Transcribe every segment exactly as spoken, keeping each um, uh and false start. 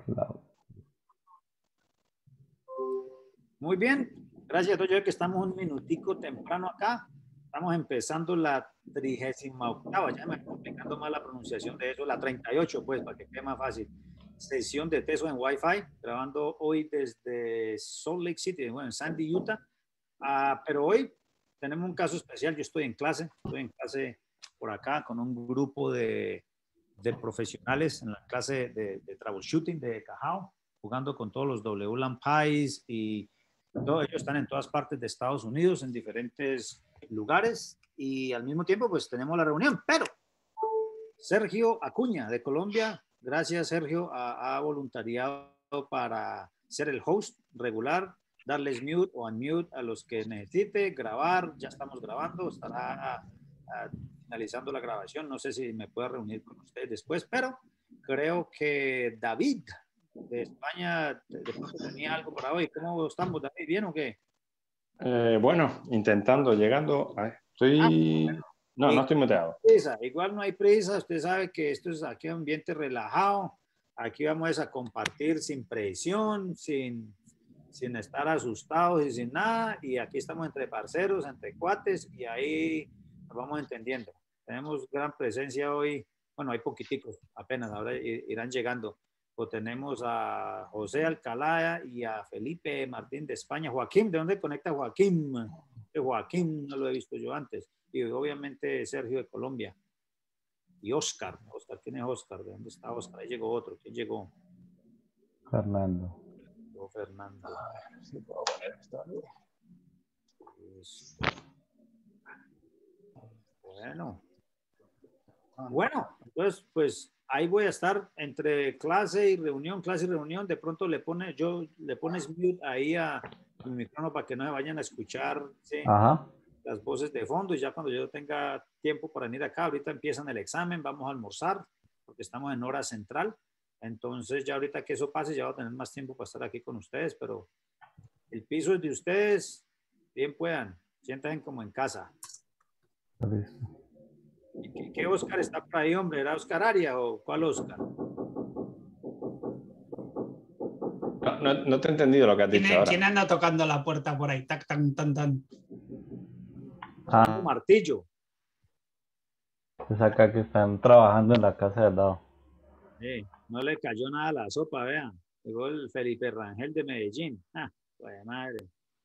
Claro. Muy bien, gracias. Yo creo que estamos un minutico temprano acá. Estamos empezando la trigésima octava, ya me estoy complicando más la pronunciación de eso, la treinta y ocho, pues, para que quede más fácil. Sesión de Teso en Wi-Fi, grabando hoy desde Salt Lake City, bueno, en Sandy, Utah. Uh, pero hoy tenemos un caso especial. Yo estoy en clase, estoy en clase por acá con un grupo de, de profesionales en la clase de, de troubleshooting de Cajao, jugando con todos los W LAN Pis y todos ellos están en todas partes de Estados Unidos, en diferentes lugares, y al mismo tiempo pues tenemos la reunión, pero Sergio Acuña de Colombia, gracias Sergio, ha, ha voluntariado para ser el host regular, darles mute o unmute a los que necesite, grabar, ya estamos grabando, estará a, a, finalizando la grabación, no sé si me puedo reunir con ustedes después, pero creo que David de España de pronto tenía algo para hoy. ¿Cómo estamos, David? ¿Bien o qué? Eh, bueno, intentando, llegando. A ver, estoy... Ah, no, no estoy muteado. Prisa. Igual no hay prisa. Usted sabe que esto es aquí un ambiente relajado. Aquí vamos a compartir sin presión, sin, sin estar asustados y sin nada. Y aquí estamos entre parceros, entre cuates, y ahí nos vamos entendiendo. Tenemos gran presencia hoy. Bueno, hay poquiticos, apenas ahora irán llegando. O tenemos a José Alcalá y a Felipe Martín de España. Joaquín, ¿de dónde conecta Joaquín? Joaquín no lo he visto yo antes. Y obviamente Sergio de Colombia. Y Oscar. Oscar, ¿quién es Oscar? ¿De dónde está Oscar? Ahí llegó otro. ¿Quién llegó? Fernando. Llegó Fernando. A ver si puedo poner esto aquí. Bueno. Bueno, entonces, pues ahí voy a estar entre clase y reunión, clase y reunión. De pronto le pone, yo le pones mute ahí a mi micrófono para que no me vayan a escuchar, ¿sí? Ajá. Las voces de fondo, y ya cuando yo tenga tiempo para venir acá, ahorita empiezan el examen, vamos a almorzar, porque estamos en hora central. Entonces ya ahorita que eso pase, ya voy a tener más tiempo para estar aquí con ustedes, pero el piso es de ustedes, bien puedan, sientan como en casa. Listo. ¿Y qué, qué Oscar está por ahí, hombre? ¿Era Oscar Aria o cuál Oscar? No, no, no te he entendido lo que has dicho ¿Quién, ahora. ¿Quién anda tocando la puerta por ahí? Tac, tan, tan, tan. Ah, Un martillo. es acá que están trabajando en la casa de al lado. Sí, no le cayó nada a la sopa, vean. Llegó el Felipe Rangel de Medellín. Ah, pues madre.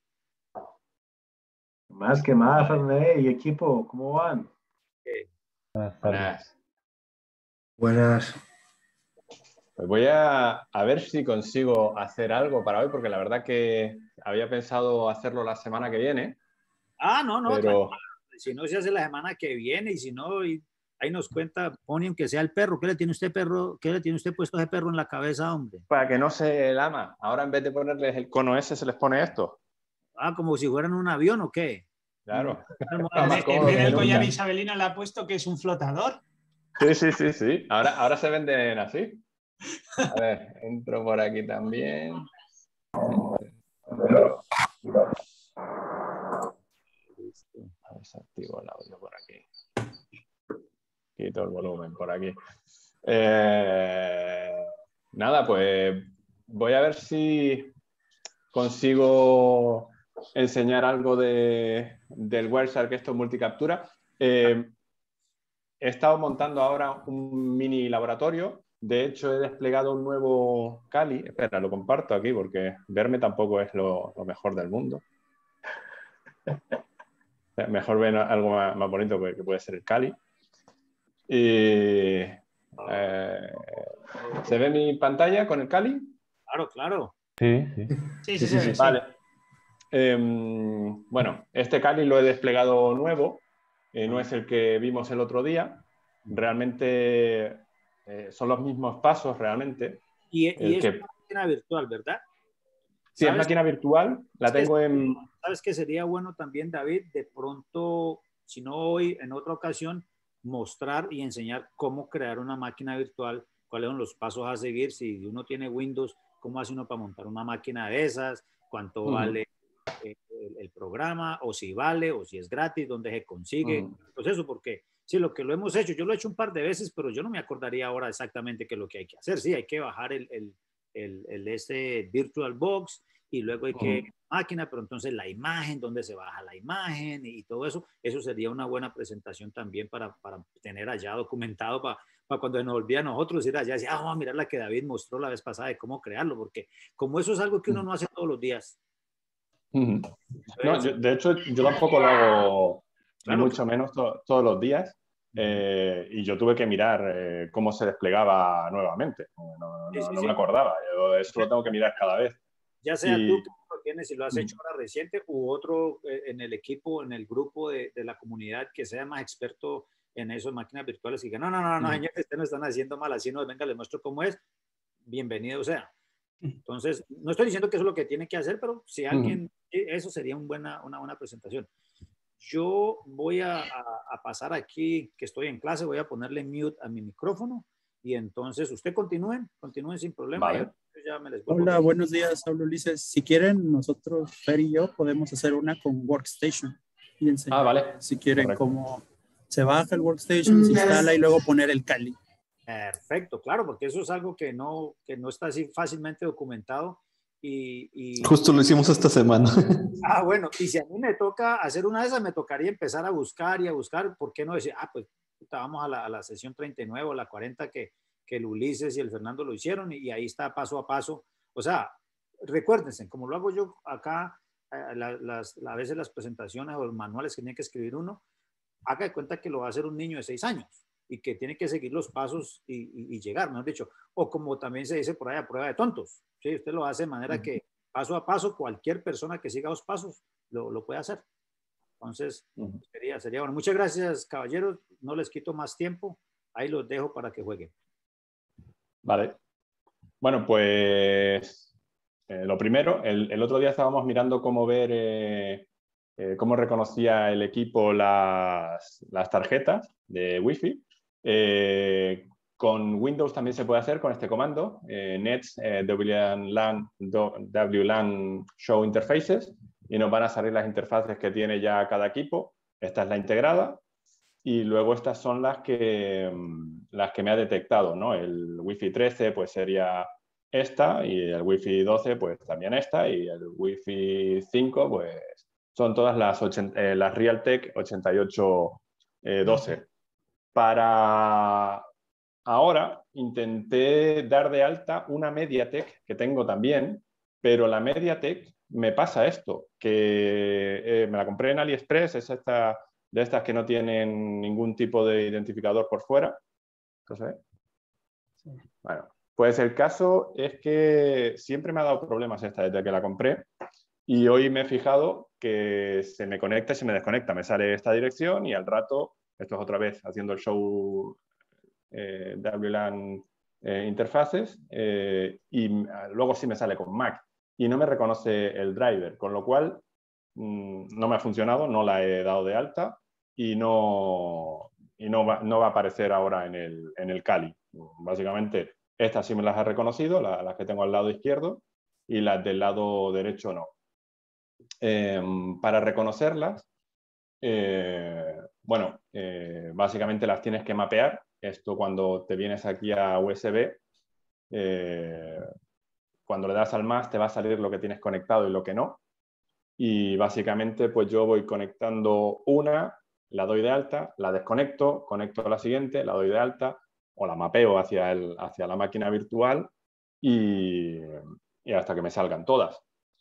Más que más, Fernández y equipo, ¿cómo van? ¿Qué? Buenas tardes. Buenas. Buenas. Pues voy a, a ver si consigo hacer algo para hoy, porque la verdad que había pensado hacerlo la semana que viene. Ah, no, no, pero... si no se hace la semana que viene, y si no, y ahí nos cuenta, pone aunque sea el perro. ¿Qué le tiene usted perro? ¿Qué le tiene usted puesto a ese perro en la cabeza, hombre? Para que no se lama. Ahora en vez de ponerles el cono ese, se les pone esto. Ah, como si fueran un avión o qué. Claro. En vez, en vez del collar Isabelina le ha puesto que es un flotador. Sí, sí, sí, sí. Ahora, ahora se venden así. A ver, entro por aquí también. A ver si activo el audio por aquí. Quito el volumen por aquí. Eh, nada, pues voy a ver si consigo enseñar algo de, del Wireshark, esto es multicaptura. Eh, he estado montando ahora un mini laboratorio. De hecho, he desplegado un nuevo Kali. Espera, lo comparto aquí porque verme tampoco es lo, lo mejor del mundo. Mejor ver algo más, más bonito que, que puede ser el Kali. Y, eh, ¿se ve mi pantalla con el Kali? Claro, claro. Sí, sí. Sí, sí, sí. sí, sí. Vale. Eh, bueno, este Kali lo he desplegado nuevo. Eh, no es el que vimos el otro día. Realmente eh, son los mismos pasos realmente. Y, y es que... una máquina virtual, ¿verdad? Sí, es máquina virtual. La tengo en... ¿Sabes que sería bueno también, David? De pronto, si no hoy, en otra ocasión, mostrar y enseñar cómo crear una máquina virtual, cuáles son los pasos a seguir. Si uno tiene Windows, ¿cómo hace uno para montar una máquina de esas? ¿Cuánto uh-huh. vale el, el programa? O si vale, o si es gratis, dónde se consigue. Uh-huh. Pues eso, porque sí, lo que lo hemos hecho, yo lo he hecho un par de veces, pero yo no me acordaría ahora exactamente qué es lo que hay que hacer. Sí, hay que bajar el, el, el, el este VirtualBox, y luego hay que uh-huh. máquina, pero entonces la imagen, dónde se baja la imagen y, y todo eso, eso sería una buena presentación también para, para tener allá documentado para, para cuando nos olvida a nosotros ir allá y decir, ah, vamos a mirar la que David mostró la vez pasada de cómo crearlo, porque como eso es algo que uno no hace todos los días. Uh-huh. No, yo, de hecho, yo tampoco lo hago, claro, ni mucho claro. menos to, todos los días. Eh, y yo tuve que mirar eh, cómo se desplegaba nuevamente. No, no, sí, sí, no sí. me acordaba. Yo eso lo tengo que mirar cada vez. Ya sea y... tú que lo tienes y lo has hecho ahora reciente u otro eh, en el equipo, en el grupo de, de la comunidad que sea más experto en esas máquinas virtuales y que no, no, no, no, señores, ustedes no están haciendo mal, así no, venga, les muestro cómo es. Bienvenido sea. Entonces, no estoy diciendo que eso es lo que tiene que hacer, pero si alguien, eso sería un buena, una buena presentación. Yo voy a, a, a pasar aquí, que estoy en clase, voy a ponerle mute a mi micrófono y entonces usted continúen, continúen sin problema. Vale. Y ya me les vuelvo Hola, buenos días, Pablo Ulises. Si quieren, nosotros, Fer y yo, podemos hacer una con Workstation y enseñar, ah, vale. si quieren, Correcto. cómo se baja el Workstation, se instala y luego poner el Kali. Perfecto, claro, porque eso es algo que no, que no está así fácilmente documentado. Y, y... Justo lo hicimos esta semana. Ah, bueno, y si a mí me toca hacer una de esas, me tocaría empezar a buscar y a buscar, ¿por qué no decir, ah, pues vamos a la, a la sesión treinta y nueve o la cuarenta que, que el Ulises y el Fernando lo hicieron y, y ahí está paso a paso. O sea, recuérdense, como lo hago yo acá, eh, la, las, a veces las presentaciones o los manuales que tiene que escribir uno, haga de cuenta que lo va a hacer un niño de seis años y que tiene que seguir los pasos y, y, y llegar, mejor dicho. O como también se dice por ahí, a prueba de tontos. ¿Sí? Usted lo hace de manera uh-huh. que paso a paso, cualquier persona que siga los pasos lo, lo puede hacer. Entonces, uh-huh. sería, sería bueno. Muchas gracias, caballeros. No les quito más tiempo. Ahí los dejo para que jueguen. Vale. Bueno, pues eh, lo primero, el, el otro día estábamos mirando cómo ver, eh, eh, cómo reconocía el equipo las, las tarjetas de Wi-Fi. Eh, con Windows también se puede hacer con este comando, eh, nets eh, W LAN, W LAN show interfaces, y nos van a salir las interfaces que tiene ya cada equipo. Esta es la integrada y luego estas son las que, las que me ha detectado, ¿no? El Wi-Fi trece pues sería esta y el Wi-Fi doce pues también esta y el Wi-Fi cinco pues son todas las, ochenta, eh, las Realtek ochenta y ocho doce. Para ahora intenté dar de alta una MediaTek que tengo también, pero la MediaTek me pasa esto, que eh, me la compré en AliExpress, es esta, de estas que no tienen ningún tipo de identificador por fuera. Entonces, sí. Bueno, pues el caso es que siempre me ha dado problemas esta desde que la compré y hoy me he fijado que se me conecta y se me desconecta, me sale esta dirección y al rato, esto es otra vez haciendo el show eh, W LAN eh, interfaces eh, y luego sí me sale con Mac y no me reconoce el driver, con lo cual mmm, no me ha funcionado, no la he dado de alta y no, y no, va, no va a aparecer ahora en el, en el Kali. Básicamente estas sí me las ha reconocido, la, las que tengo al lado izquierdo y las del lado derecho no. Eh, para reconocerlas, eh, bueno, eh, básicamente las tienes que mapear. Esto cuando te vienes aquí a U S B, eh, cuando le das al más te va a salir lo que tienes conectado y lo que no. Y básicamente pues yo voy conectando una, la doy de alta, la desconecto, conecto a la siguiente, la doy de alta o la mapeo hacia, el, hacia la máquina virtual y, y hasta que me salgan todas.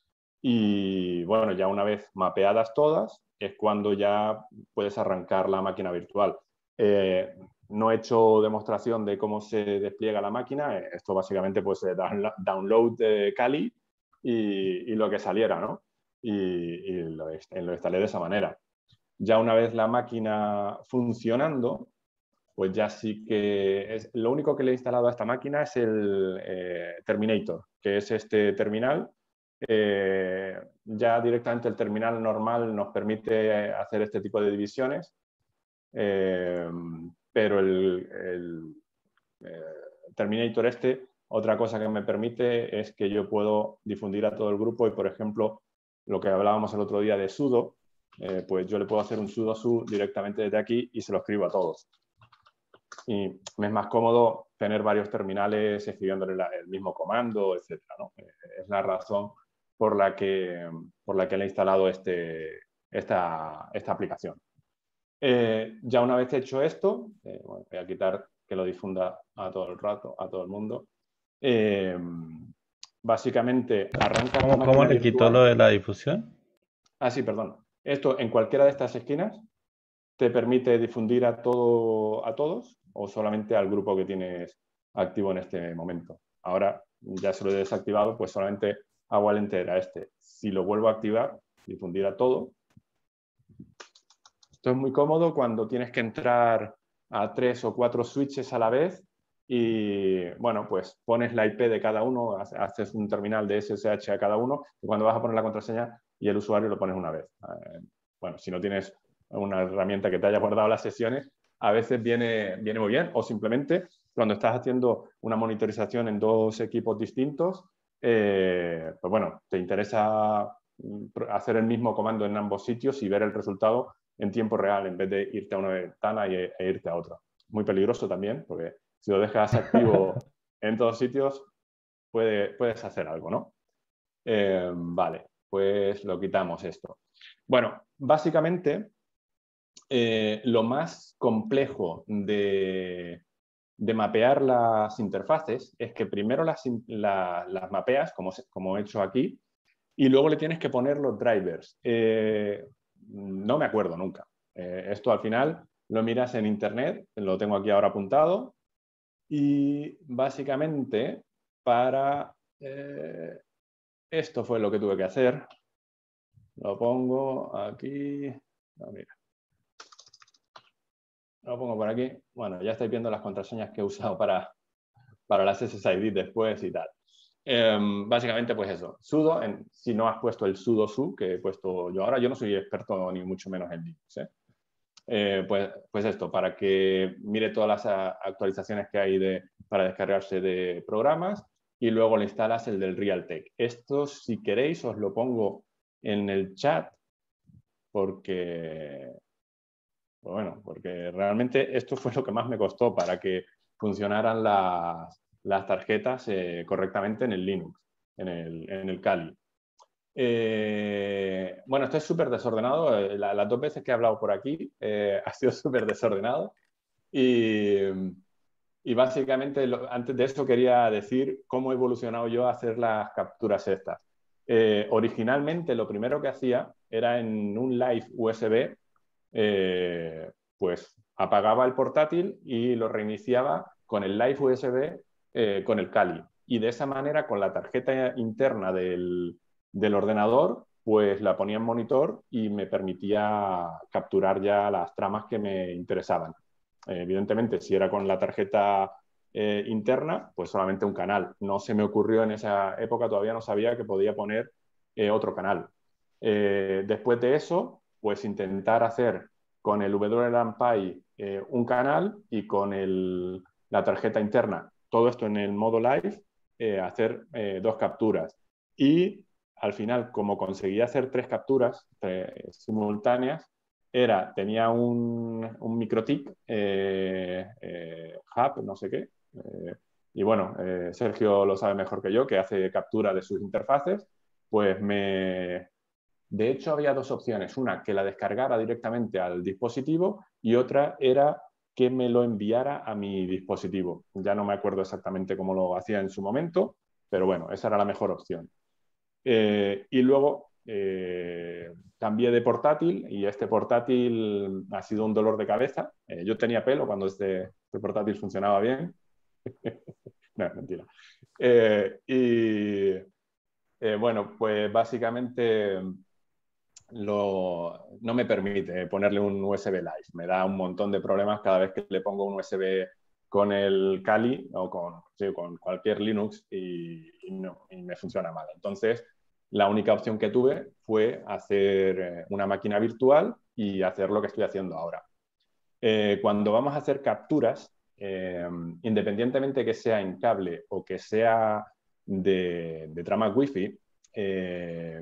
Y bueno, ya una vez mapeadas todas es cuando ya puedes arrancar la máquina virtual. Eh, no he hecho demostración de cómo se despliega la máquina. Esto básicamente pues es download de Kali y, y lo que saliera, ¿no? Y, y lo, lo instalé de esa manera. Ya una vez la máquina funcionando, pues ya sí que es, lo único que le he instalado a esta máquina es el eh, Terminator, que es este terminal. Eh, ya directamente el terminal normal nos permite hacer este tipo de divisiones, eh, pero el, el eh, Terminator este, otra cosa que me permite es que yo puedo difundir a todo el grupo y, por ejemplo, lo que hablábamos el otro día de sudo, eh, pues yo le puedo hacer un sudo su directamente desde aquí y se lo escribo a todos. y me es más cómodo tener varios terminales escribiéndole la, el mismo comando, etcétera, ¿no? Es la razón por la que, por la que le he instalado este, esta, esta aplicación. Eh, ya una vez hecho esto, eh, bueno, voy a quitar que lo difunda a todo el rato, a todo el mundo. Eh, básicamente arranca ¿Cómo, la cómo máquina le quitó virtual. lo de la difusión? Ah, sí, perdón. Esto en cualquiera de estas esquinas te permite difundir a, todo, a todos o solamente al grupo que tienes activo en este momento. Ahora ya se lo he desactivado, pues solamente hago al enter a este. Si lo vuelvo a activar, difundir a todo. Esto es muy cómodo cuando tienes que entrar a tres o cuatro switches a la vez y, bueno, pues pones la I P de cada uno, haces un terminal de S S H a cada uno y cuando vas a poner la contraseña y el usuario lo pones una vez. Eh, bueno, si no tienes una herramienta que te haya guardado las sesiones, a veces viene, viene muy bien, o simplemente cuando estás haciendo una monitorización en dos equipos distintos, eh, pues bueno, te interesa hacer el mismo comando en ambos sitios y ver el resultado en tiempo real en vez de irte a una ventana y, e irte a otra. Muy peligroso también, porque si lo dejas activo en todos sitios, puede, puedes hacer algo, ¿no? Eh, vale, pues lo quitamos esto. Bueno, básicamente, eh, lo más complejo de, de mapear las interfaces es que primero las, la, las mapeas, como, como he hecho aquí, y luego le tienes que poner los drivers. Eh, no me acuerdo nunca. Eh, esto al final lo miras en internet, lo tengo aquí ahora apuntado, y básicamente para... Eh, esto fue lo que tuve que hacer. Lo pongo aquí. No, mira. Lo pongo por aquí. Bueno, ya estáis viendo las contraseñas que he usado para, para las S S I D después y tal. Eh, básicamente, pues eso. Sudo, en, si no has puesto el sudo su, que he puesto yo ahora, yo no soy experto ni mucho menos en Linux. ¿eh? Eh, pues, pues esto, para que mire todas las actualizaciones que hay de, para descargarse de programas y luego le instalas el del Realtek. Esto, si queréis, os lo pongo en el chat porque, bueno, porque realmente esto fue lo que más me costó para que funcionaran las, las tarjetas eh, correctamente en el Linux, en el, en el Kali. Eh, bueno, esto es súper desordenado. La, las dos veces que he hablado por aquí eh, ha sido súper desordenado. Y, y básicamente, lo, antes de eso quería decir cómo he evolucionado yo a hacer las capturas estas. Eh, originalmente, lo primero que hacía era en un live U S B, eh, pues apagaba el portátil y lo reiniciaba con el live U S B eh, con el Kali. Y de esa manera, con la tarjeta interna del, del ordenador, pues la ponía en monitor y me permitía capturar ya las tramas que me interesaban. Eh, evidentemente, si era con la tarjeta eh, interna, pues solamente un canal. No se me ocurrió en esa época, todavía no sabía que podía poner eh, otro canal. Eh, después de eso, pues intentar hacer con el W LAN Pi eh, un canal y con el, la tarjeta interna, todo esto en el modo live, eh, hacer eh, dos capturas. Y al final, como conseguía hacer tres capturas eh, simultáneas, era, tenía un, un MikroTik eh, eh, hub, no sé qué, eh, y bueno, eh, Sergio lo sabe mejor que yo, que hace captura de sus interfaces, pues me... De hecho, había dos opciones, una que la descargara directamente al dispositivo y otra era que me lo enviara a mi dispositivo. Ya no me acuerdo exactamente cómo lo hacía en su momento, pero bueno, esa era la mejor opción. Eh, y luego eh, cambié de portátil y este portátil ha sido un dolor de cabeza. Eh, yo tenía pelo cuando este, este portátil funcionaba bien. No, mentira. Eh, y eh, bueno, pues básicamente lo, no me permite ponerle un U S B Live. Me da un montón de problemas cada vez que le pongo un U S B con el Kali o con, sí, con cualquier Linux y, y, no, y me funciona mal. Entonces, la única opción que tuve fue hacer una máquina virtual y hacer lo que estoy haciendo ahora. Eh, cuando vamos a hacer capturas, eh, independientemente que sea en cable o que sea de, de trama Wi-Fi, eh,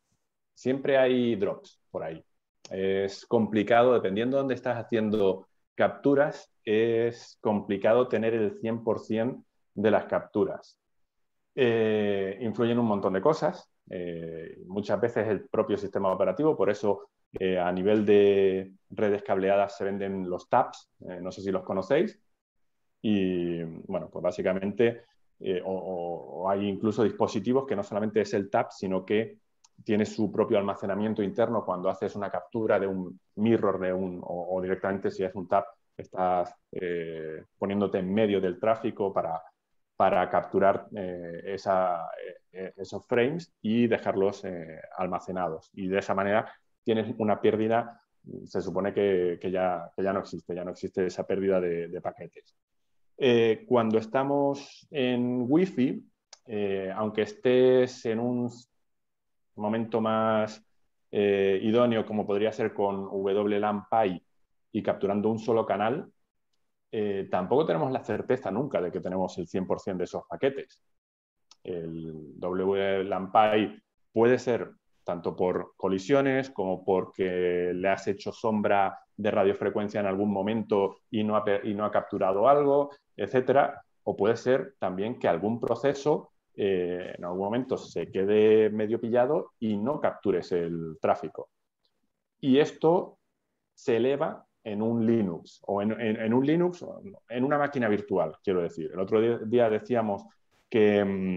siempre hay drops por ahí. Es complicado, dependiendo de dónde estás haciendo capturas es complicado tener el cien por cien de las capturas. Eh, influyen un montón de cosas, eh, muchas veces el propio sistema operativo, por eso eh, a nivel de redes cableadas se venden los taps, eh, no sé si los conocéis, y bueno, pues básicamente eh, o, o hay incluso dispositivos que no solamente es el tap, sino que tiene su propio almacenamiento interno cuando haces una captura de un mirror de un, o, o directamente si es un tap, estás eh, poniéndote en medio del tráfico para para capturar eh, esa, eh, esos frames y dejarlos eh, almacenados. Y de esa manera tienes una pérdida, se supone que, que, ya, que ya no existe, ya no existe esa pérdida de, de paquetes. Eh, cuando estamos en Wi-Fi, eh, aunque estés en un momento más eh, idóneo, como podría ser con W LAN PI y capturando un solo canal, Eh, tampoco tenemos la certeza nunca de que tenemos el cien por cien de esos paquetes. El W LAN PI puede ser tanto por colisiones como porque le has hecho sombra de radiofrecuencia en algún momento y no ha, y no ha capturado algo, etcétera. O puede ser también que algún proceso eh, en algún momento se quede medio pillado y no captures el tráfico. Y esto se eleva en un Linux o en, en, en un Linux o en una máquina virtual, quiero decir. El otro día decíamos que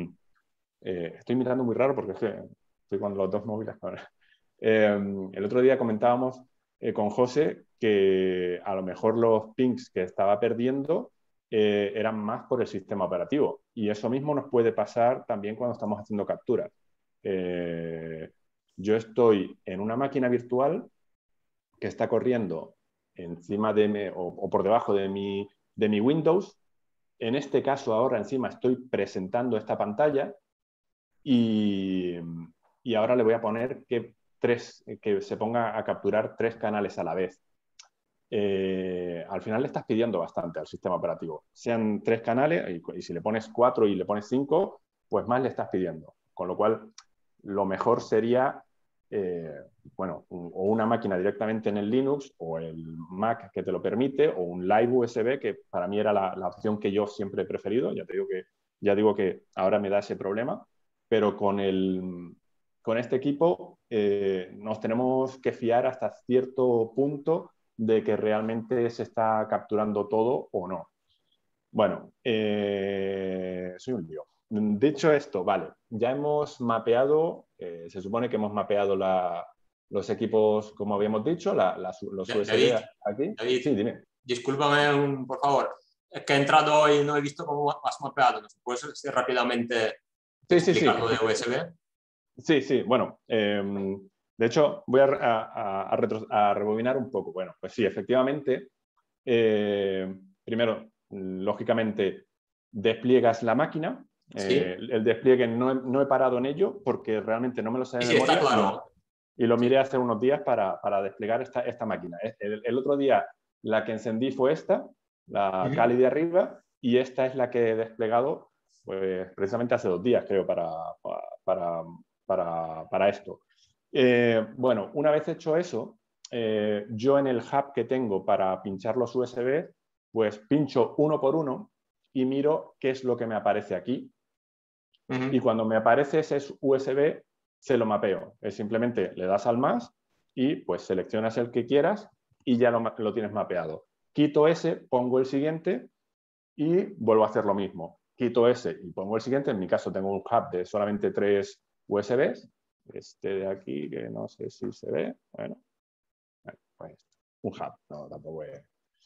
eh, estoy mirando muy raro porque es que estoy con los dos móviles ahora. Eh, el otro día comentábamos eh, con José que a lo mejor los pings que estaba perdiendo eh, eran más por el sistema operativo, y eso mismo nos puede pasar también cuando estamos haciendo capturas. Eh, yo estoy en una máquina virtual que está corriendo encima de mi, o, o por debajo de mi, de mi Windows. En este caso ahora encima estoy presentando esta pantalla y, y ahora le voy a poner que, tres, que se ponga a capturar tres canales a la vez. Eh, al final le estás pidiendo bastante al sistema operativo. Sean tres canales y, y si le pones cuatro y le pones cinco, pues más le estás pidiendo. Con lo cual, lo mejor sería Eh, bueno, un, o una máquina directamente en el Linux o el Mac que te lo permite, o un Live U S B, que para mí era la, la opción que yo siempre he preferido. Ya te digo que, ya digo que ahora me da ese problema, pero con, el, con este equipo eh, nos tenemos que fiar hasta cierto punto de que realmente se está capturando todo o no. Bueno, eh, soy un lío. Dicho esto, vale, ya hemos mapeado, eh, se supone que hemos mapeado la, los equipos, como habíamos dicho, la, la, los U S B David, aquí. David, sí, dime. Discúlpame, un, por favor. Es que he entrado y no he visto cómo has mapeado. ¿No puedes decir rápidamente sí, sí, sí. lo de U S B? Sí, sí, bueno. Eh, de hecho, voy a, a, a, retro, a rebobinar un poco. Bueno, pues sí, efectivamente. Eh, primero, lógicamente, despliegas la máquina. ¿Sí? Eh, el despliegue no he, no he parado en ello porque realmente no me lo sé de sí, memoria. Está claro. Y lo miré hace unos días para, para desplegar esta, esta máquina. El, el otro día la que encendí fue esta, la uh-huh. Kali de arriba, y esta es la que he desplegado pues, precisamente hace dos días, creo, para, para, para, para esto. Eh, bueno, una vez hecho eso, eh, yo en el hub que tengo para pinchar los U S B, pues pincho uno por uno y miro qué es lo que me aparece aquí. Uh-huh. Y cuando me aparece ese U S B, se lo mapeo. Es simplemente le das al más y pues seleccionas el que quieras y ya lo, lo tienes mapeado. Quito ese, pongo el siguiente y vuelvo a hacer lo mismo. Quito ese y pongo el siguiente. En mi caso tengo un hub de solamente tres U S Bs. Este de aquí, que no sé si se ve. Bueno, pues un hub. No, tampoco es.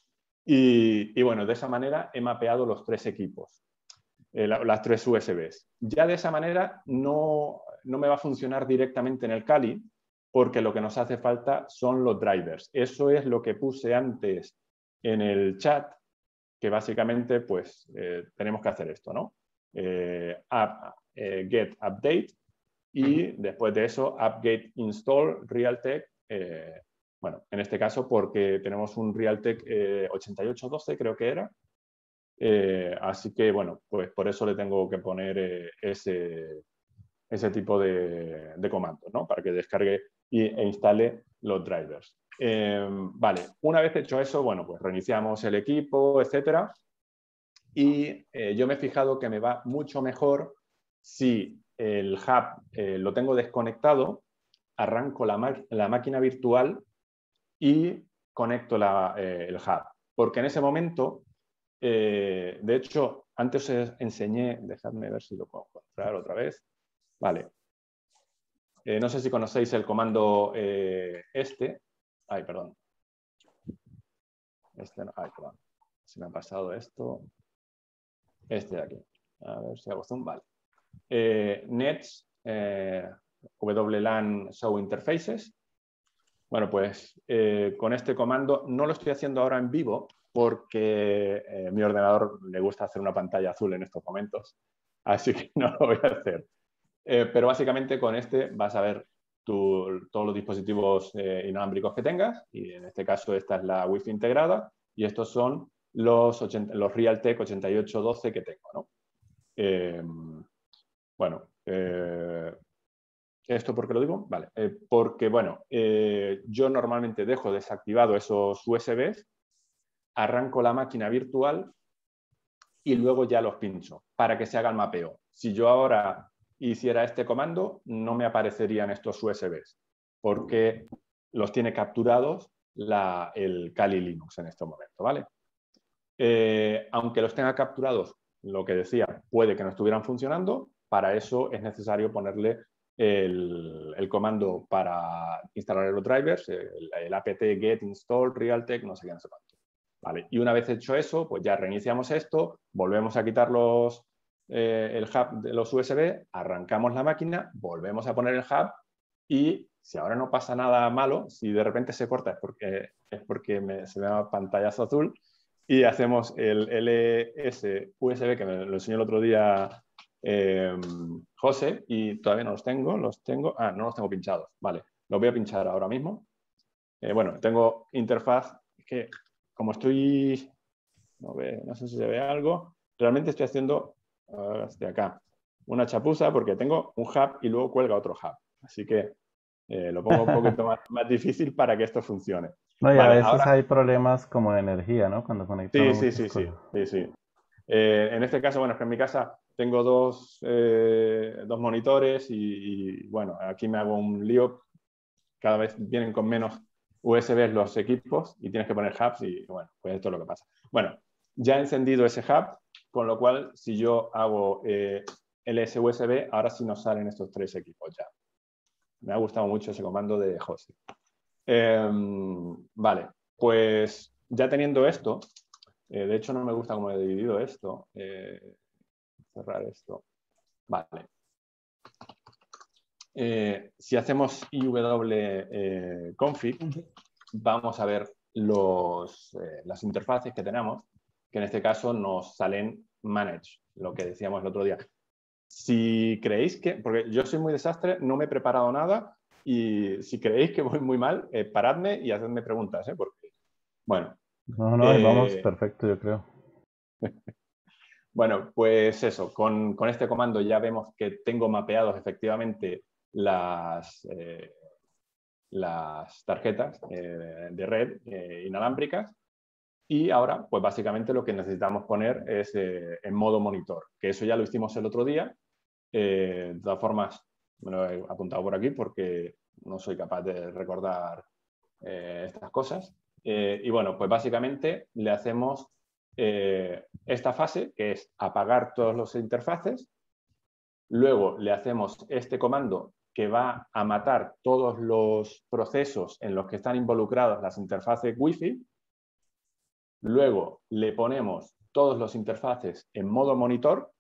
Y, y bueno, de esa manera he mapeado los tres equipos. Eh, la, las tres U S Bs. Ya de esa manera no, no me va a funcionar directamente en el Kali, porque lo que nos hace falta son los drivers. Eso es lo que puse antes en el chat, que básicamente pues eh, tenemos que hacer esto, ¿no? Eh, app, eh, get update y uh-huh. después de eso app-get install Realtek. Eh, bueno, en este caso porque tenemos un Realtek eh, ochenta y ocho doce, creo que era. Eh, así que, bueno, pues por eso le tengo que poner eh, ese, ese tipo de, de comandos, ¿no? Para que descargue y, e instale los drivers. Eh, vale, una vez hecho eso, bueno, pues reiniciamos el equipo, etcétera. Y eh, yo me he fijado que me va mucho mejor si el hub eh, lo tengo desconectado, arranco la, la máquina virtual y conecto la, eh, el hub. Porque en ese momento, eh, de hecho, antes os enseñé, dejadme ver si lo puedo encontrar otra vez. Vale. Eh, no sé si conocéis el comando eh, este. Ay, perdón. Este no. Ay, perdón. Se me ha pasado esto. Este de aquí. A ver si hago zoom. Vale. Eh, Nets, eh, W L A N Show Interfaces. Bueno, pues eh, con este comando no lo estoy haciendo ahora en vivo porque eh, mi ordenador le gusta hacer una pantalla azul en estos momentos. Así que no lo voy a hacer. Eh, pero básicamente con este vas a ver tu, todos los dispositivos eh, inalámbricos que tengas. Y en este caso esta es la Wi-Fi integrada. Y estos son los, ochenta, los Realtek ochenta y ocho doce que tengo, ¿no? Eh, bueno, eh, ¿esto por qué lo digo? Vale, eh, porque bueno, eh, yo normalmente dejo desactivado esos U S Bs, arranco la máquina virtual y luego ya los pincho para que se haga el mapeo. Si yo ahora hiciera este comando, no me aparecerían estos U S Bs porque los tiene capturados la, el Kali Linux en este momento, ¿vale? Eh, aunque los tenga capturados, lo que decía, puede que no estuvieran funcionando. Para eso es necesario ponerle el, el comando para instalar los drivers, el, el apt get install realtek, no sé qué, no sé cuánto. Vale. Y una vez hecho eso, pues ya reiniciamos esto, volvemos a quitar los, eh, el hub de los U S B, arrancamos la máquina, volvemos a poner el hub y si ahora no pasa nada malo, si de repente se corta es porque, es porque me, se me da pantallazo azul. Y hacemos el L S U S B que me lo enseñó el otro día eh, José y todavía no los tengo, los tengo, ah, no los tengo pinchados, vale, los voy a pinchar ahora mismo. Eh, bueno, tengo interfaz que como estoy, no, ve, no sé si se ve algo, realmente estoy haciendo, uh, desde acá, una chapuza porque tengo un hub y luego cuelga otro hub, así que eh, lo pongo un poquito más, más difícil para que esto funcione. No, y a Vale, veces ahora... hay problemas como de energía, ¿no? Cuando conectamos Sí, sí, muchas sí, sí, cosas. sí, sí. Eh, en este caso, bueno, es que en mi casa tengo dos, eh, dos monitores y, y, bueno, aquí me hago un lío. Cada vez vienen con menos U S Bs los equipos y tienes que poner hubs y, bueno, pues esto es lo que pasa. Bueno, ya he encendido ese hub, con lo cual, si yo hago eh, L S U S B, ahora sí nos salen estos tres equipos ya. Me ha gustado mucho ese comando de José. Eh, vale, pues ya teniendo esto, eh, de hecho no me gusta cómo he dividido esto, eh, cerrar esto, vale. Eh, si hacemos iw eh, config, vamos a ver los, eh, las interfaces que tenemos, que en este caso nos salen manage, lo que decíamos el otro día. Si creéis que, porque yo soy muy desastre, no me he preparado nada, y si creéis que voy muy mal, eh, paradme y hacedme preguntas, ¿eh? Porque, bueno. No, no, ahí vamos Eh, perfecto, yo creo. bueno, pues eso, con, con este comando ya vemos que tengo mapeados efectivamente las, eh, las tarjetas eh, de red eh, inalámbricas y ahora, pues básicamente lo que necesitamos poner es eh, en modo monitor, que eso ya lo hicimos el otro día. Eh, de todas formas, me lo he apuntado por aquí porque no soy capaz de recordar eh, estas cosas. Eh, y bueno, pues básicamente le hacemos eh, esta fase, que es apagar todos los interfaces. Luego le hacemos este comando que va a matar todos los procesos en los que están involucrados las interfaces Wi-Fi. Luego le ponemos todos los interfaces en modo monitor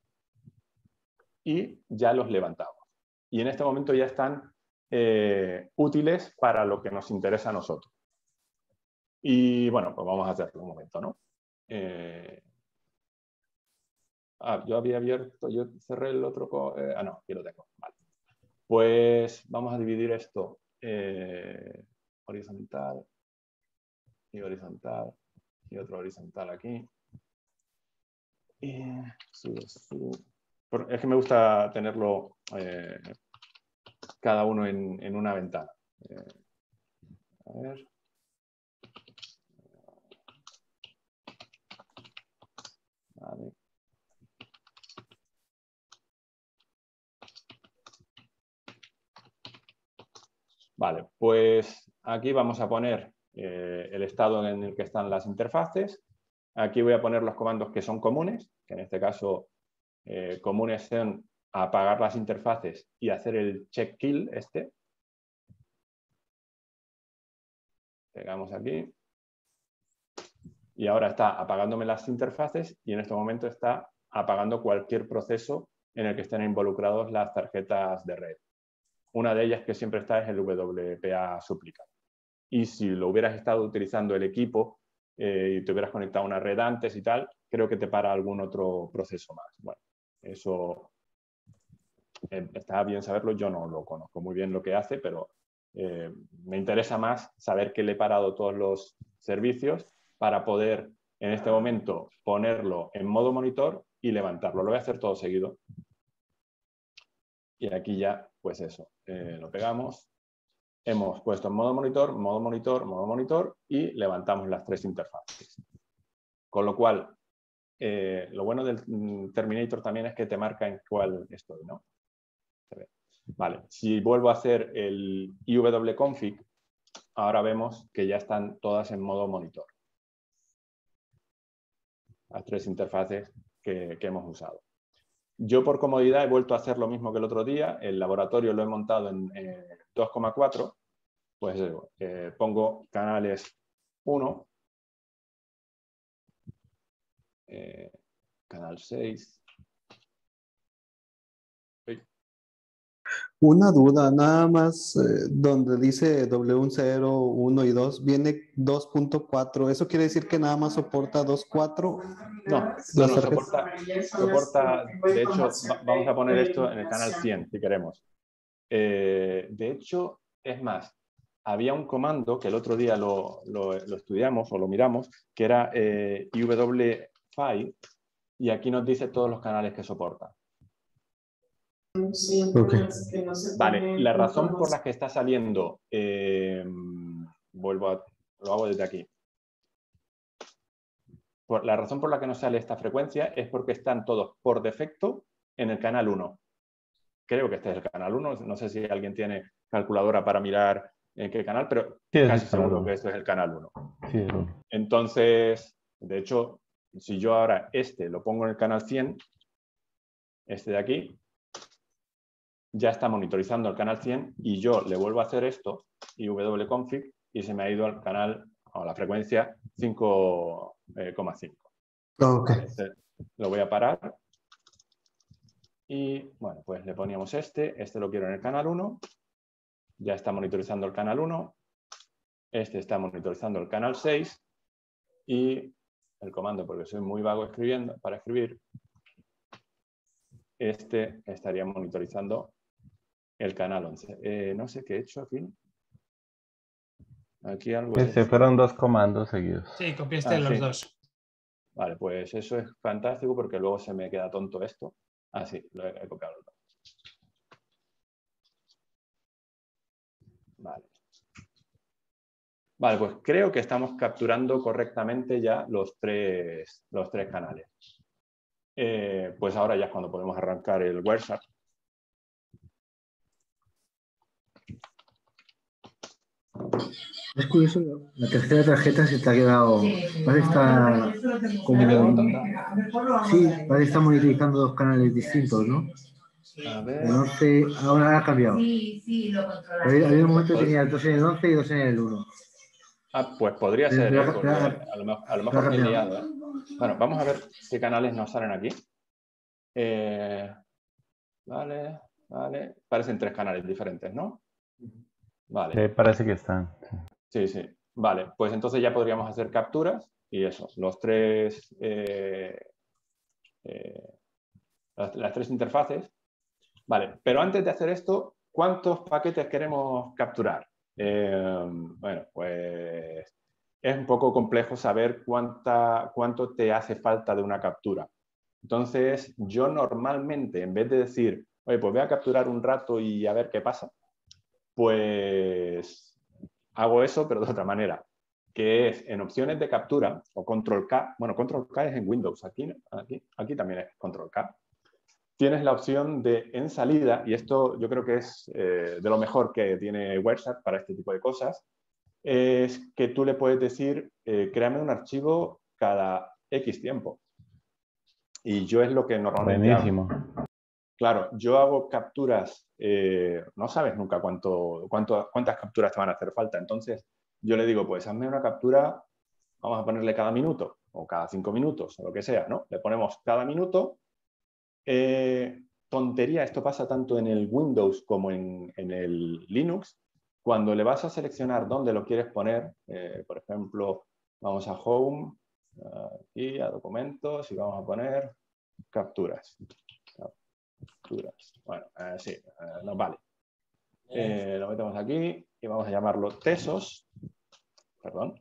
y ya los levantamos. Y en este momento ya están eh, útiles para lo que nos interesa a nosotros. Y bueno, pues vamos a hacerlo un momento, ¿no? Eh... Ah, yo había abierto, yo cerré el otro... Eh... Ah, no, aquí lo tengo. Vale. Pues vamos a dividir esto eh, horizontal y horizontal y otro horizontal aquí. Y sube, sube. Es que me gusta tenerlo eh, cada uno en, en una ventana. Eh, a ver. Vale. Vale, pues aquí vamos a poner eh, el estado en el que están las interfaces. Aquí voy a poner los comandos que son comunes, que en este caso eh, comunes son apagar las interfaces y hacer el check kill este. Pegamos aquí. Y ahora está apagándome las interfaces y en este momento está apagando cualquier proceso en el que estén involucrados las tarjetas de red. Una de ellas que siempre está es el W P A Supplicant. Y si lo hubieras estado utilizando el equipo eh, y te hubieras conectado a una red antes y tal, creo que te para algún otro proceso más. Bueno, eso eh, está bien saberlo. Yo no lo conozco muy bien lo que hace, pero eh, me interesa más saber que le he parado todos los servicios para poder en este momento ponerlo en modo monitor y levantarlo. Lo voy a hacer todo seguido. Y aquí ya, pues eso, eh, lo pegamos. Hemos puesto en modo monitor, modo monitor, modo monitor y levantamos las tres interfaces. Con lo cual, eh, lo bueno del Terminator también es que te marca en cuál estoy, ¿no? Vale, si vuelvo a hacer el iwconfig, ahora vemos que ya están todas en modo monitor. Las tres interfaces que, que hemos usado. Yo por comodidad he vuelto a hacer lo mismo que el otro día. El laboratorio lo he montado en eh, dos coma cuatro. Pues eh, pongo canales uno, eh, canal seis. Una duda, nada más, eh, donde dice W cero, uno y dos, viene dos punto cuatro. ¿Eso quiere decir que nada más soporta dos punto cuatro? No, no, no, soporta, soporta, de hecho, va, vamos a poner esto en el canal cien, si queremos. Eh, de hecho, es más, había un comando que el otro día lo, lo, lo estudiamos o lo miramos, que era eh, iwfile, y aquí nos dice todos los canales que soporta. Okay. Vale, la razón por la que está saliendo, eh, vuelvo a, lo hago desde aquí. Por, la razón por la que no sale esta frecuencia es porque están todos por defecto en el canal uno. Creo que este es el canal uno, no sé si alguien tiene calculadora para mirar en qué canal, pero Sí, casi sí, seguro claro. que este es el canal uno. Sí, es uno. Entonces, de hecho, si yo ahora este lo pongo en el canal cien, este de aquí, ya está monitorizando el canal cien y yo le vuelvo a hacer esto, iwconfig, y se me ha ido al canal, a la frecuencia cinco coma cinco. Okay. Vale, este lo voy a parar. Y bueno, pues le poníamos este, este lo quiero en el canal uno, ya está monitorizando el canal uno, este está monitorizando el canal seis y el comando, porque soy muy vago escribiendo, para escribir, este estaría monitorizando el canal once. Eh, no sé qué he hecho aquí. Aquí algo he Este hecho. fueron dos comandos seguidos. Sí, copiaste Ah, los sí. dos. Vale, pues eso es fantástico porque luego se me queda tonto esto. Ah, sí, lo he, he copiado los dos. Vale. Vale, pues creo que estamos capturando correctamente ya los tres, los tres canales. Eh, pues ahora ya es cuando podemos arrancar el WireShark. Es curioso, la tercera tarjeta se te ha quedado, parece está como, ¿Me quedo tonta? sí, parece está monitorizando dos canales distintos, ¿no? A ver. El once, ahora ha cambiado. Sí, sí, lo controla. Había, había un momento que tenía dos en el once y dos en el uno. Ah, pues podría Pero- ser, pero ¿eh? ha- Porque pero ha- a lo, mejor- a lo pero ha mejor me he cambiado. liado, ¿eh? Bueno, vamos a ver qué canales nos salen aquí. Eh, vale, vale. Parecen tres canales diferentes, ¿no? Vale. Sí, parece que están. Sí, Sí. sí. Vale, pues entonces ya podríamos hacer capturas y eso, los tres, eh, eh, las, las tres interfaces. Vale, pero antes de hacer esto, ¿cuántos paquetes queremos capturar? Eh, bueno, pues es un poco complejo saber cuánta, cuánto te hace falta de una captura. Entonces, yo normalmente, en vez de decir, oye, pues voy a capturar un rato y a ver qué pasa, pues hago eso, pero de otra manera, que es en opciones de captura o control K. Bueno, control K es en Windows, aquí, aquí, aquí también es control K. Tienes la opción de en salida, y esto yo creo que es eh, de lo mejor que tiene WordSat para este tipo de cosas, es que tú le puedes decir, eh, créame un archivo cada X tiempo. Y yo es lo que normalmente Buenísimo. hago. Claro, yo hago capturas, eh, no sabes nunca cuánto, cuánto, cuántas capturas te van a hacer falta. Entonces, yo le digo, pues hazme una captura, vamos a ponerle cada minuto, o cada cinco minutos, o lo que sea, ¿no? Le ponemos cada minuto. Eh, tontería, esto pasa tanto en el Windows como en, en el Linux. Cuando le vas a seleccionar dónde lo quieres poner, eh, por ejemplo, vamos a Home, aquí a Documentos, y vamos a poner capturas. Capturas. Bueno, eh, sí, eh, nos vale. Eh, lo metemos aquí y vamos a llamarlo Tesos. Perdón.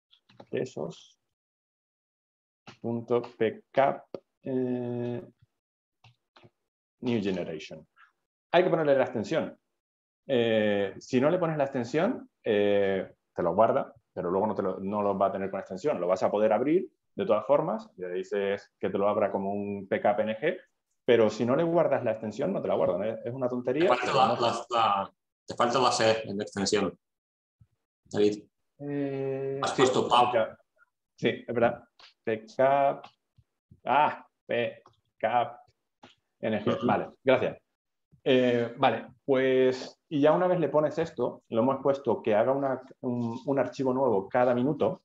Tesos.pcap eh, New Generation. Hay que ponerle la extensión. Eh, si no le pones la extensión, eh, te lo guarda, pero luego no, te lo, no lo va a tener con extensión. Lo vas a poder abrir de todas formas. Le dices que te lo abra como un P K P N G, pero si no le guardas la extensión, no te la guardan. Es, es una tontería. Te falta la, la, la, te falta la C en la extensión, David. Eh, Has puesto P A P. Sí, es verdad. P K P. Ah, P K P N G. Vale, gracias. Eh, vale, pues y ya una vez le pones esto, lo hemos puesto que haga una, un, un archivo nuevo cada minuto,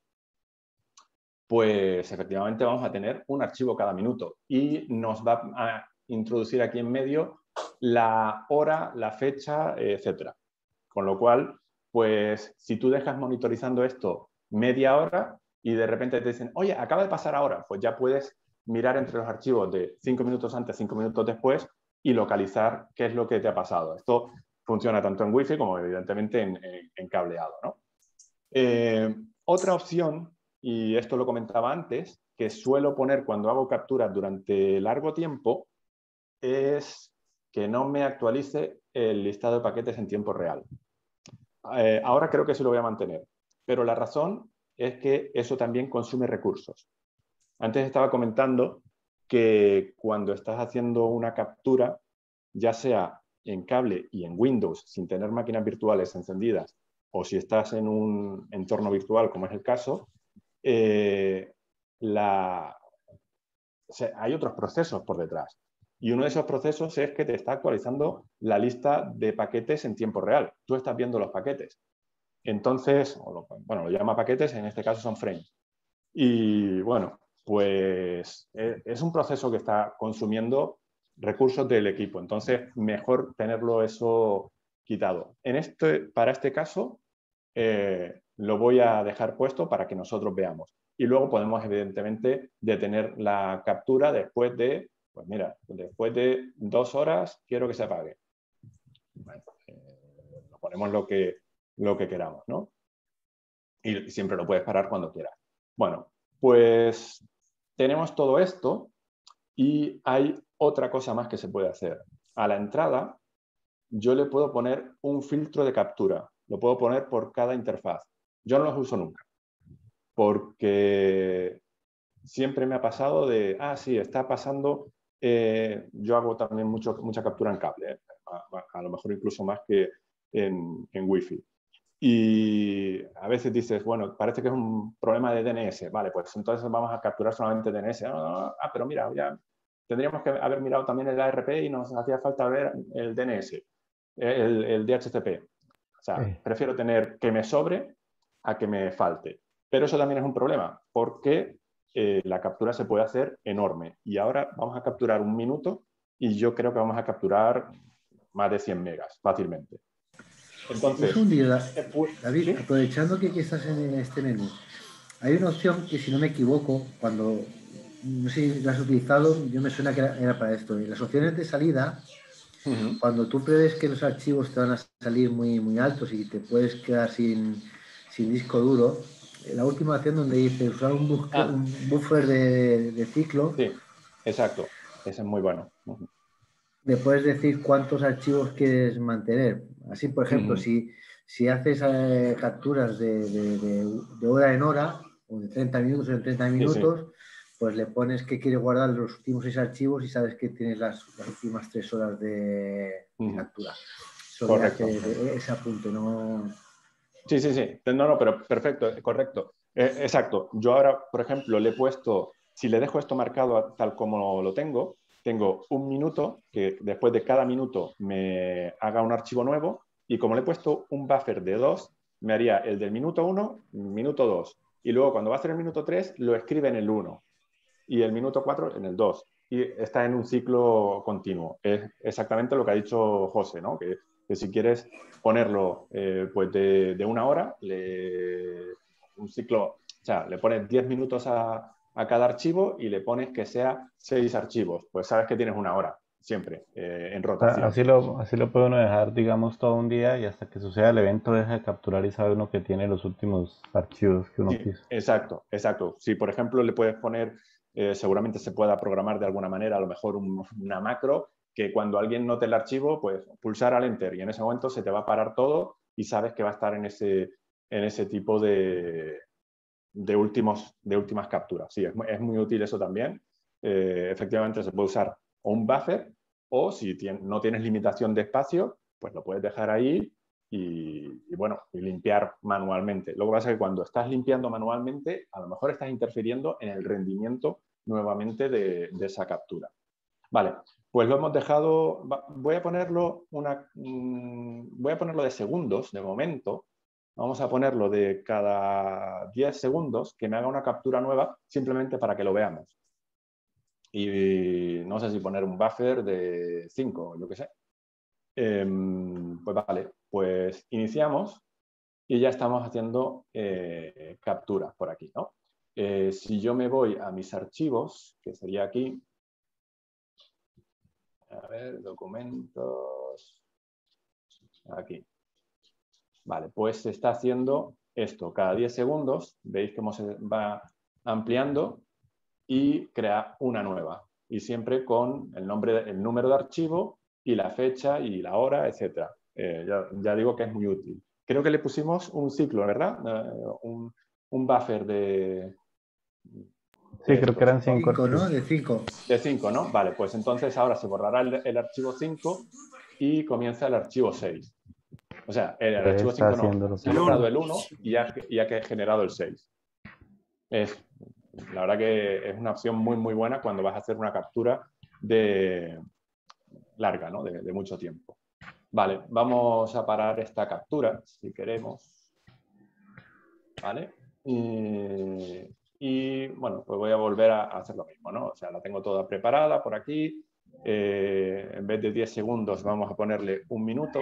pues efectivamente vamos a tener un archivo cada minuto y nos va a introducir aquí en medio la hora, la fecha, etcétera. Con lo cual, pues si tú dejas monitorizando esto media hora y de repente te dicen, oye, acaba de pasar ahora, pues ya puedes mirar entre los archivos de cinco minutos antes, cinco minutos después y localizar qué es lo que te ha pasado. Esto funciona tanto en Wi-Fi como evidentemente en, en, en cableado, ¿no? Eh, otra opción, y esto lo comentaba antes, que suelo poner cuando hago capturas durante largo tiempo, es que no me actualice el listado de paquetes en tiempo real. Eh, ahora creo que sí lo voy a mantener, pero la razón es que eso también consume recursos. Antes estaba comentando que cuando estás haciendo una captura, ya sea en cable y en Windows, sin tener máquinas virtuales encendidas, o si estás en un entorno virtual, como es el caso, eh, la... o sea, hay otros procesos por detrás. Y uno de esos procesos es que te está actualizando la lista de paquetes en tiempo real. Tú estás viendo los paquetes. Entonces, bueno, lo llama paquetes, en este caso son frames. Y bueno, pues es un proceso que está consumiendo recursos del equipo. Entonces, mejor tenerlo eso quitado. En este, para este caso, eh, lo voy a dejar puesto para que nosotros veamos. Y luego podemos, evidentemente, detener la captura después de, pues mira, después de dos horas quiero que se apague. Bueno, eh, lo ponemos lo que, lo que queramos, ¿no? Y siempre lo puedes parar cuando quieras. Bueno, pues tenemos todo esto y hay otra cosa más que se puede hacer. A la entrada, yo le puedo poner un filtro de captura. Lo puedo poner por cada interfaz. Yo no los uso nunca, porque siempre me ha pasado de, ah, sí, está pasando, eh, yo hago también mucho, mucha captura en cable, ¿eh? a, a lo mejor incluso más que en, en Wi-Fi. Y a veces dices, bueno, parece que es un problema de D N S. Vale, pues entonces vamos a capturar solamente D N S. Ah, ah pero mira, ya tendríamos que haber mirado también el A R P y nos hacía falta ver el D N S, el, el D H C P. O sea, sí. Prefiero tener que me sobre a que me falte. Pero eso también es un problema, porque eh, la captura se puede hacer enorme. Y ahora vamos a capturar un minuto y yo creo que vamos a capturar más de cien megas fácilmente. Entonces, un día, David, ¿sí? Aprovechando que aquí estás en este menú, hay una opción que, si no me equivoco, cuando, no sé si la has utilizado, yo me suena que era, era para esto. En las opciones de salida, uh-huh. Cuando tú prevés que los archivos te van a salir muy, muy altos y te puedes quedar sin, sin disco duro, la última opción donde dice usar un, buffer, ah. un buffer de, de ciclo. Sí, exacto. Ese es muy bueno. Uh-huh. Le puedes decir cuántos archivos quieres mantener. Así, por ejemplo, uh-huh. si, Si haces eh, capturas de, de, de, de hora en hora, o de treinta minutos en treinta minutos, sí, sí. Pues le pones que quiere guardar los últimos seis archivos y sabes que tienes las, las últimas tres horas de, de captura. Eso correcto. Hace de, ese apunte, ¿no? Sí, sí, sí. No, no, pero perfecto, correcto. Eh, exacto. Yo ahora, por ejemplo, le he puesto, si le dejo esto marcado tal como lo tengo, tengo un minuto que después de cada minuto me haga un archivo nuevo y como le he puesto un buffer de dos, me haría el del minuto uno, minuto dos. Y luego cuando va a hacer el minuto tres, lo escribe en el uno. Y el minuto cuatro en el dos. Y está en un ciclo continuo. Es exactamente lo que ha dicho José, ¿no? Que, que si quieres ponerlo eh, pues de, de una hora, le, un ciclo, o sea, le pones diez minutos a, a cada archivo y le pones que sea seis archivos. Pues sabes que tienes una hora, siempre, eh, en rotación. Así lo, así lo puede uno dejar, digamos, todo un día y hasta que suceda el evento deja de capturar y sabe uno que tiene los últimos archivos que uno sí, quiso. Exacto, exacto. Si, por ejemplo, le puedes poner... Eh, seguramente se pueda programar de alguna manera, a lo mejor un, una macro, que cuando alguien note el archivo, pues pulsar al enter y en ese momento se te va a parar todo y sabes que va a estar en ese, en ese tipo de, de, últimos, de últimas capturas. Sí, es, es muy útil eso también. Eh, efectivamente se puede usar o un buffer o si tiene, no tienes limitación de espacio, pues lo puedes dejar ahí y, y bueno, y limpiar manualmente. Lo que pasa es que cuando estás limpiando manualmente, a lo mejor estás interfiriendo en el rendimiento nuevamente de, de esa captura. Vale, pues lo hemos dejado, voy a ponerlo una, voy a ponerlo de segundos de momento. Vamos a ponerlo de cada diez segundos que me haga una captura nueva simplemente para que lo veamos. Y no sé si poner un buffer de cinco, yo qué sé. Eh, pues vale, pues iniciamos y ya estamos haciendo eh, capturas por aquí, ¿no? Eh, si yo me voy a mis archivos, que sería aquí, a ver, documentos, aquí. Vale, pues se está haciendo esto cada diez segundos, veis cómo se va ampliando y crea una nueva. Y siempre con el nombre, el número de archivo y la fecha y la hora, etcétera. Eh, ya, ya digo que es muy útil. Creo que le pusimos un ciclo, ¿verdad? Uh, un, un buffer de... Sí, de creo estos. que eran cinco. cinco, ¿no? De cinco. De cinco, ¿no? Vale, pues entonces ahora se borrará el, el archivo cinco y comienza el archivo seis. O sea, el, el archivo cinco no, se ha borrado el uno y ha, y ha generado el seis. Es, la verdad que es una opción muy, muy buena cuando vas a hacer una captura de larga, ¿no? De, de mucho tiempo. Vale, vamos a parar esta captura, si queremos. ¿Vale? Y, y bueno, pues voy a volver a hacer lo mismo, ¿no? O sea, la tengo toda preparada por aquí. Eh, en vez de diez segundos vamos a ponerle un minuto.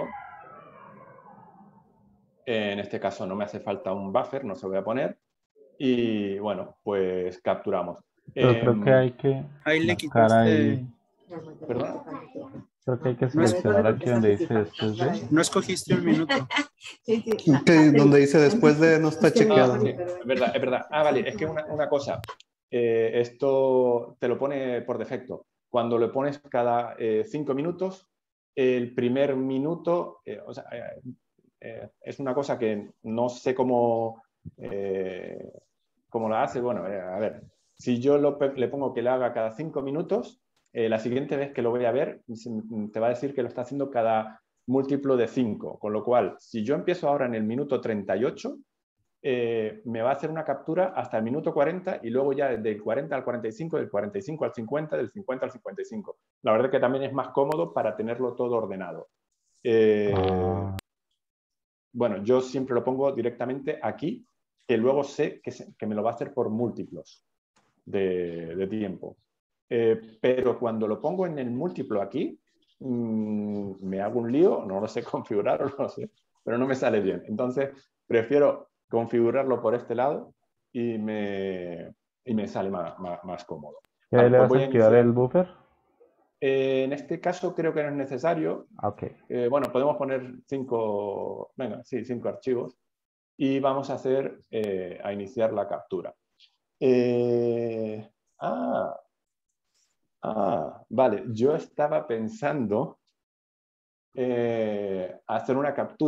En este caso no me hace falta un buffer, no se lo voy a poner. Y bueno, pues capturamos. Pero eh, creo que hay que ahí le quitaste... ahí... ¿Perdón? Creo que hay que seleccionar no es... aquí donde dice después de... No escogiste un minuto. Que donde dice después de no está chequeado. Ah, sí, es verdad, es verdad. Ah, vale, es que una, una cosa. Eh, esto te lo pone por defecto. Cuando lo pones cada eh, cinco minutos, el primer minuto... Eh, o sea, eh, eh, es una cosa que no sé cómo... Eh, cómo la hace. Bueno, eh, a ver. Si yo lo, le pongo que lo haga cada cinco minutos... Eh, la siguiente vez que lo voy a ver, te va a decir que lo está haciendo cada múltiplo de cinco. Con lo cual, si yo empiezo ahora en el minuto treinta y ocho, eh, me va a hacer una captura hasta el minuto cuarenta y luego ya del cuarenta al cuarenta y cinco, del cuarenta y cinco al cincuenta, del cincuenta al cincuenta y cinco. La verdad es que también es más cómodo para tenerlo todo ordenado. Eh, ah. Bueno, yo siempre lo pongo directamente aquí, que luego sé que, se, que me lo va a hacer por múltiplos de, de tiempo. Eh, pero cuando lo pongo en el múltiplo aquí, mmm, me hago un lío, no lo sé configurar o no lo sé, pero no me sale bien. Entonces, prefiero configurarlo por este lado y me, y me sale más, más, más cómodo. ¿Y ahí vale, le vas pues a activar el buffer? Eh, en este caso creo que no es necesario. Okay. Eh, bueno, podemos poner cinco, venga, sí, cinco archivos y vamos a hacer, eh, a iniciar la captura. Eh, ah, Ah, vale. Yo estaba pensando eh, hacer una captura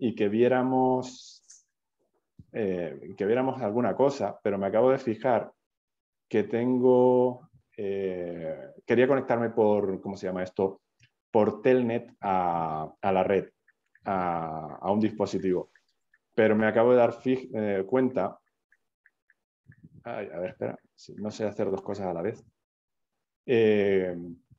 y que viéramos, eh, que viéramos alguna cosa, pero me acabo de fijar que tengo, eh, quería conectarme por, ¿cómo se llama esto? Por Telnet a, a la red, a, a un dispositivo. Pero me acabo de dar fij, eh, cuenta, ay, a ver, espera, no sé hacer dos cosas a la vez, eh,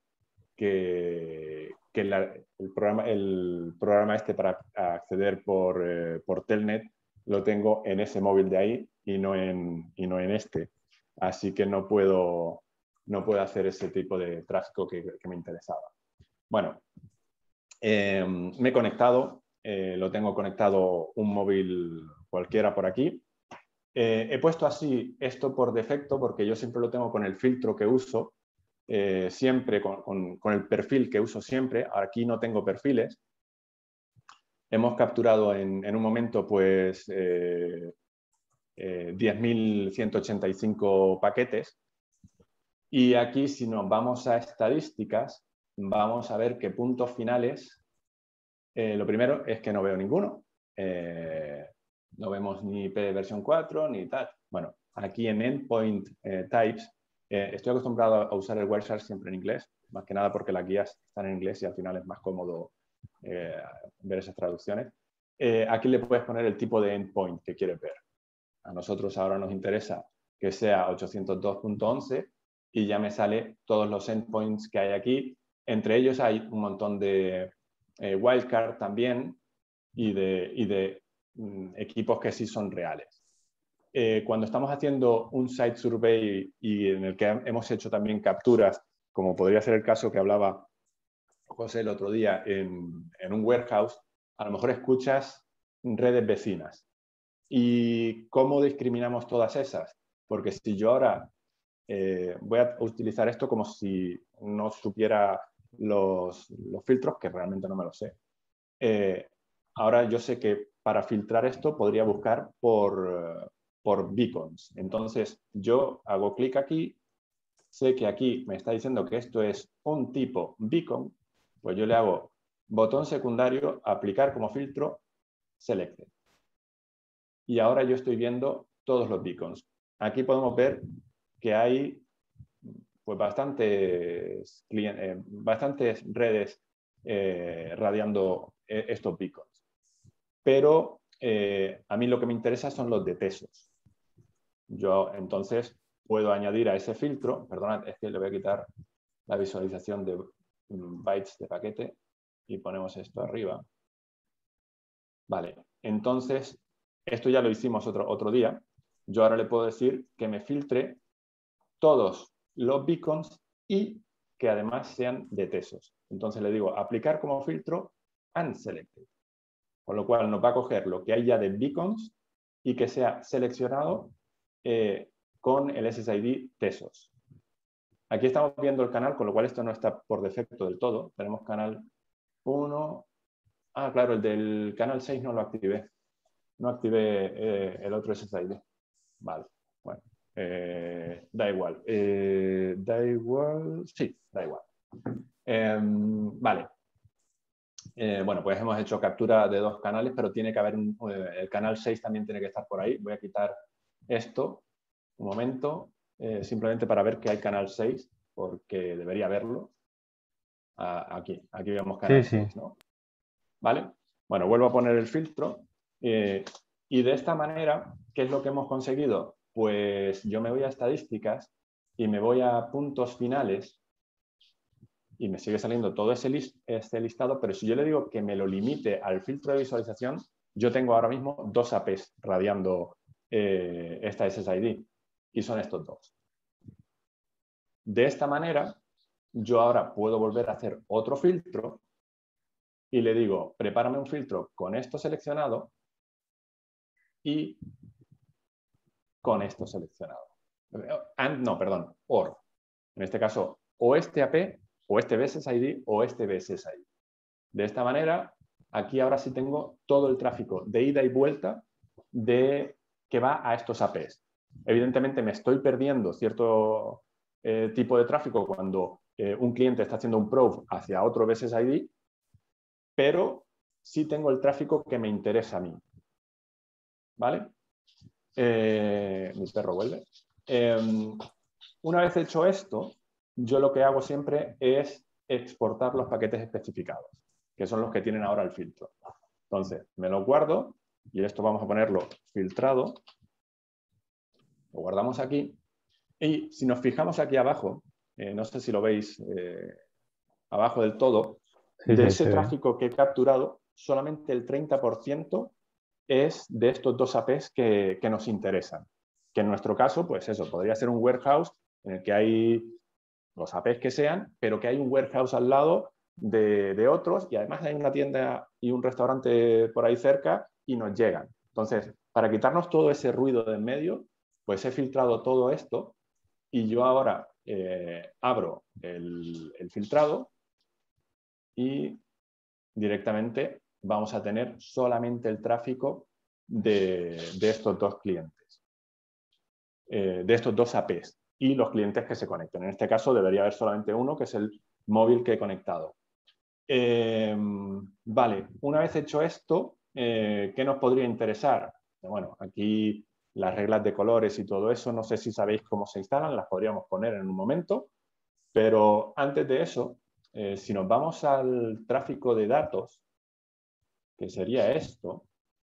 que, que la, el, programa, el programa este para acceder por, eh, por Telnet lo tengo en ese móvil de ahí y no en, y no en este. Así que no puedo, no puedo hacer ese tipo de tráfico que, que me interesaba. Bueno, eh, me he conectado, eh, lo tengo conectado un móvil cualquiera por aquí. Eh, he puesto así esto por defecto porque yo siempre lo tengo con el filtro que uso, eh, siempre con, con, con el perfil que uso siempre. Aquí no tengo perfiles. Hemos capturado en, en un momento pues eh, eh, diez mil ciento ochenta y cinco paquetes. Y aquí, si nos vamos a estadísticas, vamos a ver que puntos finales, eh, lo primero es que no veo ninguno. Eh, no vemos ni I P versión cuatro ni tal. Bueno, aquí en Endpoint eh, Types, eh, estoy acostumbrado a usar el Wireshark siempre en inglés, más que nada porque las guías están en inglés y al final es más cómodo eh, ver esas traducciones. Eh, aquí le puedes poner el tipo de endpoint que quieres ver. A nosotros ahora nos interesa que sea ochocientos dos punto once y ya me sale todos los endpoints que hay aquí. Entre ellos hay un montón de eh, wildcard también y de, y de mm, equipos que sí son reales. Eh, cuando estamos haciendo un site survey y en el que hemos hecho también capturas, como podría ser el caso que hablaba José el otro día en, en un warehouse, a lo mejor escuchas redes vecinas. ¿Y cómo discriminamos todas esas? Porque si yo ahora eh, voy a utilizar esto como si no supiera los, los filtros, que realmente no me lo sé. Eh, ahora yo sé que para filtrar esto podría buscar por, por beacons. Entonces yo hago clic aquí, sé que aquí me está diciendo que esto es un tipo beacon, pues yo le hago botón secundario, aplicar como filtro, selected. Y ahora yo estoy viendo todos los beacons. Aquí podemos ver que hay pues, bastantes, eh, bastantes redes eh, radiando eh, estos beacons. Pero eh, a mí lo que me interesa son los de tesos. Yo entonces puedo añadir a ese filtro, perdonad, es que le voy a quitar la visualización de bytes de paquete y ponemos esto arriba. Vale, entonces esto ya lo hicimos otro, otro día. Yo ahora le puedo decir que me filtre todos los beacons y que además sean de tesos. Entonces le digo aplicar como filtro unselected. Con lo cual nos va a coger lo que hay ya de beacons y que sea seleccionado eh, con el S S I D tesos. Aquí estamos viendo el canal, con lo cual esto no está por defecto del todo. Tenemos canal uno. Ah, claro, el del canal seis no lo activé. No activé eh, el otro S S I D. Vale, bueno. Eh, da igual. Eh, da igual. Sí, da igual. Eh, vale. Eh, bueno, pues hemos hecho captura de dos canales, pero tiene que haber un, eh, el canal seis también tiene que estar por ahí. Voy a quitar esto un momento, eh, simplemente para ver que hay canal seis, porque debería verlo. Ah, aquí, aquí vemos canal sí, sí. seis, ¿no? ¿Vale? Bueno, vuelvo a poner el filtro. Eh, y de esta manera, ¿qué es lo que hemos conseguido? Pues yo me voy a estadísticas y me voy a puntos finales y me sigue saliendo todo ese, list, ese listado, pero si yo le digo que me lo limite al filtro de visualización, yo tengo ahora mismo dos A Ps radiando eh, esta S S I D y son estos dos. De esta manera, yo ahora puedo volver a hacer otro filtro y le digo, prepárame un filtro con esto seleccionado y con esto seleccionado. And, no, perdón, or. En este caso, o este A P, o este B S S I D, o este B S S I D. De esta manera, aquí ahora sí tengo todo el tráfico de ida y vuelta de, que va a estos A Ps. Evidentemente me estoy perdiendo cierto eh, tipo de tráfico cuando eh, un cliente está haciendo un probe hacia otro B S S I D, pero si tengo el tráfico que me interesa a mí. ¿Vale? Eh, mi perro vuelve. Eh, una vez hecho esto, yo lo que hago siempre es exportar los paquetes especificados, que son los que tienen ahora el filtro. Entonces, me lo guardo y esto vamos a ponerlo filtrado. Lo guardamos aquí. Y si nos fijamos aquí abajo, eh, no sé si lo veis eh, abajo del todo, Sí, de sí, ese se ve. tráfico que he capturado, solamente el treinta por ciento es de estos dos A Ps que, que nos interesan. Que en nuestro caso, pues eso, podría ser un warehouse en el que hay los A Ps que sean, pero que hay un warehouse al lado de, de otros y además hay una tienda y un restaurante por ahí cerca y nos llegan. Entonces, para quitarnos todo ese ruido de en medio, pues he filtrado todo esto y yo ahora eh, abro el, el filtrado y directamente vamos a tener solamente el tráfico de, de estos dos clientes, eh, de estos dos A Ps y los clientes que se conecten. En este caso debería haber solamente uno, que es el móvil que he conectado. Eh, vale, una vez hecho esto, eh, ¿qué nos podría interesar? Bueno, aquí las reglas de colores y todo eso, no sé si sabéis cómo se instalan, las podríamos poner en un momento, pero antes de eso, eh, si nos vamos al tráfico de datos, que sería esto,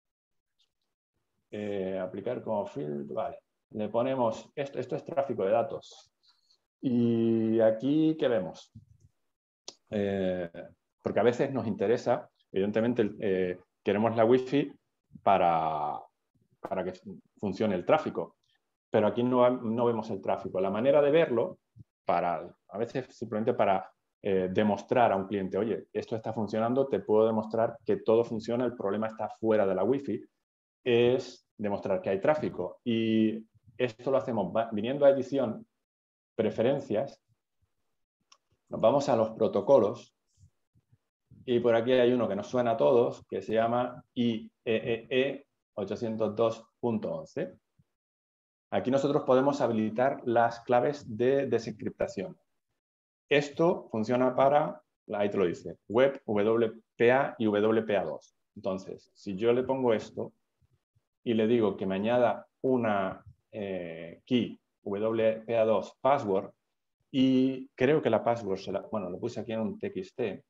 eh, aplicar como filtro, vale, le ponemos, esto, esto es tráfico de datos. Y aquí, ¿qué vemos? Eh, porque a veces nos interesa, evidentemente, eh, queremos la Wi-Fi para, para que funcione el tráfico, pero aquí no, no vemos el tráfico. La manera de verlo, para, a veces simplemente para eh, demostrar a un cliente, oye, esto está funcionando, te puedo demostrar que todo funciona, el problema está fuera de la Wi-Fi, es demostrar que hay tráfico. Y esto lo hacemos viniendo a edición, preferencias, nos vamos a los protocolos y por aquí hay uno que nos suena a todos, que se llama I E E E ochocientos dos punto once. Aquí nosotros podemos habilitar las claves de desencriptación. Esto funciona para, ahí te lo dice, web, W P A y W P A dos. Entonces, si yo le pongo esto y le digo que me añada una eh, key W P A dos password y creo que la password, se la, bueno, lo puse aquí en un T X T,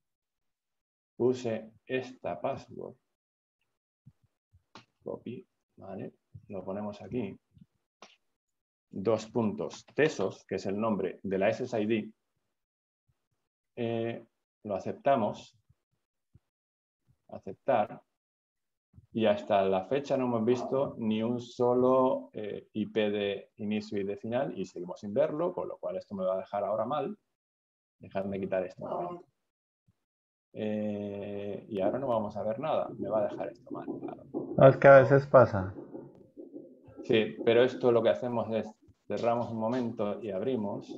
puse esta password, copy, ¿vale? Lo ponemos aquí, dos puntos, Tesos, que es el nombre de la S S I D, eh, lo aceptamos, aceptar, y hasta la fecha no hemos visto ni un solo eh, I P de inicio y de final y seguimos sin verlo, con lo cual esto me va a dejar ahora mal. Dejadme quitar esto un momento. Eh, y ahora no vamos a ver nada, me va a dejar esto mal, claro. No, es que a veces pasa. Sí, pero esto lo que hacemos es cerramos un momento y abrimos.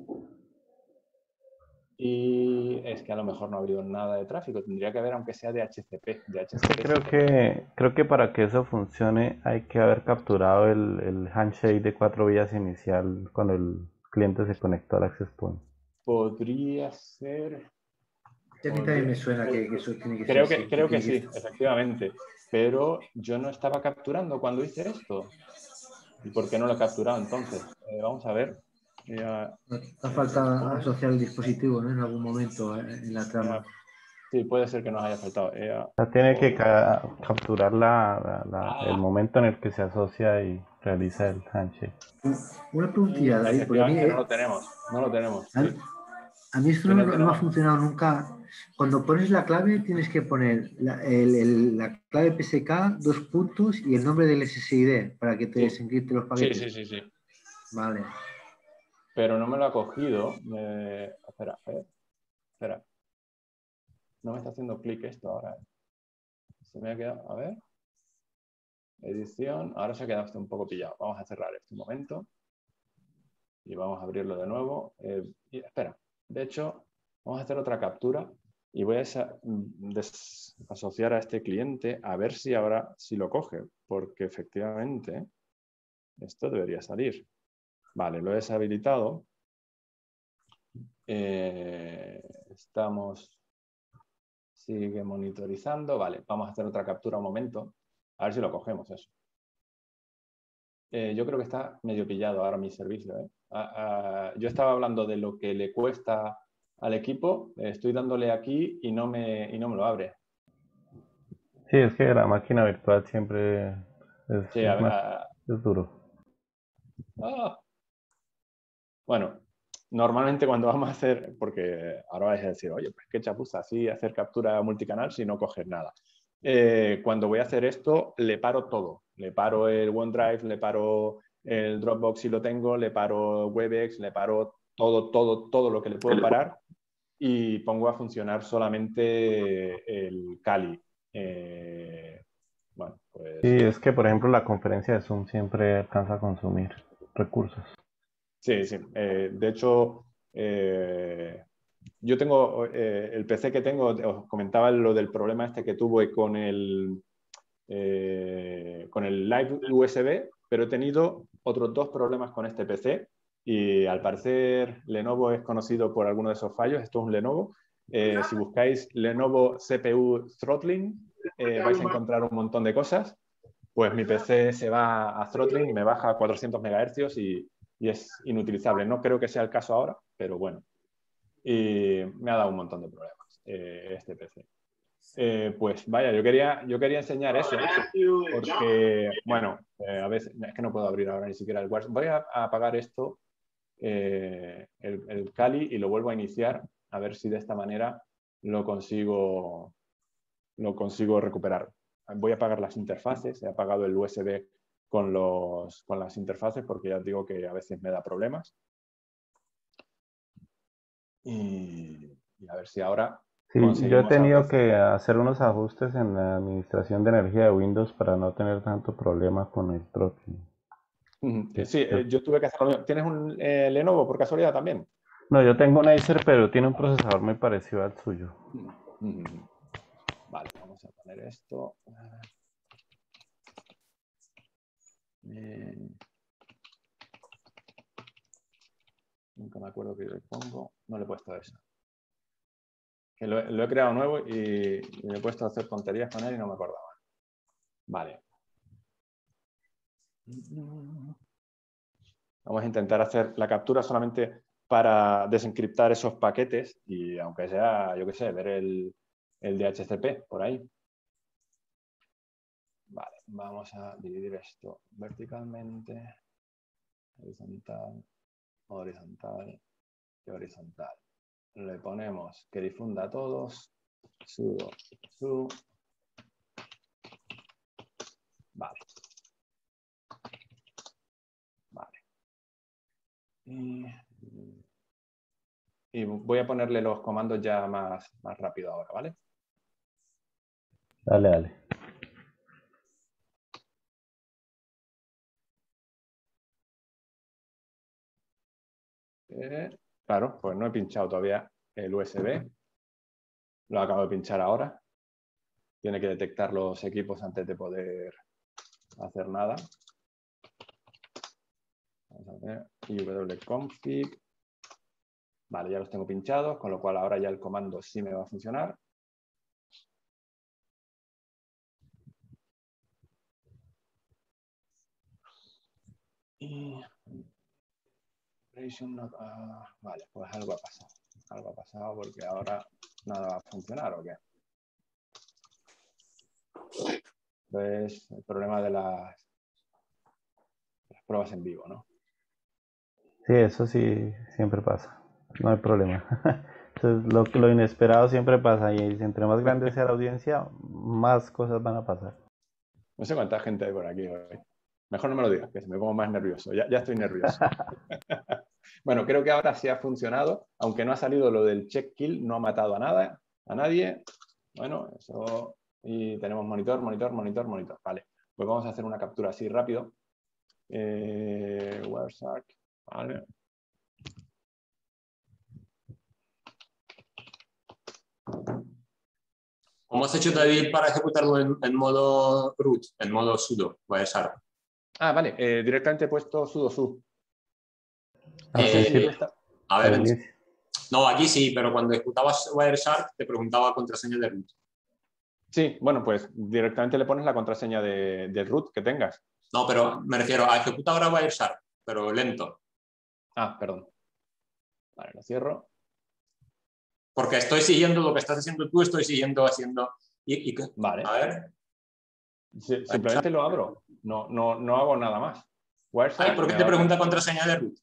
Y es que a lo mejor no ha habido nada de tráfico, tendría que haber aunque sea de H C P. De H C P Es que creo que, creo que para que eso funcione hay que haber capturado el, el handshake de cuatro vías inicial cuando el cliente se conectó al access point. Podría ser... A mí también me suena que, que eso tiene que creo ser. que, sí, creo que tiene sí, efectivamente. Pero yo no estaba capturando cuando hice esto. ¿Y por qué no lo he capturado entonces? Eh, vamos a ver. Ya, Ha falta asociar el dispositivo, ¿no? En algún momento en la trama. ya, sí, puede ser que nos haya faltado. Ya, O sea, tiene que ca capturar la, la, la, el ah, momento en el que se asocia y realiza el handshake. Una preguntilla, David, porque a mí, efectivamente, no eh, lo tenemos. No lo tenemos. a, Sí. a mí esto no, Tienes de no me ha nuevo. funcionado nunca. Cuando pones la clave tienes que poner la, el, el, la clave P S K, dos puntos y el nombre del S S I D para que te Sí. desencripte los Sí, paquetes. sí, sí, sí. Vale. Pero no me lo ha cogido. Eh, espera, a ver. Espera. No me está haciendo clic esto ahora. Se me ha quedado. A ver. Edición. Ahora se ha quedado esto un poco pillado. Vamos a cerrar este momento. Y vamos a abrirlo de nuevo. Eh, y, espera. De hecho, vamos a hacer otra captura. Y voy a asociar a este cliente a ver si ahora si lo coge. Porque efectivamente esto debería salir. Vale, lo he deshabilitado. Eh, estamos sigue monitorizando. Vale, vamos a hacer otra captura un momento. A ver si lo cogemos eso. Eh, yo creo que está medio pillado ahora mi servicio. ¿eh? Ah, ah, yo estaba hablando de lo que le cuesta al equipo. Eh, estoy dándole aquí y no, me, y no me lo abre. Sí, es que la máquina virtual siempre es, Sí, es a, más, a, es duro. ah. Bueno, normalmente cuando vamos a hacer, porque ahora vais a decir, oye, pues qué chapuza, así hacer captura multicanal si no coges nada. Eh, cuando voy a hacer esto, le paro todo. Le paro el OneDrive, le paro el Dropbox si lo tengo, le paro Webex, le paro todo, todo, todo lo que le puedo parar y pongo a funcionar solamente el Kali. Eh, bueno, pues... Sí, es que por ejemplo la conferencia de Zoom siempre alcanza a consumir recursos. Sí, sí. Eh, de hecho, eh, yo tengo eh, el P C que tengo, os comentaba lo del problema este que tuve con el, eh, con el Live U S B, pero he tenido otros dos problemas con este P C y al parecer Lenovo es conocido por alguno de esos fallos. Esto es un Lenovo. Eh, si buscáis Lenovo C P U throttling, eh, vais a encontrar un montón de cosas. Pues mi P C se va a throttling y me baja a cuatrocientos megahercios y, y es inutilizable. No creo que sea el caso ahora, pero bueno. Y me ha dado un montón de problemas eh, este P C. Eh, pues vaya, yo quería, yo quería enseñar eso, porque, bueno, eh, a veces, es que no puedo abrir ahora ni siquiera el WhatsApp. Voy a, a apagar esto, eh, el, el Kali, y lo vuelvo a iniciar, a ver si de esta manera lo consigo, lo consigo recuperar. Voy a apagar las interfaces, he apagado el U S B con, los, con las interfaces porque ya os digo que a veces me da problemas. Y, y a ver si ahora Sí, conseguimos... yo he tenido ahora... que hacer unos ajustes en la administración de energía de Windows para no tener tanto problema con el throttling. Sí, eh, yo tuve que hacerlo. ¿Tienes un eh, Lenovo por casualidad también? No, yo tengo un Acer, pero tiene un procesador muy parecido al suyo. Mm-hmm. Vale, vamos a poner esto. Eh, nunca me acuerdo que le pongo. No le he puesto eso. Que lo, lo he creado nuevo y, y me he puesto a hacer tonterías con él y no me acordaba. Vale. Vamos a intentar hacer la captura solamente para desencriptar esos paquetes y aunque sea, yo qué sé, ver el, el D H C P por ahí. Vale, vamos a dividir esto verticalmente, horizontal, horizontal y horizontal. Le ponemos que difunda a todos, sudo, su. Vale. Vale. Y, y voy a ponerle los comandos ya más, más rápido ahora, ¿vale? Dale, dale. Eh, claro, pues no he pinchado todavía el U S B. Lo acabo de pinchar ahora. Tiene que detectar los equipos antes de poder hacer nada. Vamos a ver. iwconfig. Vale, ya los tengo pinchados, con lo cual ahora ya el comando sí me va a funcionar. Y... Uh, vale, pues algo ha pasado. Algo ha pasado porque ahora nada va a funcionar, ¿o qué? Pues el problema de las, las pruebas en vivo, ¿no? Sí, eso sí siempre pasa. No hay problema. Entonces, lo, lo inesperado siempre pasa y entre más grande sea la audiencia, más cosas van a pasar. No sé cuánta gente hay por aquí hoy. Mejor no me lo digas, que se me pongo más nervioso. Ya, ya estoy nervioso. Bueno, creo que ahora sí ha funcionado, aunque no ha salido lo del check kill, no ha matado a nada, a nadie. Bueno, eso... Y tenemos monitor, monitor, monitor, monitor. Vale, pues vamos a hacer una captura así rápido. Eh, Wireshark, vale. ¿Cómo has hecho, David, para ejecutarlo en, en modo root, en modo sudo, Wireshark? Ah, vale, eh, directamente he puesto sudo su. Al Eh, principio, a ver, al en, inicio. No, aquí sí, pero cuando ejecutabas Wireshark te preguntaba contraseña de root. Sí, bueno, pues directamente le pones la contraseña de, de root que tengas. No, pero me refiero a ejecutar ahora Wireshark, pero lento. Ah, perdón. Vale, lo cierro. Porque estoy siguiendo lo que estás haciendo tú, estoy siguiendo haciendo... Y, y, vale. A ver. Sí, simplemente lo abro. No, no, no hago nada más. Ay, ¿por qué te pregunta contraseña de root?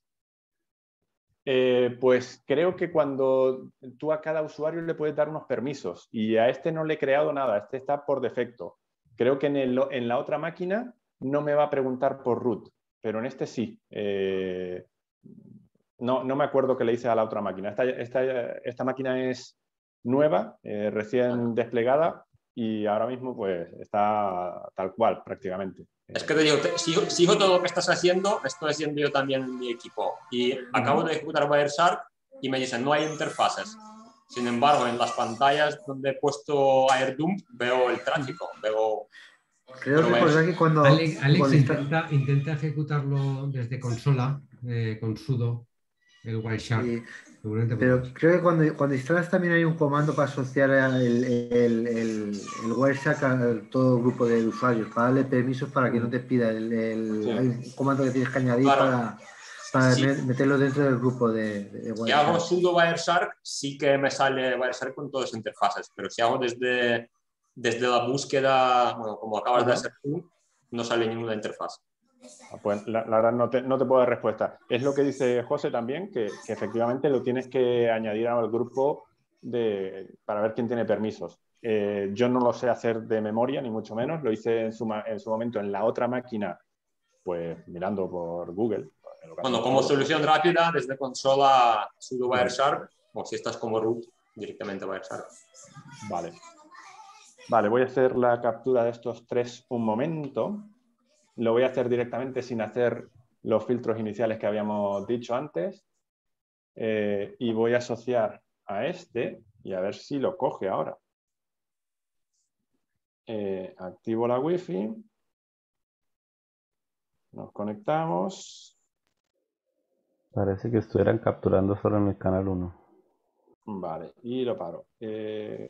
Eh, pues creo que cuando tú a cada usuario le puedes dar unos permisos y a este no le he creado nada, este está por defecto. Creo que en, el, en la otra máquina no me va a preguntar por root, pero en este sí. Eh, no, no me acuerdo qué le hice a la otra máquina. Esta, esta, esta máquina es nueva, eh, recién desplegada y ahora mismo pues está tal cual prácticamente. Es que te digo, te, sigo, sigo todo lo que estás haciendo, estoy haciendo yo también en mi equipo. Y acabo de ejecutar Wireshark y me dicen no hay interfaces. Sin embargo, en las pantallas donde he puesto AirDump veo el tráfico, veo... Creo recordar que cuando... Alex, Alex cuando intenta, intenta ejecutarlo desde consola, eh, con sudo, el Wireshark. Sí, pero creo que cuando, cuando instalas también hay un comando para asociar el, el, el, el Wireshark a todo grupo de usuarios, para darle permisos para que no te pida el, el sí. Hay un comando que tienes que añadir claro. para, para sí. meterlo dentro del grupo de, de Wireshark. Si hago sudo Wireshark, sí que me sale Wireshark con todas las interfaces, pero si hago desde, desde la búsqueda, bueno, como acabas uh-huh. de hacer tú, no sale ninguna interfaz. Pues la, la verdad no te, no te puedo dar respuesta. Es lo que dice José también, que, que efectivamente lo tienes que añadir al grupo de, para ver quién tiene permisos. Eh, yo no lo sé hacer de memoria, ni mucho menos. Lo hice en su, en su momento en la otra máquina, pues mirando por Google. Bueno, como todo. Solución rápida, desde consola sudo Wireshark, o si estás como root, directamente Wireshark. Vale. Vale, voy a hacer la captura de estos tres un momento. Lo voy a hacer directamente sin hacer los filtros iniciales que habíamos dicho antes. Eh, y voy a asociar a este y a ver si lo coge ahora. Eh, activo la Wi-Fi. Nos conectamos. Parece que estuvieran capturando solo en el canal uno. Vale, y lo paro. Eh,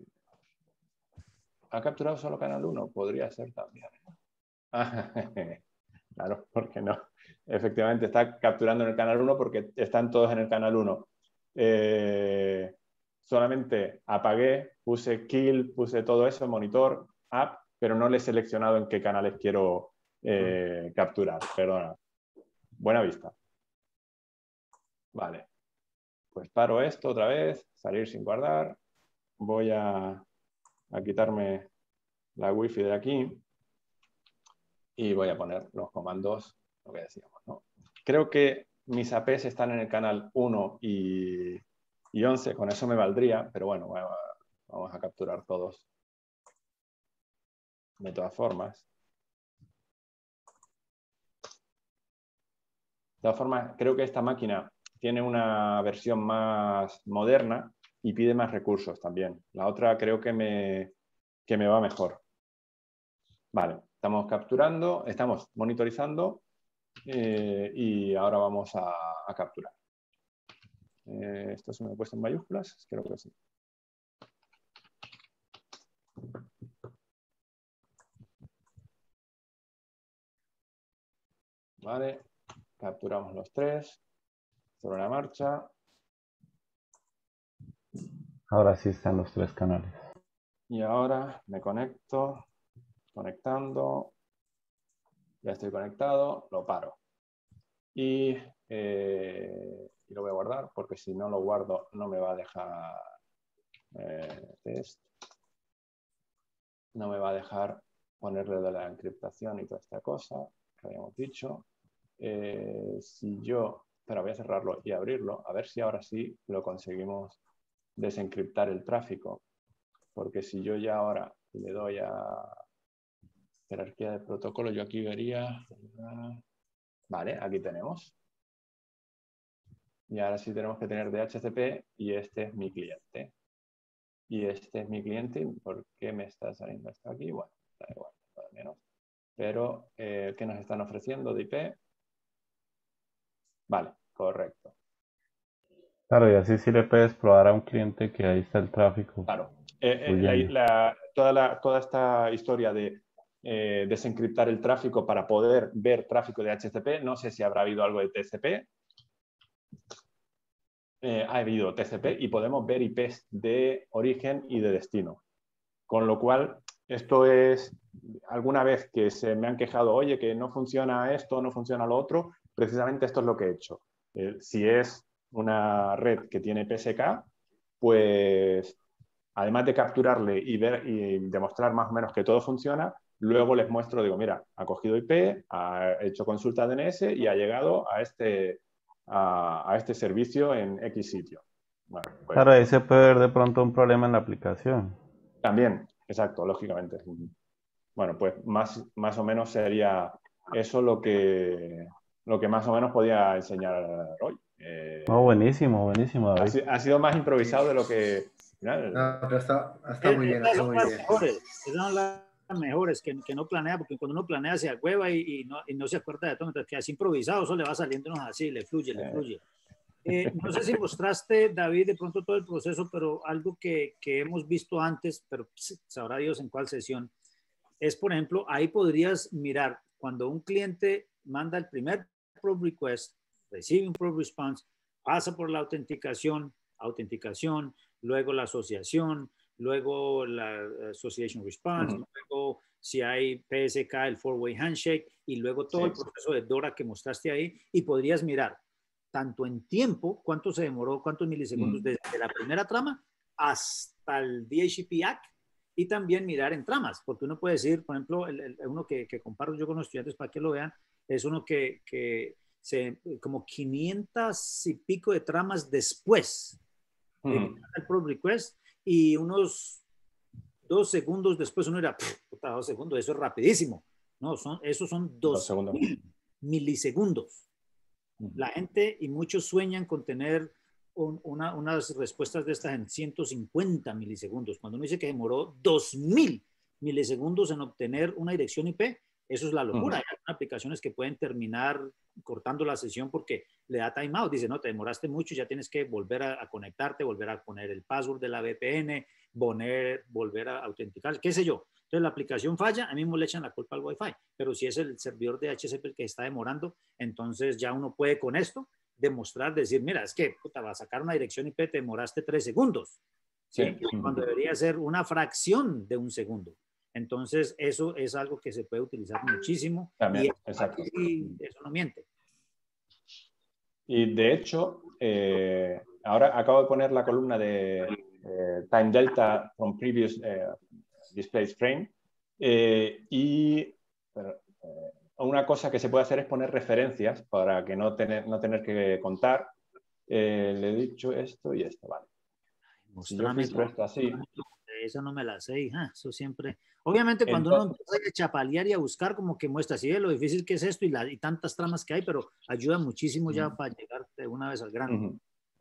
¿Ha capturado solo canal uno? Podría ser también. Claro, porque no. Efectivamente, está capturando en el canal uno porque están todos en el canal uno. Eh, solamente apagué, puse kill, puse todo eso, monitor, app, pero no le he seleccionado en qué canales quiero eh, capturar. Perdona. Buena vista. Vale. Pues paro esto otra vez, salir sin guardar. Voy a, a quitarme la wifi de aquí. Y voy a poner los comandos, lo que decíamos, ¿no? Creo que mis A Ps están en el canal uno y, y once, con eso me valdría, pero bueno, vamos a capturar todos. De todas formas. De todas formas, creo que esta máquina tiene una versión más moderna y pide más recursos también. La otra creo que me, que me va mejor. Vale. Estamos capturando, estamos monitorizando eh, y ahora vamos a, a capturar. Eh, ¿Esto se me ha puesto en mayúsculas? Creo que sí. Vale, capturamos los tres sobre la marcha. Ahora sí están los tres canales. Y ahora me conecto. Conectando, ya estoy conectado, lo paro. Y, eh, y lo voy a guardar porque si no lo guardo no me va a dejar eh, test. No me va a dejar ponerle de la encriptación y toda esta cosa que habíamos dicho. Eh, si yo, pero voy a cerrarlo y abrirlo, a ver si ahora sí lo conseguimos desencriptar el tráfico. Porque si yo ya ahora le doy a jerarquía de protocolo, yo aquí vería... Vale, aquí tenemos. Y ahora sí tenemos que tener D H C P y este es mi cliente. Y este es mi cliente. ¿Por qué me está saliendo esto aquí? Bueno, da igual, al menos. Pero, eh, ¿qué nos están ofreciendo de I P? Vale, correcto. Claro, y así sí le puedes probar a un cliente que ahí está el tráfico. Claro. Eh, eh, fluyendo. la, la, toda, la, toda esta historia de eh, desencriptar el tráfico para poder ver tráfico de H T T P, no sé si habrá habido algo de T C P. Eh, ha habido T C P y podemos ver I Ps de origen y de destino. Con lo cual, esto es, alguna vez que se me han quejado, oye, que no funciona esto, no funciona lo otro, precisamente esto es lo que he hecho. Eh, si es una red que tiene P S K, pues además de capturarle y ver y demostrar más o menos que todo funciona, luego les muestro, digo, mira, ha cogido I P, ha hecho consulta D N S y ha llegado a este, a, a este servicio en X sitio. Bueno, pues, Claro, ahí se puede ver de pronto un problema en la aplicación. también, exacto, lógicamente. Bueno, pues más, más o menos sería eso lo que, lo que más o menos podía enseñar hoy. Eh, No, buenísimo, buenísimo, ha, David. si- ha sido más improvisado de lo que... Final, No, pero está, está muy bien, Esas está son muy las bien. mejores, esas son las mejores que, que no planea, porque cuando uno planea se agüeva y, y, no, y no se acuerda de todo, mientras que así improvisado, eso le va saliéndonos así, le fluye, le fluye. Eh, no sé si mostraste, David, de pronto todo el proceso, pero algo que, que hemos visto antes, pero sabrá Dios en cuál sesión, es, por ejemplo, ahí podrías mirar cuando un cliente manda el primer probe request, recibe un probe response, pasa por la autenticación, autenticación, luego la asociación, luego la association response, Uh-huh. luego si hay P S K, el four-way handshake, y luego todo Sí. el proceso de DORA que mostraste ahí, y podrías mirar tanto en tiempo, cuánto se demoró, cuántos milisegundos Uh-huh. desde la primera trama hasta el D H C P A C, y también mirar en tramas, porque uno puede decir, por ejemplo, el, el, uno que, que comparto yo con los estudiantes para que lo vean, es uno que, que se, como quinientas y pico de tramas después de Uh-huh. el pull request, y unos dos segundos después uno dirá, puta, dos segundos, eso es rapidísimo. No, son, esos son dos mil milisegundos. Uh-huh. La gente y muchos sueñan con tener un, una, unas respuestas de estas en ciento cincuenta milisegundos. Cuando uno dice que demoró dos mil milisegundos en obtener una dirección I P, eso es la locura. Uh-huh. Hay aplicaciones que pueden terminar cortando la sesión porque le da timeout. Dice, no, te demoraste mucho, ya tienes que volver a, a conectarte, volver a poner el password de la V P N, poner, volver a autenticar, qué sé yo. Entonces la aplicación falla, a mí mismo le echan la culpa al Wi-Fi. Pero si es el servidor de H C P el que está demorando, entonces ya uno puede con esto demostrar, decir, mira, es que puta, va a sacar una dirección I P, te demoraste tres segundos. ¿Sí? Sí. Cuando debería ser una fracción de un segundo. Entonces, eso es algo que se puede utilizar muchísimo. También, y exacto. Y eso no miente. Y de hecho, eh, ahora acabo de poner la columna de eh, Time Delta from Previous eh, Displays Frame. Eh, y pero, eh, una cosa que se puede hacer es poner referencias para que no tener, no tener que contar. Eh, le he dicho esto y esto, vale. Si yo filtro esto así... Esa no me la sé, hija. Eso siempre... Obviamente cuando Entonces, uno empieza a chapalear y a buscar, como que muestra así de lo difícil que es esto y, la, y tantas tramas que hay, pero ayuda muchísimo ya uh-huh. para llegar de una vez al grano. Uh-huh.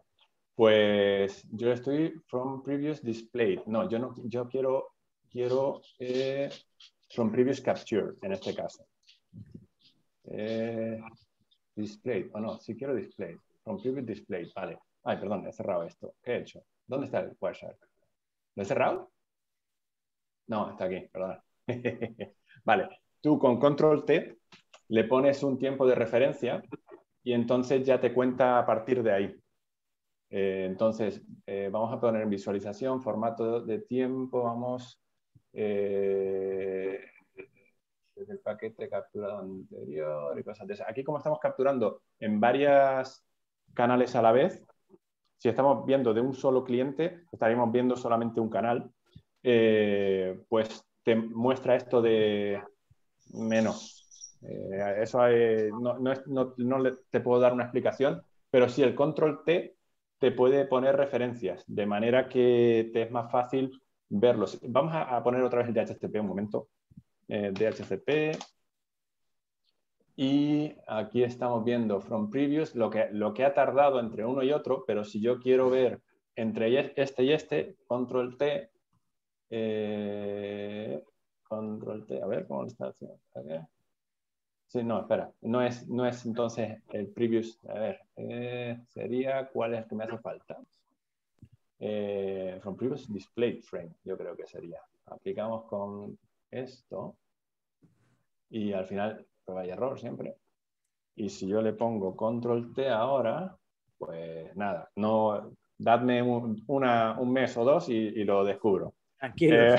Pues yo estoy from previous display. No, yo no, yo quiero, quiero eh, from previous capture en este caso. Eh, display, o oh, no, sí quiero display. From previous display, vale. Ay, perdón, he cerrado esto. ¿Qué he hecho? ¿Dónde está el Wireshark? ¿Lo he cerrado? No, está aquí, perdón. Vale, tú con control T le pones un tiempo de referencia y entonces ya te cuenta a partir de ahí. Eh, entonces, eh, vamos a poner en visualización, formato de tiempo, vamos eh, desde el paquete capturado anterior y cosas de esas. Aquí como estamos capturando en varios canales a la vez, si estamos viendo de un solo cliente, estaríamos viendo solamente un canal, eh, pues te muestra esto de menos. Eh, eso es, no, no, es, no, no le, te puedo dar una explicación, pero sí el control T te puede poner referencias, de manera que te es más fácil verlos. Vamos a, a poner otra vez el D H C P un momento. Eh, D H C P. Y aquí estamos viendo from previous lo que, lo que ha tardado entre uno y otro, pero si yo quiero ver entre este y este, control T, eh, control T, a ver cómo lo está haciendo. Sí, no, espera. No es, no es entonces el previous. A ver, eh, sería cuál es el que me hace falta. Eh, from previous display frame, yo creo que sería. Aplicamos con esto y al final prueba y error siempre. Y si yo le pongo control T ahora, pues nada, no, dadme un, una, un mes o dos y, y lo descubro. Tranquilo. Eh,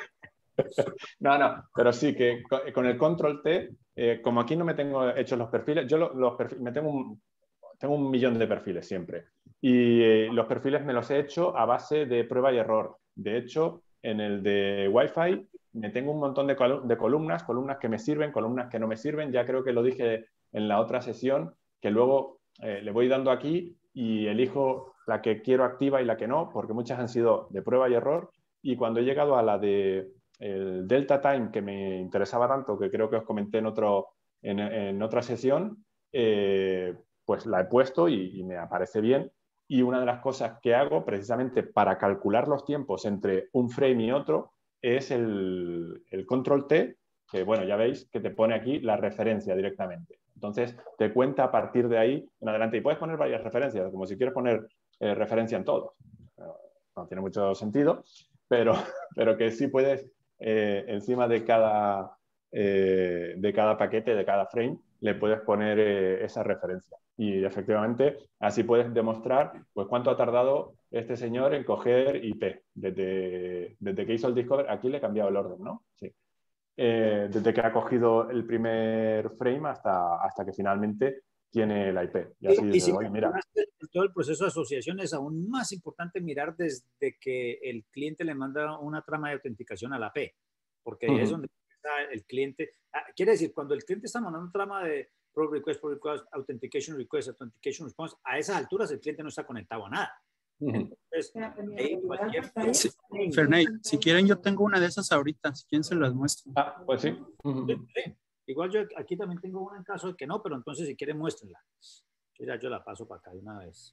no, no, pero sí que con, con el control T, eh, como aquí no me tengo hechos los perfiles, yo lo, los perfiles, me tengo un, tengo un millón de perfiles siempre. Y eh, los perfiles me los he hecho a base de prueba y error. De hecho, en el de Wi-Fi me tengo un montón de, col de columnas, columnas que me sirven, columnas que no me sirven. Ya creo que lo dije en la otra sesión, que luego eh, le voy dando aquí y elijo la que quiero activa y la que no, porque muchas han sido de prueba y error. Y cuando he llegado a la de el Delta Time, que me interesaba tanto, que creo que os comenté en, otro, en, en otra sesión, eh, pues la he puesto y, y me aparece bien. Y una de las cosas que hago precisamente para calcular los tiempos entre un frame y otro es el, el control T, que bueno, ya veis que te pone aquí la referencia directamente. Entonces te cuenta a partir de ahí en adelante. Y puedes poner varias referencias, como si quieres poner eh, referencia en todos. No tiene mucho sentido, pero, pero que sí puedes eh, encima de cada, eh, de cada paquete, de cada frame, le puedes poner eh, esa referencia. Y efectivamente, así puedes demostrar pues, cuánto ha tardado este señor en coger I P. Desde, desde que hizo el Discover, aquí le he cambiado el orden, ¿no? Sí. Eh, desde que ha cogido el primer frame hasta, hasta que finalmente tiene la I P. Y así y, dice, y si oye, mira. todo el proceso de asociación es aún más importante mirar desde que el cliente le manda una trama de autenticación a la A P, porque ahí uh-huh. es donde está el cliente. Ah, quiere decir, cuando el cliente está mandando una trama de Pro Request, Pro Request, Authentication Request, Authentication Response, a esas alturas el cliente no está conectado a nada. Uh-huh. Entonces, ahí cualquier... Sí, Ferney, si quieren yo tengo una de esas ahorita, si quieren se las muestro. Ah, pues sí. Uh-huh. sí, sí. Igual yo aquí también tengo una en caso de que no, pero entonces si quieren muéstrenla. Yo ya yo la paso para acá de una vez.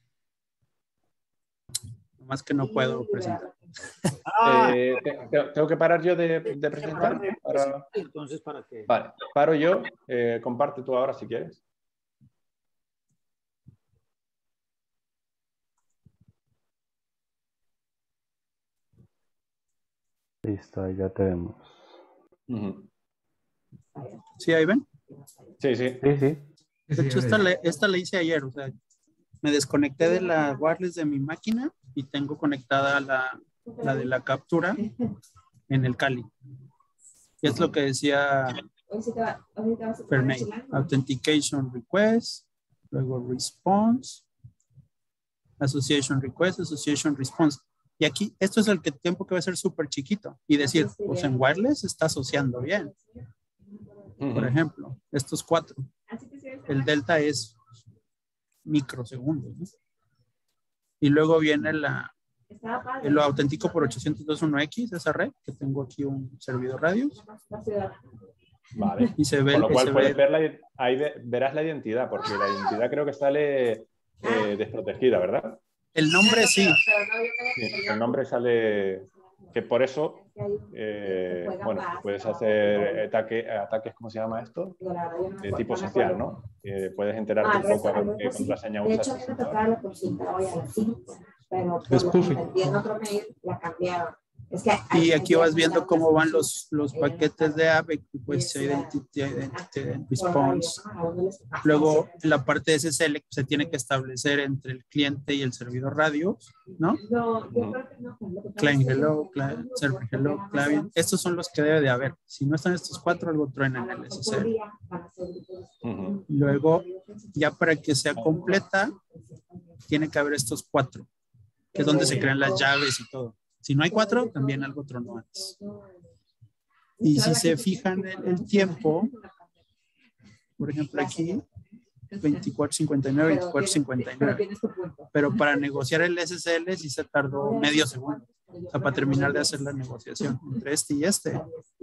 Más que no puedo presentar. Ah, eh, ¿Tengo que parar yo de, de presentar? Para... Entonces, ¿para qué? Vale, paro yo. Eh, comparte tú ahora si quieres. Listo, ahí ya te vemos. Uh-huh. ¿Sí, ahí ven? Sí, sí. Sí, sí. De hecho, esta, le, esta la hice ayer, o sea, me desconecté de la wireless de mi máquina y tengo conectada la, la de la captura en el Kali. Y es lo que decía Ferney. Authentication request, luego response, association request, association response. Y aquí, esto es el que, tiempo que va a ser súper chiquito. Y decir, pues en wireless está asociando bien. Uh-huh. Por ejemplo, estos cuatro. El delta es microsegundos, ¿no? Y luego viene la, lo autentico por ochocientos dos punto uno equis, esa red, que tengo aquí un servidor radios. Vale. Y se ve, Con lo cual se puedes ve, ver la, ahí ve, verás la identidad, porque la identidad creo que sale eh, desprotegida, ¿verdad? El nombre sí. Sí, el nombre sale, que por eso, eh, bueno, puedes hacer ataque, ataques, ¿cómo se llama esto? De tipo social, ¿no? Eh, puedes enterarte un poco a ver qué contraseña usas. De hecho, me tocaba la consulta hoy a las cinco, pero por lo que metí en otro mail la cambiaron. Es que y aquí vas viendo cómo van los, los paquetes de A V E, pues Identity, Identity, Response. Luego, la parte de S S L se tiene que establecer entre el cliente y el servidor radio, ¿no? Client hello, client, server hello, client. Estos son los que debe de haber. Si no están estos cuatro, algo truena en el S S L. Uh-huh. Luego, ya para que sea completa, tiene que haber estos cuatro, que es donde se crean las llaves y todo. Si no hay cuatro, también algo tronó antes. Y si se fijan en el tiempo, por ejemplo aquí, veinticuatro cincuenta y nueve, veinticuatro cincuenta y nueve. Pero para negociar el S S L sí se tardó medio segundo. O sea, para terminar de hacer la negociación entre este y este.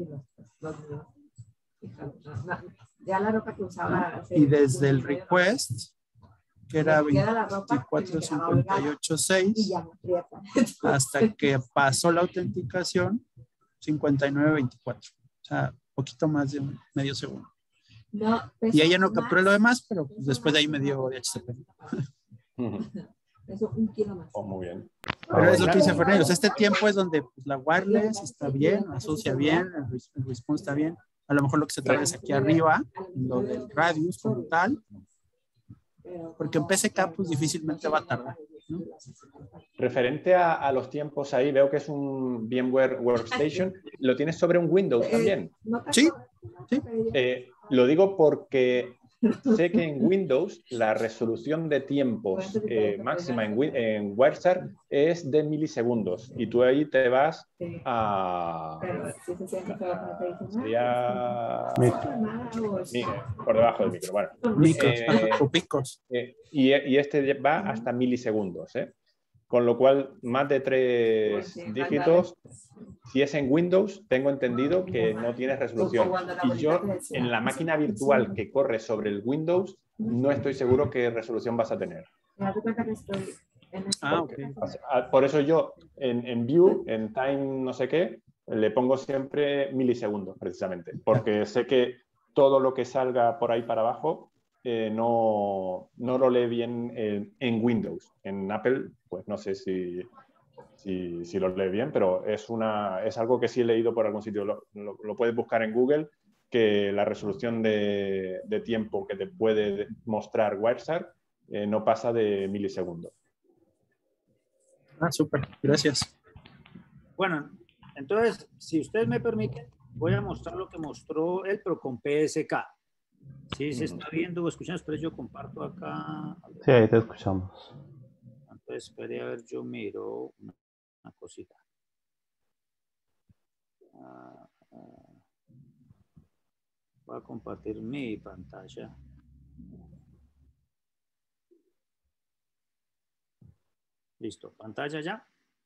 Y desde el request, que era veinticuatro cincuenta y ocho seis, hasta que pasó la autenticación, cincuenta y nueve veinticuatro. O sea, poquito más de un medio segundo. No, Y ella no capturó lo demás, pero pues, después de ahí me dio D H C P. Eso, un kilo más. Oh, muy bien. Pero es lo que dice Fernando. Este tiempo es donde pues, la wireless está bien, asocia bien, el, res- el response está bien. A lo mejor lo que se tarda es aquí arriba, lo del radius como tal. Porque en P C K pues difícilmente va a tardar, ¿no? Referente a, a los tiempos ahí, veo que es un VMware Workstation. ¿Lo tienes sobre un Windows también? Sí, sí. Eh, lo digo porque sé que en Windows la resolución de tiempos eh, máxima en, Win- en WireShark es de milisegundos y tú ahí te vas a... Sería... Mi- por debajo del micro, bueno. Micros, Eh, o picos. eh, y, y este va hasta milisegundos, ¿eh? Con lo cual, más de tres dígitos, si es en Windows, tengo entendido que no tiene resolución. Y yo, en la máquina virtual que corre sobre el Windows, no estoy seguro qué resolución vas a tener. Ah, ok. Por eso yo, en, en View, en Time no sé qué, le pongo siempre milisegundos, precisamente. Porque sé que todo lo que salga por ahí para abajo eh, no, no lo lee bien en, en Windows. En Apple, pues no sé si, si, si lo lee bien, pero es, una, es algo que sí he leído por algún sitio. Lo, lo, lo puedes buscar en Google, que la resolución de, de tiempo que te puede mostrar WireShark eh, no pasa de milisegundos. Ah, súper, gracias. Bueno, entonces, si ustedes me permiten, voy a mostrar lo que mostró él, pero con P S K. Sí, se está viendo o escuchando, espera, yo comparto acá. Sí, ahí te escuchamos. Entonces, espere, a ver, yo miro una, una cosita. Ah, ah. Voy a compartir mi pantalla. Listo, pantalla ya.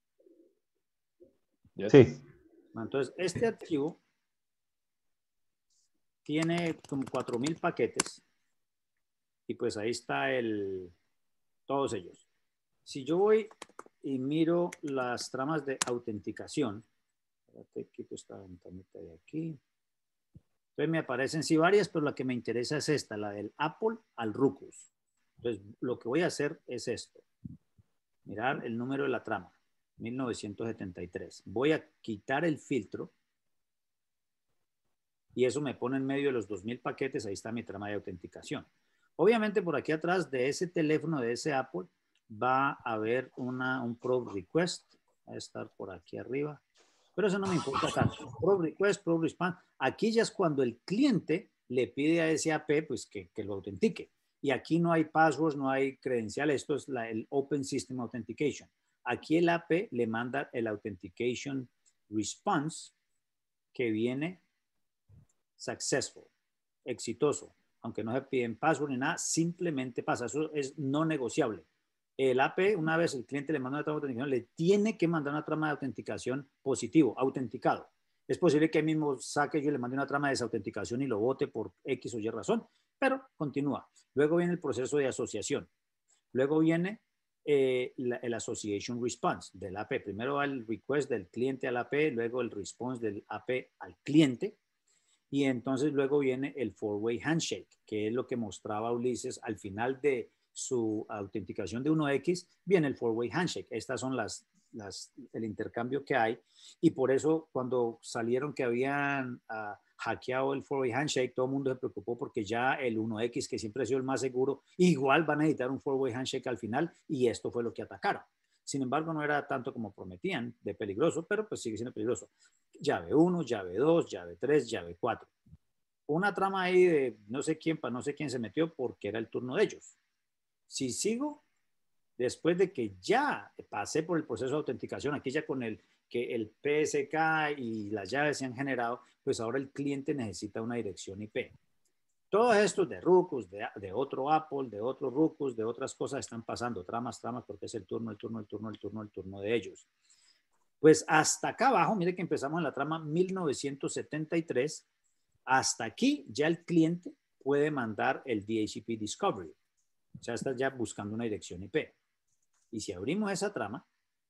Yes. Sí. Entonces, este archivo tiene como cuatro mil paquetes y pues ahí está el, todos ellos. Si yo voy y miro las tramas de autenticación, espérate, quito esta ventanita de aquí. Entonces me aparecen sí varias, pero la que me interesa es esta, la del Apple al Ruckus. Entonces lo que voy a hacer es esto. Mirar el número de la trama, mil novecientos setenta y tres. Voy a quitar el filtro y eso me pone en medio de los dos mil paquetes, ahí está mi trama de autenticación. Obviamente por aquí atrás de ese teléfono, de ese Apple, va a haber una, un probe request, va a estar por aquí arriba, pero eso no me importa tanto. Probe request, probe response, aquí ya es cuando el cliente le pide a ese A P pues, que, que lo autentique. Y aquí no hay passwords, no hay credenciales, esto es la, el Open System Authentication. Aquí el A P le manda el Authentication Response que viene successful, exitoso, aunque no se piden password ni nada, simplemente pasa, eso es no negociable. El A P, una vez el cliente le manda una trama de autenticación, le tiene que mandar una trama de autenticación positivo, autenticado. Es posible que él mismo saque yo le mande una trama de desautenticación y lo vote por X o Y razón, pero continúa. Luego viene el proceso de asociación. Luego viene eh, la, el association response del A P. Primero va el request del cliente al A P, luego el response del A P al cliente. Y entonces luego viene el four-way handshake, que es lo que mostraba Ulises al final de su autenticación de uno equis, viene el four-way handshake. Estas son las, las, el intercambio que hay. Y por eso cuando salieron que habían uh, hackeado el four-way handshake, todo el mundo se preocupó porque ya el uno equis, que siempre ha sido el más seguro, igual van a necesitar un four-way handshake al final y esto fue lo que atacaron. Sin embargo, no era tanto como prometían de peligroso, pero pues sigue siendo peligroso. Llave uno, llave dos, llave tres, llave cuatro. Una trama ahí de no sé quién, para no sé quién se metió porque era el turno de ellos. Si sigo, después de que ya pasé por el proceso de autenticación, aquí ya con el que el P S K y las llaves se han generado, pues ahora el cliente necesita una dirección I P. Todos estos de Ruckus, de, de otro Apple, de otro Ruckus, de otras cosas están pasando, tramas, tramas, porque es el turno, el turno, el turno, el turno, el turno de ellos. Pues hasta acá abajo, mire que empezamos en la trama mil novecientos setenta y tres, hasta aquí ya el cliente puede mandar el D H C P Discovery. O sea, está ya buscando una dirección I P. Y si abrimos esa trama,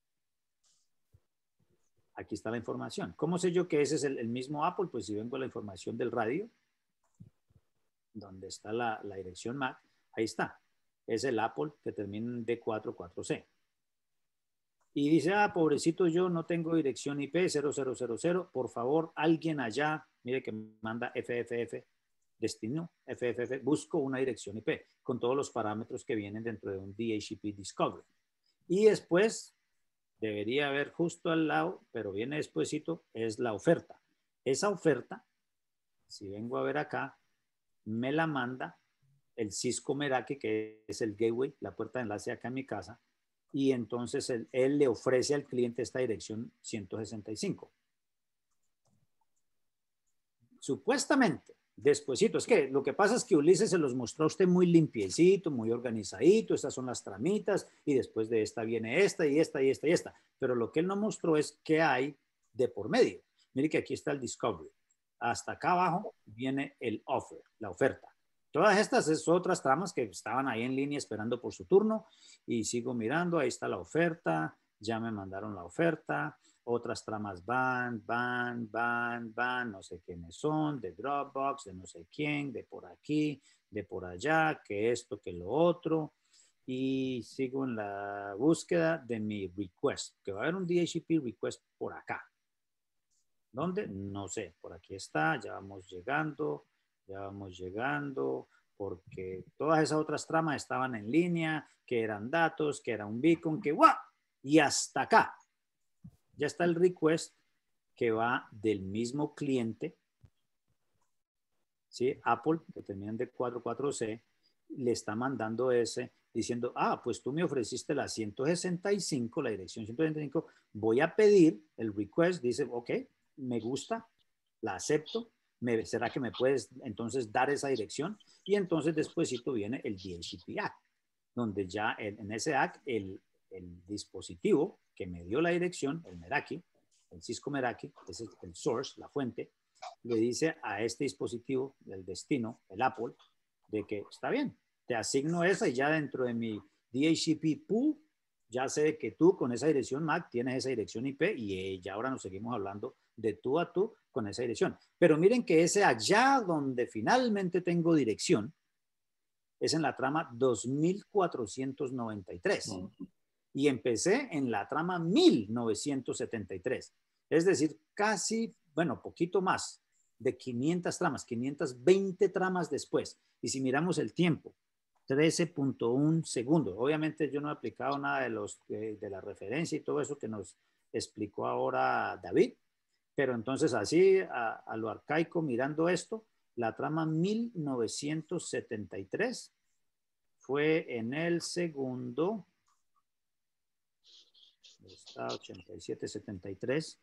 aquí está la información. ¿Cómo sé yo que ese es el, el mismo Apple? Pues si vengo a la información del radio, donde está la, la dirección M A C, ahí está. Es el Apple que termina en D cuarenta y cuatro C. Y dice, ah, pobrecito yo, no tengo dirección I P cero cero cero cero. Por favor, alguien allá, mire que manda F F F, destino, F F F, busco una dirección I P con todos los parámetros que vienen dentro de un D H C P Discovery. Y después, debería haber justo al lado, pero viene despuesito, es la oferta. Esa oferta, si vengo a ver acá, me la manda el Cisco Meraki, que es el gateway, la puerta de enlace acá en mi casa, y entonces él, él le ofrece al cliente esta dirección ciento sesenta y cinco. Supuestamente, despuesito, es que lo que pasa es que Ulises se los mostró a usted muy limpiecito, muy organizadito, estas son las tramitas, y después de esta viene esta, y esta, y esta, y esta. Pero lo que él no mostró es qué hay de por medio. Mire que aquí está el Discovery. Hasta acá abajo viene el Offer, la oferta. Todas estas son otras tramas que estaban ahí en línea esperando por su turno y sigo mirando, ahí está la oferta, ya me mandaron la oferta, otras tramas van, van, van, van, no sé quiénes son, de Dropbox, de no sé quién, de por aquí, de por allá, que esto, que lo otro, y sigo en la búsqueda de mi request, que va a haber un D H C P request por acá. ¿Dónde? No sé, por aquí está, ya vamos llegando. Ya vamos llegando, porque todas esas otras tramas estaban en línea, que eran datos, que era un beacon, que ¡guau! Y hasta acá. Ya está el request que va del mismo cliente, ¿sí? Apple, que termina en D cuarenta y cuatro C, le está mandando ese, diciendo, ah, pues tú me ofreciste la ciento sesenta y cinco, la dirección ciento sesenta y cinco, voy a pedir el request, dice, ok, me gusta, la acepto. Me, ¿será que me puedes entonces dar esa dirección? Y entonces despuésito viene el D H C P A C, donde ya el, en ese A C el, el dispositivo que me dio la dirección, el Meraki, el Cisco Meraki, ese es el source, la fuente, le dice a este dispositivo del destino, el Apple, de que está bien, te asigno esa y ya dentro de mi D H C P pool, ya sé que tú con esa dirección M A C tienes esa dirección I P y ya ahora nos seguimos hablando de tú a tú con esa dirección. Pero miren que ese allá donde finalmente tengo dirección es en la trama dos mil cuatrocientos noventa y tres y empecé en la trama mil novecientos setenta y tres. Es decir, casi, bueno, poquito más de quinientas tramas, quinientas veinte tramas después. Y si miramos el tiempo, trece punto uno segundos. Obviamente yo no he aplicado nada de, los, de, de la referencia y todo eso que nos explicó ahora David, pero entonces así a, a lo arcaico mirando esto, la trama mil novecientos setenta y tres fue en el segundo, está ochenta y siete setenta y tres,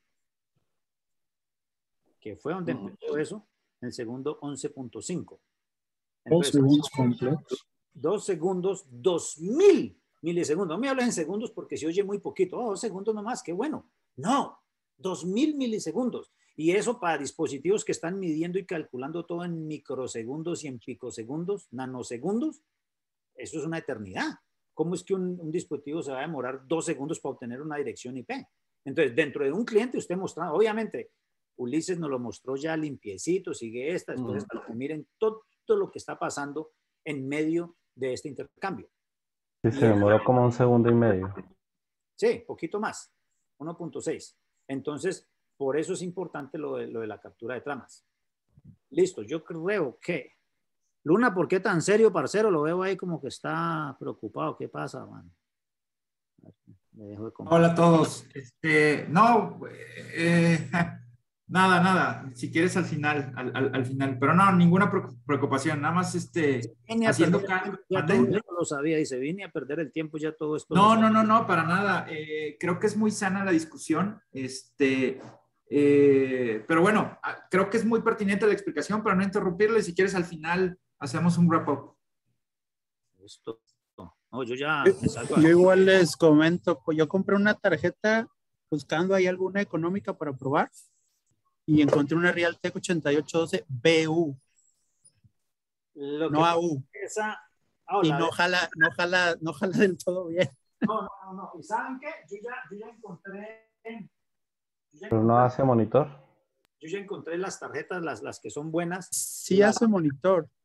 que fue donde empezó eso, en el segundo once punto cinco. Dos segundos completos. Dos segundos, dos mil milisegundos. No me hables en segundos porque se oye muy poquito. Oh, dos segundos nomás, qué bueno. No, dos mil milisegundos. Y eso para dispositivos que están midiendo y calculando todo en microsegundos y en picosegundos, nanosegundos, eso es una eternidad. ¿Cómo es que un, un dispositivo se va a demorar dos segundos para obtener una dirección I P? Entonces, dentro de un cliente usted mostrando, obviamente, Ulises nos lo mostró ya limpiecito, sigue esta, después esta, lo que miren todo, todo lo que está pasando en medio de este intercambio. Sí, se demoró como un segundo y medio. Sí, poquito más, uno punto seis. Entonces, por eso es importante lo de, lo de la captura de tramas. Listo, yo creo que... Luna, ¿por qué tan serio, parcero? Lo veo ahí como que está preocupado. ¿Qué pasa, man? Me dejo de Hola a todos. Este, no, eh, nada, nada. Si quieres al final, al, al, al final. Pero no, ninguna preocupación. Nada más este, haciendo cambio. Ya todo yo lo sabía y se vine a perder el tiempo ya todo esto. No, no, no, no, para nada. Eh, creo que es muy sana la discusión. Este, eh, pero bueno, creo que es muy pertinente la explicación para no interrumpirle. Si quieres al final hacemos un wrap up. Esto. No, yo ya me salgo. Yo igual les comento, yo compré una tarjeta buscando ahí alguna económica para probar y encontré una Realtek ochenta y ocho doce B U. Lo no A U. Esa, oh, y no jala, no jala, no jala del todo bien. No, no, no, no. ¿Y saben qué? Yo ya, yo ya encontré. Yo ya encontré ¿Pero no hace monitor? Yo ya encontré las tarjetas, las, las que son buenas. Sí la, hace monitor.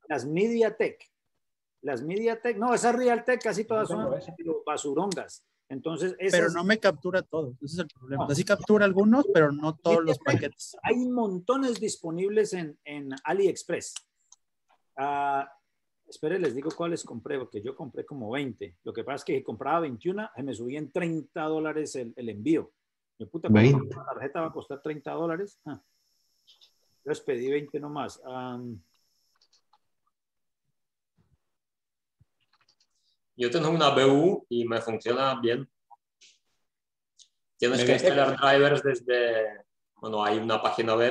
las MediaTek. Las MediaTek, no, esas Realtek casi todas son basurongas. Entonces, esas, pero no me captura todo, ese es el problema. No. Así captura algunos, pero no todos los paquetes. Hay montones disponibles en, en AliExpress. Uh, espere, les digo cuáles compré, porque yo compré como veinte. Lo que pasa es que si compraba veintiuno, me subía en treinta dólares el, el envío. Mi puta, veinte. La tarjeta va a costar treinta dólares. Ah. Entonces pedí veinte nomás. Um, Yo tengo una B U y me funciona bien. Tienes que instalar drivers desde, bueno, hay una página web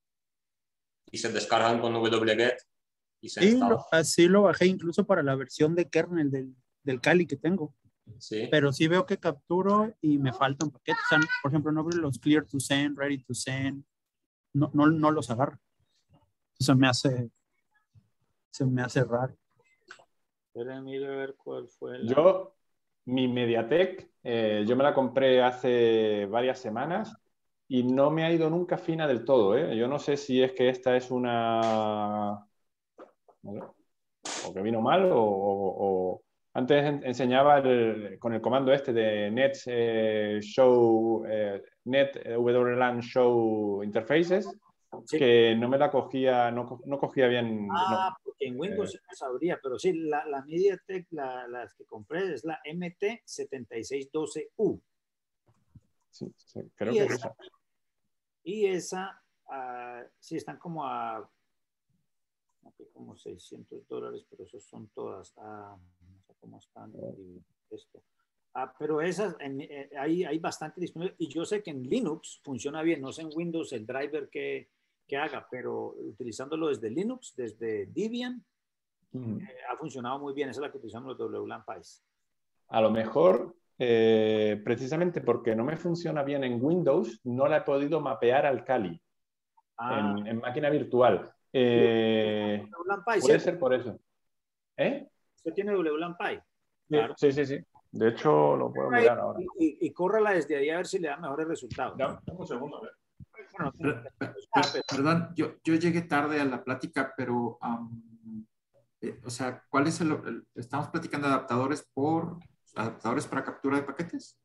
y se descargan con wget y se sí, instalan. Lo, así lo bajé incluso para la versión de kernel del, del Kali que tengo. Sí. Pero sí veo que capturo y me faltan paquetes. O sea, por ejemplo, no veo los clear to send, ready to send. No, no, no los agarro. Se me hace, se me hace raro. Déjame ver cuál fue la... Yo, mi MediaTek, eh, yo me la compré hace varias semanas y no me ha ido nunca fina del todo, ¿eh? Yo no sé si es que esta es una... o que vino mal o... o, o... Antes en, enseñaba el, con el comando este de net eh, show, eh, net eh, W L A N show interfaces, sí. Que no me la cogía, no, no cogía bien. Ah, no. porque en Windows eh, no sabría, pero sí, la, la MediaTek, la, las que compré es la M T setenta y seis doce U. Sí, sí, creo y que esa, es esa. Y esa, uh, sí, están como a como seiscientos dólares, pero esos son todas. Ah, no sé cómo están esto. Ah, pero esas, en, eh, hay, hay bastante disponible. Y yo sé que en Linux funciona bien. No sé en Windows el driver que, que haga, pero utilizándolo desde Linux, desde Debian, mm. eh, ha funcionado muy bien. Esa es la que utilizamos los W LAN Pis. A lo mejor, eh, precisamente porque no me funciona bien en Windows, no la he podido mapear al Kali ah. en, en máquina virtual. Eh, Pi, puede ¿cierto? ser por eso. ¿Eh? ¿Usted tiene W LAN Pi? Claro. Sí, sí, sí. De hecho, lo puedo mirar ahora. Y, y, y córrala desde ahí a ver si le da mejores resultados. Dame un segundo, a ver. Bueno, pero, pero, pero, perdón, yo, yo llegué tarde a la plática, pero, um, eh, o sea, ¿cuál es el, el, estamos platicando de adaptadores por, adaptadores para captura de paquetes?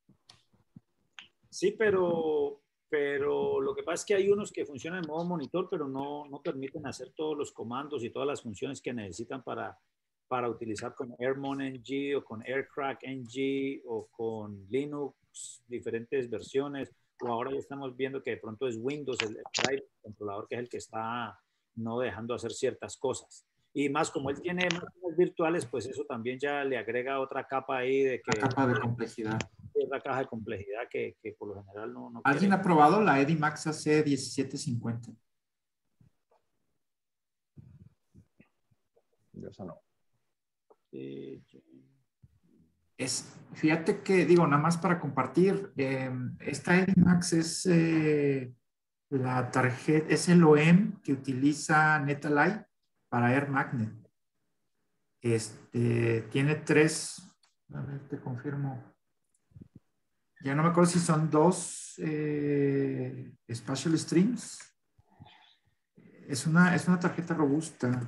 Sí, pero, pero lo que pasa es que hay unos que funcionan en modo monitor, pero no, no permiten hacer todos los comandos y todas las funciones que necesitan para, para utilizar con AirmonNG o con AirCrackNG o con Linux, diferentes versiones. O ahora ya estamos viendo que de pronto es Windows, el, el controlador, que es el que está no dejando hacer ciertas cosas. Y más como él tiene máquinas virtuales, pues eso también ya le agrega otra capa ahí de que... La capa de complejidad. Otra caja de complejidad que, que por lo general no... no ¿Alguien quiere. ha probado la Edimax A C diecisiete cincuenta? Yo eso no. Sí, es, fíjate que, digo, nada más para compartir, eh, esta Edimax es eh, la tarjeta, es el O E M que utiliza Netalai para Air Magnet. Este, tiene tres, a ver, te confirmo. Ya no me acuerdo si son dos eh, Spatial Streams. Es una, es una tarjeta robusta.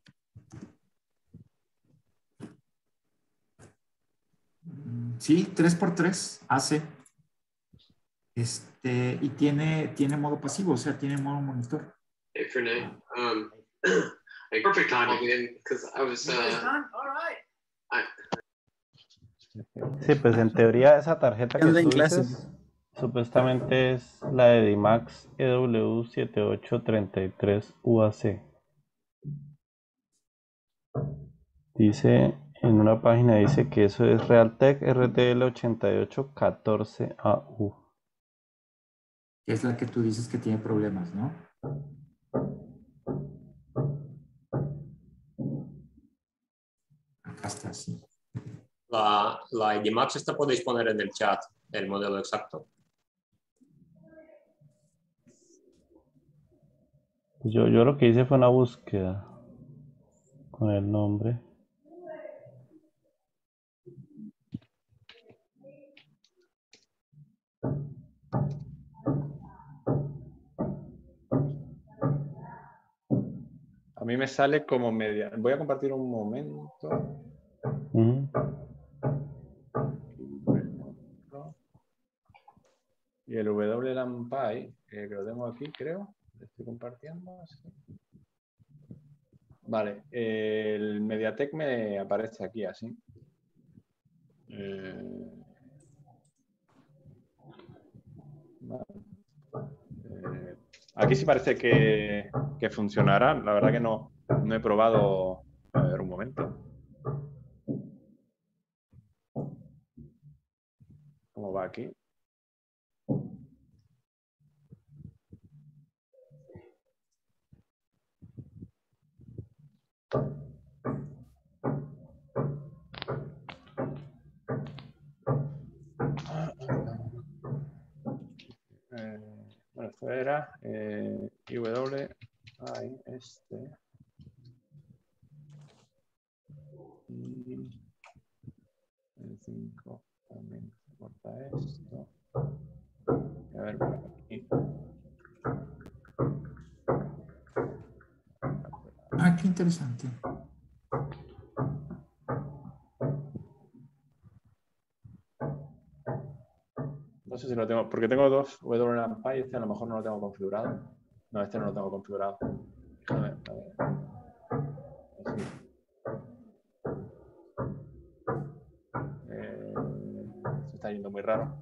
Sí, tres por tres hace. Este, y tiene, tiene modo pasivo, o sea, tiene modo monitor. Hey, Fernand. Um, like perfect timing, because I was. Uh, All right. I, Sí, pues en teoría esa tarjeta que Anda en tú clase. dices supuestamente es la de Edimax E W siete ocho tres tres U A C. Dice en una página, dice que eso es Realtek R T L ochenta y ocho catorce A U. Es la que tú dices que tiene problemas, ¿no? Acá está, sí. La, la Edimax esta podéis poner en el chat el modelo exacto. Yo, yo lo que hice fue una búsqueda con el nombre. A mí me sale como media. Voy a compartir un momento. Uh-huh. Y el W LAN P I, eh, que lo tengo aquí, creo. Lo estoy compartiendo. Sí. Vale, eh, el MediaTek me aparece aquí así. Eh, vale. eh, aquí sí parece que, que funcionará. La verdad que no, no he probado. A ver, un momento. ¿Cómo va aquí? Eh, bueno, esto era eh, I W, ahí, este. Y el cinco también se corta esto. Y a ver por aquí. Ah, qué interesante. No sé si lo tengo, porque tengo dos W LAN P I, este a lo mejor no lo tengo configurado. No, este no lo tengo configurado. A ver, a ver. Así. Eh, se está yendo muy raro.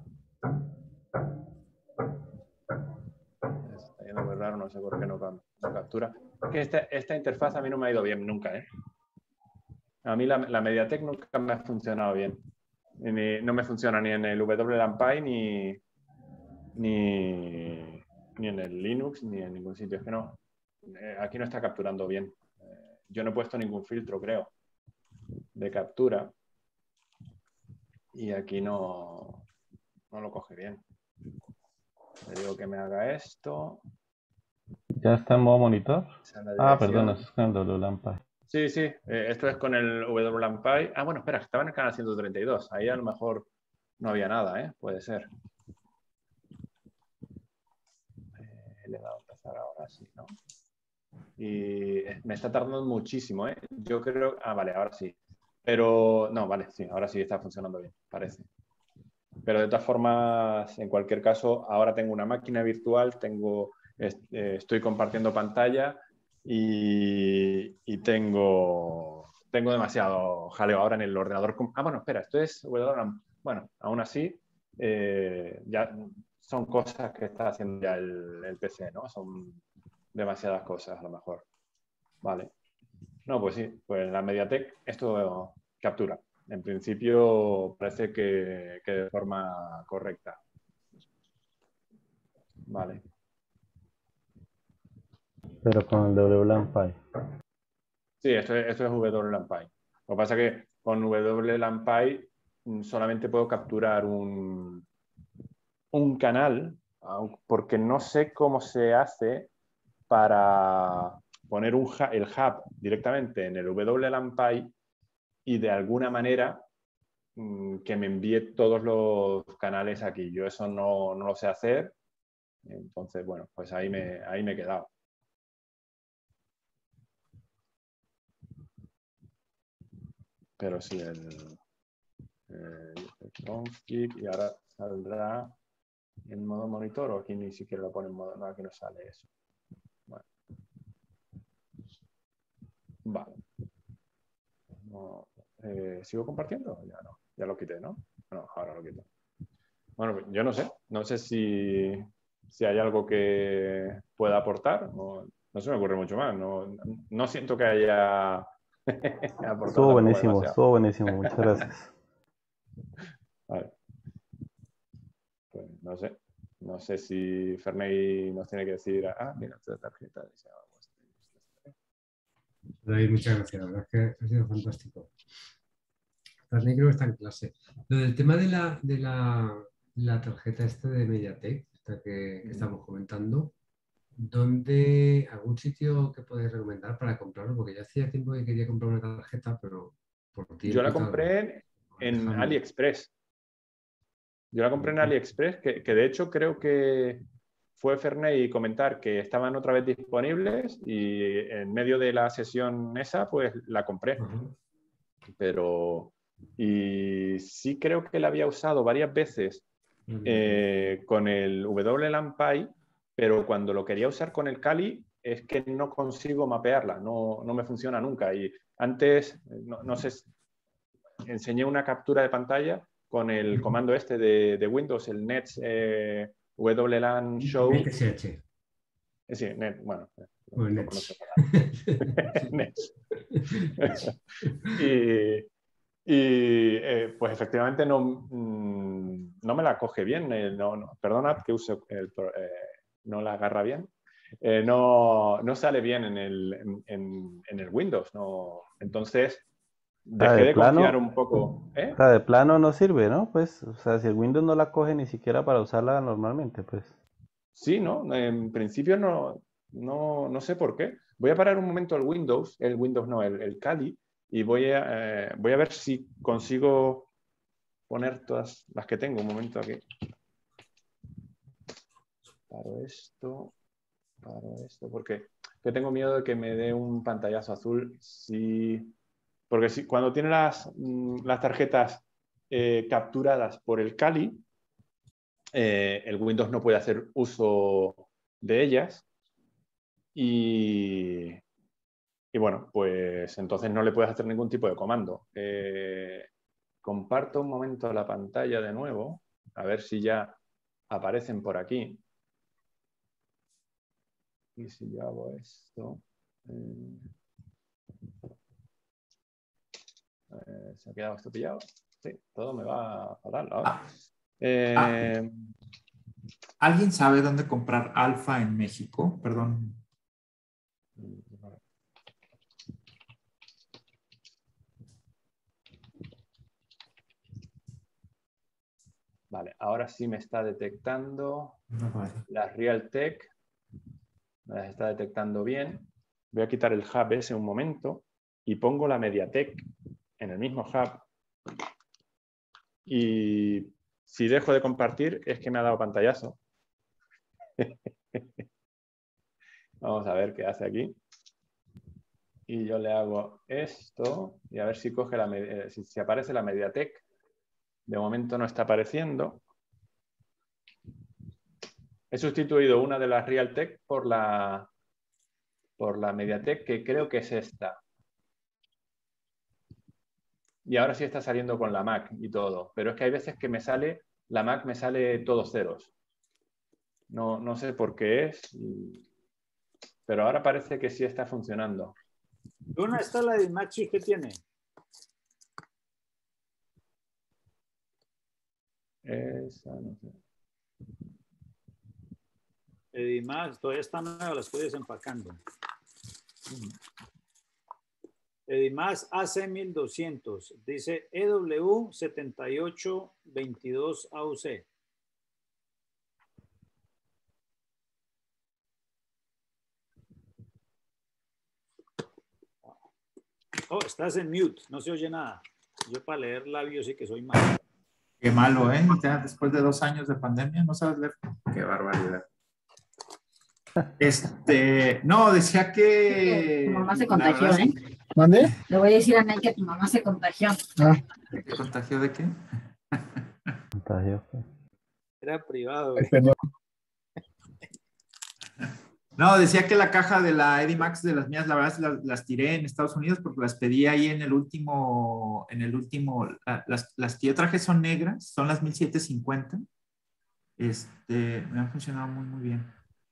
Se está yendo muy raro, no sé por qué no, no captura. Es que esta, esta interfaz a mí no me ha ido bien nunca, ¿eh? A mí la, la MediaTek nunca me ha funcionado bien. Ni, no me funciona ni en el W LAN P I ni, ni, ni en el Linux ni en ningún sitio. Es que no, eh, aquí no está capturando bien. Eh, yo no he puesto ningún filtro, creo, de captura y aquí no, no lo coge bien. Le digo que me haga esto. ¿Ya está en modo monitor? Ah, perdón, eso dirección. es con el W LAN P I. Sí, sí, eh, esto es con el W LAN P I. Ah, bueno, espera, estaba en el canal ciento treinta y dos. Ahí a lo mejor no había nada, ¿eh? Puede ser. Eh, le he dado a empezar ahora, sí, ¿no? Y me está tardando muchísimo, ¿eh? Yo creo... Ah, vale, ahora sí. Pero no, vale, sí, ahora sí está funcionando bien, parece. Pero de todas formas, en cualquier caso, ahora tengo una máquina virtual, tengo, eh, estoy compartiendo pantalla y, y tengo, tengo demasiado jaleo ahora en el ordenador. Ah, bueno, espera, esto es... Bueno, aún así, eh, ya son cosas que está haciendo ya el, el P C, ¿no? Son demasiadas cosas, a lo mejor. Vale. No, pues sí, pues la MediaTek esto captura. En principio parece que, que de forma correcta. Vale. Pero con el W LAN P I. Sí, esto es, esto es W LAN P I. Lo que pasa es que con W LAN P I solamente puedo capturar un, un canal, porque no sé cómo se hace para poner un, el hub directamente en el W LAN P I y de alguna manera mmm, que me envíe todos los canales aquí. Yo eso no, no lo sé hacer. Entonces, bueno, pues ahí me, ahí me he quedado. Pero sí, el, el, el config y ahora saldrá en modo monitor o aquí ni siquiera lo pone en modo, no, aquí no sale eso. Bueno. Vale. No, eh, ¿sigo compartiendo? Ya no, ya lo quité, ¿no? No, ahora lo quito. Bueno, yo no sé, no sé si, si hay algo que pueda aportar, no, no se me ocurre mucho más, no, no siento que haya aportado. Estuvo buenísimo, estuvo buenísimo, muchas gracias. Vale. Pues no sé, no sé si Ferney nos tiene que decir, ah, mira, esta tarjeta. David, muchas gracias, la verdad es que ha sido fantástico. Ferney creo que está en clase. Lo del tema de la, de la, la tarjeta esta de MediaTek, esta que, que estamos comentando, ¿dónde, algún sitio que podéis recomendar para comprarlo? Porque ya hacía tiempo que quería comprar una tarjeta, pero por tiempo. Yo la compré en Dejando. AliExpress. Yo la compré en AliExpress, que, que de hecho creo que fue Ferney comentar que estaban otra vez disponibles y en medio de la sesión esa, pues la compré. Uh-huh. Pero, y sí creo que la había usado varias veces eh, con el W LAN Pi, pero cuando lo quería usar con el Kali es que no consigo mapearla, no, no me funciona nunca. Y antes, no, no sé, enseñé una captura de pantalla con el comando este de, de Windows, el Nets eh, W LAN Show. N T S H. Sí, net, bueno. O Nets. Nets. y y eh, pues efectivamente no, mm, no me la coge bien. Eh, no, no, perdonad que use el, eh, no la agarra bien. Eh, no, no sale bien en el, en, en el Windows. No. Entonces, dejé de, de plano, confiar un poco. ¿eh? O sea, de plano no sirve, ¿no? Pues, o sea, si el Windows no la coge ni siquiera para usarla normalmente, pues. Sí, ¿no? En principio no, no, no sé por qué. Voy a parar un momento el Windows, el Windows no, el, el Kali, y voy a, eh, voy a ver si consigo poner todas las que tengo. Un momento aquí. Paro esto, paro esto, porque yo tengo miedo de que me dé un pantallazo azul. Si, porque si, cuando tiene las, las tarjetas eh, capturadas por el Kali, eh, el Windows no puede hacer uso de ellas. Y, y bueno, pues entonces no le puedes hacer ningún tipo de comando. Eh, comparto un momento la pantalla de nuevo, a ver si ya aparecen por aquí. Y si yo hago esto... Eh, eh, ¿se ha quedado esto pillado? Sí, todo me va fatal ahora. Ah. Eh, ah. ¿Alguien sabe dónde comprar Alfa en México? Perdón. Vale, ahora sí me está detectando no vale. las Realtek. Me las está detectando bien. Voy a quitar el hub ese un momento y pongo la MediaTek en el mismo hub. Y si dejo de compartir es que me ha dado pantallazo. Vamos a ver qué hace aquí. Y yo le hago esto y a ver si coge la eh, si, si aparece la MediaTek. De momento no está apareciendo. He sustituido una de las Realtek por la, por la MediaTek, que creo que es esta. Y ahora sí está saliendo con la Mac y todo. Pero es que hay veces que me sale, la Mac me sale todos ceros. No, no sé por qué es, pero ahora parece que sí está funcionando. ¿Dónde está la de Mac que tiene? Esa, no sé. Edimax, todavía están nuevas, las estoy desempacando. Edimax A C mil doscientos, dice E W setenta y ocho veintidós A U C. Oh, estás en mute, no se oye nada. Yo para leer labios sí que soy malo. Qué malo, ¿eh? Ya después de dos años de pandemia, ¿no sabes leer? Qué barbaridad. Este, no, decía que... Tu mamá se contagió, verdad, ¿eh? ¿Mande? Le voy a decir a Ney que tu mamá se contagió. Ah. ¿Qué contagió de qué? Contagio. Era privado. Ay, perdón. No, decía que la caja de la Edimax de las mías, la verdad, las, las tiré en Estados Unidos porque las pedí ahí en el último, en el último, las, las que yo traje son negras, son las mil setecientos cincuenta. Este, me han funcionado muy, muy bien.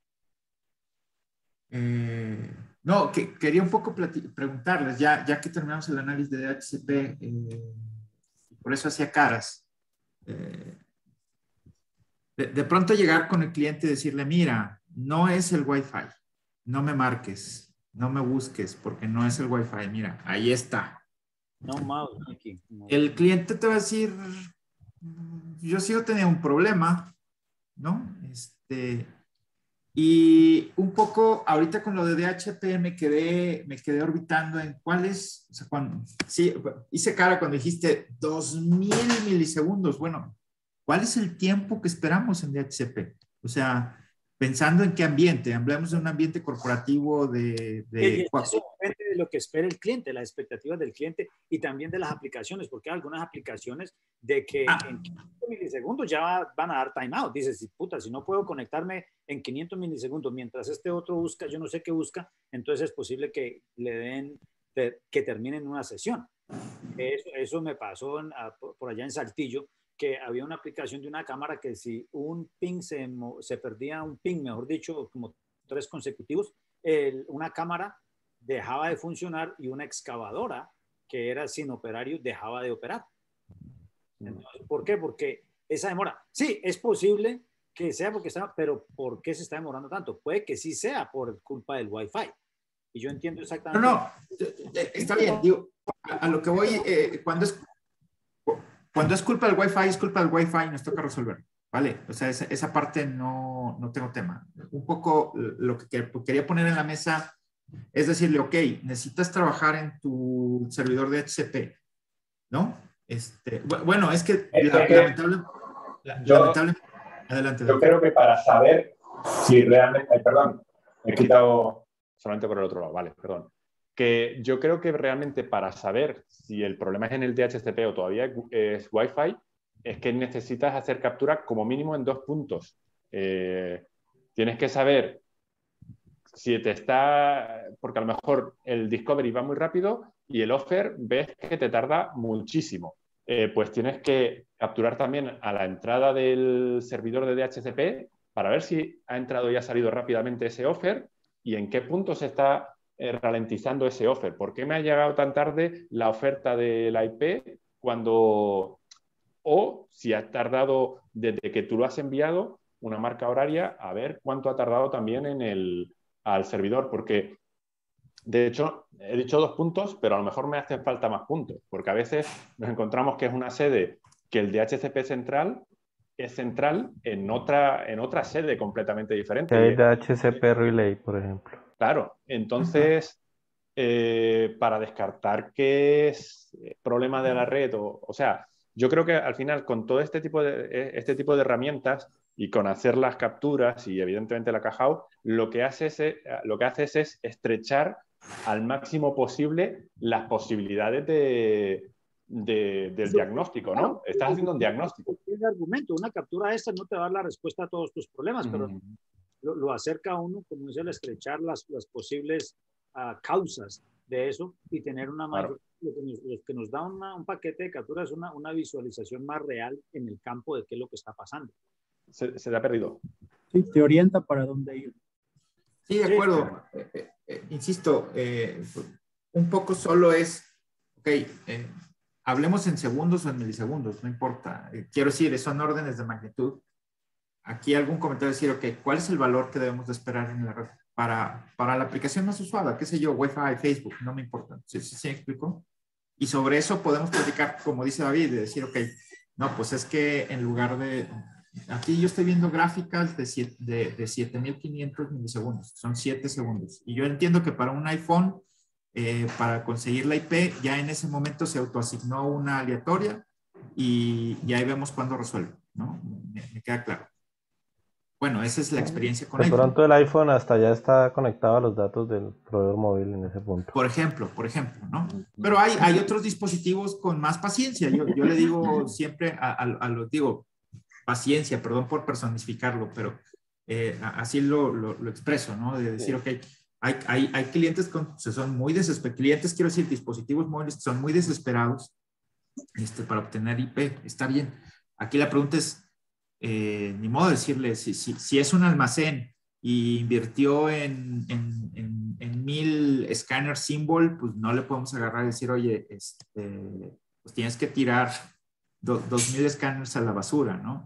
Eh, no, que, quería un poco preguntarles, ya, ya que terminamos el análisis de D H C P, eh, por eso hacía caras. Eh, de, de pronto llegar con el cliente y decirle, mira, no es el Wi-Fi, no me marques, no me busques porque no es el Wi-Fi, mira, ahí está. No mouse, Nicky. No. El cliente te va a decir, yo sigo teniendo un problema, ¿no? Este, y un poco, ahorita con lo de D H C P me quedé, me quedé orbitando en cuál es, o sea, cuando, sí, hice cara cuando dijiste dos mil milisegundos, bueno, ¿cuál es el tiempo que esperamos en D H C P? O sea, pensando en qué ambiente, hablamos de un ambiente corporativo de... de Eso depende de lo que espera el cliente, las expectativas del cliente y también de las aplicaciones, porque hay algunas aplicaciones de que ah. en quinientos milisegundos ya van a dar timeout. Dices, puta, si no puedo conectarme en quinientos milisegundos mientras este otro busca, yo no sé qué busca, entonces es posible que le den, que terminen una sesión. Eso, eso me pasó en, por allá en Saltillo, que había una aplicación de una cámara que si un ping se, se perdía, un ping, mejor dicho, como tres consecutivos, el, una cámara dejaba de funcionar y una excavadora que era sin operario dejaba de operar. Entonces, ¿por qué? Porque esa demora, sí, es posible que sea porque está, pero ¿por qué se está demorando tanto? Puede que sí sea por culpa del Wi-Fi. Y yo entiendo exactamente. No, no, está bien, digo, a, a lo que voy, eh, cuando es Cuando es culpa del Wi-Fi, es culpa del Wi-Fi y nos toca resolver, ¿vale? O sea, esa, esa parte no, no tengo tema. Un poco lo que quería poner en la mesa es decirle, ok, necesitas trabajar en tu servidor de H C P, ¿no? Este, bueno, es que, es la, que lamentable, la, yo, lamentable, adelante. Yo creo que para saber si realmente, ay, perdón, me he quitado solamente por el otro lado, vale, perdón. Que yo creo que realmente para saber si el problema es en el D H C P o todavía es Wi-Fi, es que necesitas hacer captura como mínimo en dos puntos. Eh, tienes que saber si te está... Porque a lo mejor el discovery va muy rápido y el offer ves que te tarda muchísimo. Eh, pues tienes que capturar también a la entrada del servidor de D H C P para ver si ha entrado y ha salido rápidamente ese offer y en qué punto se está... ralentizando ese offer. ¿Por qué me ha llegado tan tarde la oferta de la I P cuando... O si ha tardado desde que tú lo has enviado una marca horaria, a ver cuánto ha tardado también en el, al servidor, porque de hecho he dicho dos puntos, pero a lo mejor me hacen falta más puntos, porque a veces nos encontramos que es una sede que el D H C P central es central en otra, en otra sede completamente diferente. El D H C P Relay, por ejemplo. Claro, entonces, eh, para descartar que es problema de la red, o, o sea, yo creo que al final con todo este tipo de, este tipo de herramientas y con hacer las capturas y evidentemente la caja out, lo que haces es, lo que haces es estrechar al máximo posible las posibilidades de, de, del diagnóstico, ¿no? Estás haciendo un diagnóstico. Un argumento, una captura esta no te va a dar la respuesta a todos tus problemas, mm. pero... Lo, lo acerca a uno, como dice, el estrechar las, las posibles uh, causas de eso y tener una mayor, claro. lo, que nos, lo que nos da una, un paquete de captura es una, una visualización más real en el campo de qué es lo que está pasando. Se, se te ha perdido. Sí, te orienta para dónde ir. Sí, de acuerdo. Sí. Eh, eh, insisto, eh, un poco solo es, ok, eh, hablemos en segundos o en milisegundos, no importa. Eh, quiero decir, son órdenes de magnitud. Aquí algún comentario decir, ok, ¿cuál es el valor que debemos de esperar en la red para, para la aplicación más usual? ¿Qué sé yo? Wi-Fi, Facebook, no me importa. ¿Sí, sí, sí me explico? Y sobre eso podemos platicar, como dice David, de decir, ok, no, pues es que en lugar de... Aquí yo estoy viendo gráficas de, siete, de, de siete mil quinientos milisegundos, son siete segundos. Y yo entiendo que para un iPhone, eh, para conseguir la I P, ya en ese momento se autoasignó una aleatoria y, y ahí vemos cuándo resuelve, ¿no? Me, me queda claro. Bueno, esa es la experiencia con de iPhone. pronto el iPhone hasta ya está conectado a los datos del proveedor móvil en ese punto. Por ejemplo, por ejemplo, ¿no? Pero hay, hay otros dispositivos con más paciencia. Yo, yo le digo siempre a, a, a los, digo, paciencia, perdón por personificarlo, pero eh, así lo, lo, lo expreso, ¿no? De decir, ok, hay, hay, hay clientes con, son muy desesperados, clientes, quiero decir, dispositivos móviles que son muy desesperados este, para obtener I P. Está bien. Aquí la pregunta es, Eh, ni modo de decirle, si, si, si es un almacén y invirtió en, en, en, en mil escáner symbol, pues no le podemos agarrar y decir, oye, este, pues tienes que tirar do, dos mil escáneres a la basura, ¿no?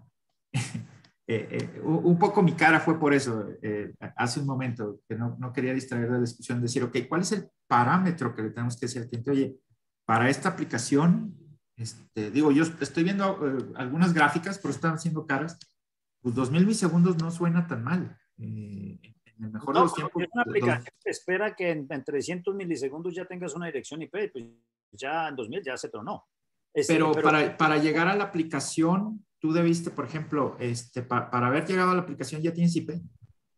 eh, eh, un poco mi cara fue por eso, eh, hace un momento, que no, no quería distraer la discusión, decir, ok, ¿cuál es el parámetro que le tenemos que decir al cliente? Oye, para esta aplicación, Este, digo, yo estoy viendo eh, algunas gráficas, pero están haciendo caras. Pues dos mil milisegundos no suena tan mal. Eh, en el mejor no, de los tiempos. Es una aplicación que espera que en, en trescientos milisegundos ya tengas una dirección I P, pues ya en dos mil ya se tronó. Este, pero, pero para, para llegar a la aplicación, tú debiste, por ejemplo, este, pa, para haber llegado a la aplicación ya tienes I P.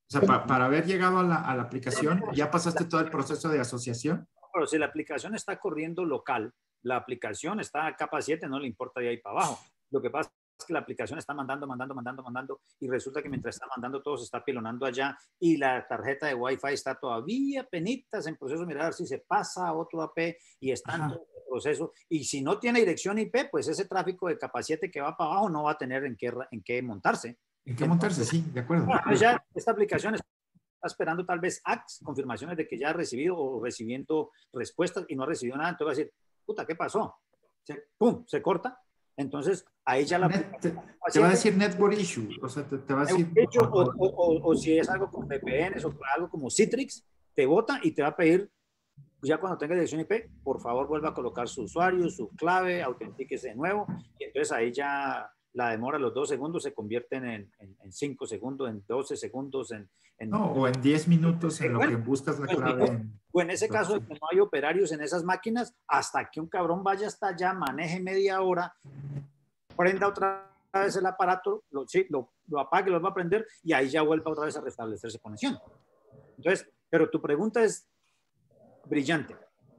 O sea, pa, para haber llegado a la, a la aplicación, ¿ya pasaste todo el proceso de asociación? Pero si la aplicación está corriendo local, la aplicación está a capa siete, no le importa de ahí para abajo. Lo que pasa es que la aplicación está mandando, mandando, mandando, mandando, y resulta que mientras está mandando todo se está pilonando allá y la tarjeta de Wi-Fi está todavía penitas en proceso, mirar a ver si se pasa a otro A P y está en todo el proceso. Y si no tiene dirección I P, pues ese tráfico de capa siete que va para abajo no va a tener en qué, en qué montarse. ¿En qué montarse? Sí, de acuerdo. Bueno, ya esta aplicación está esperando tal vez A C S, confirmaciones de que ya ha recibido o recibiendo respuestas y no ha recibido nada. Entonces va a decir, puta, ¿qué pasó? Se, pum, se corta. Entonces ahí ya la... Net, te, te va a decir network issue. O sea, te, te va a decir... Hecho, o, o, o, o si es algo con V P Ns o algo como Citrix, te bota y te va a pedir, ya cuando tenga dirección I P, por favor vuelva a colocar su usuario, su clave, autentíquese de nuevo. Y entonces ahí ya... la demora, los dos segundos se convierten en, en, en cinco segundos, en doce segundos, en... en no, o en diez minutos en lo que buscas la clave. En, o en ese caso de que no hay operarios en esas máquinas, hasta que un cabrón vaya hasta allá, maneje media hora, prenda otra vez el aparato, lo, sí, lo, lo apague, lo va a prender, y ahí ya vuelva otra vez a restablecerse conexión. Entonces, pero tu pregunta es brillante.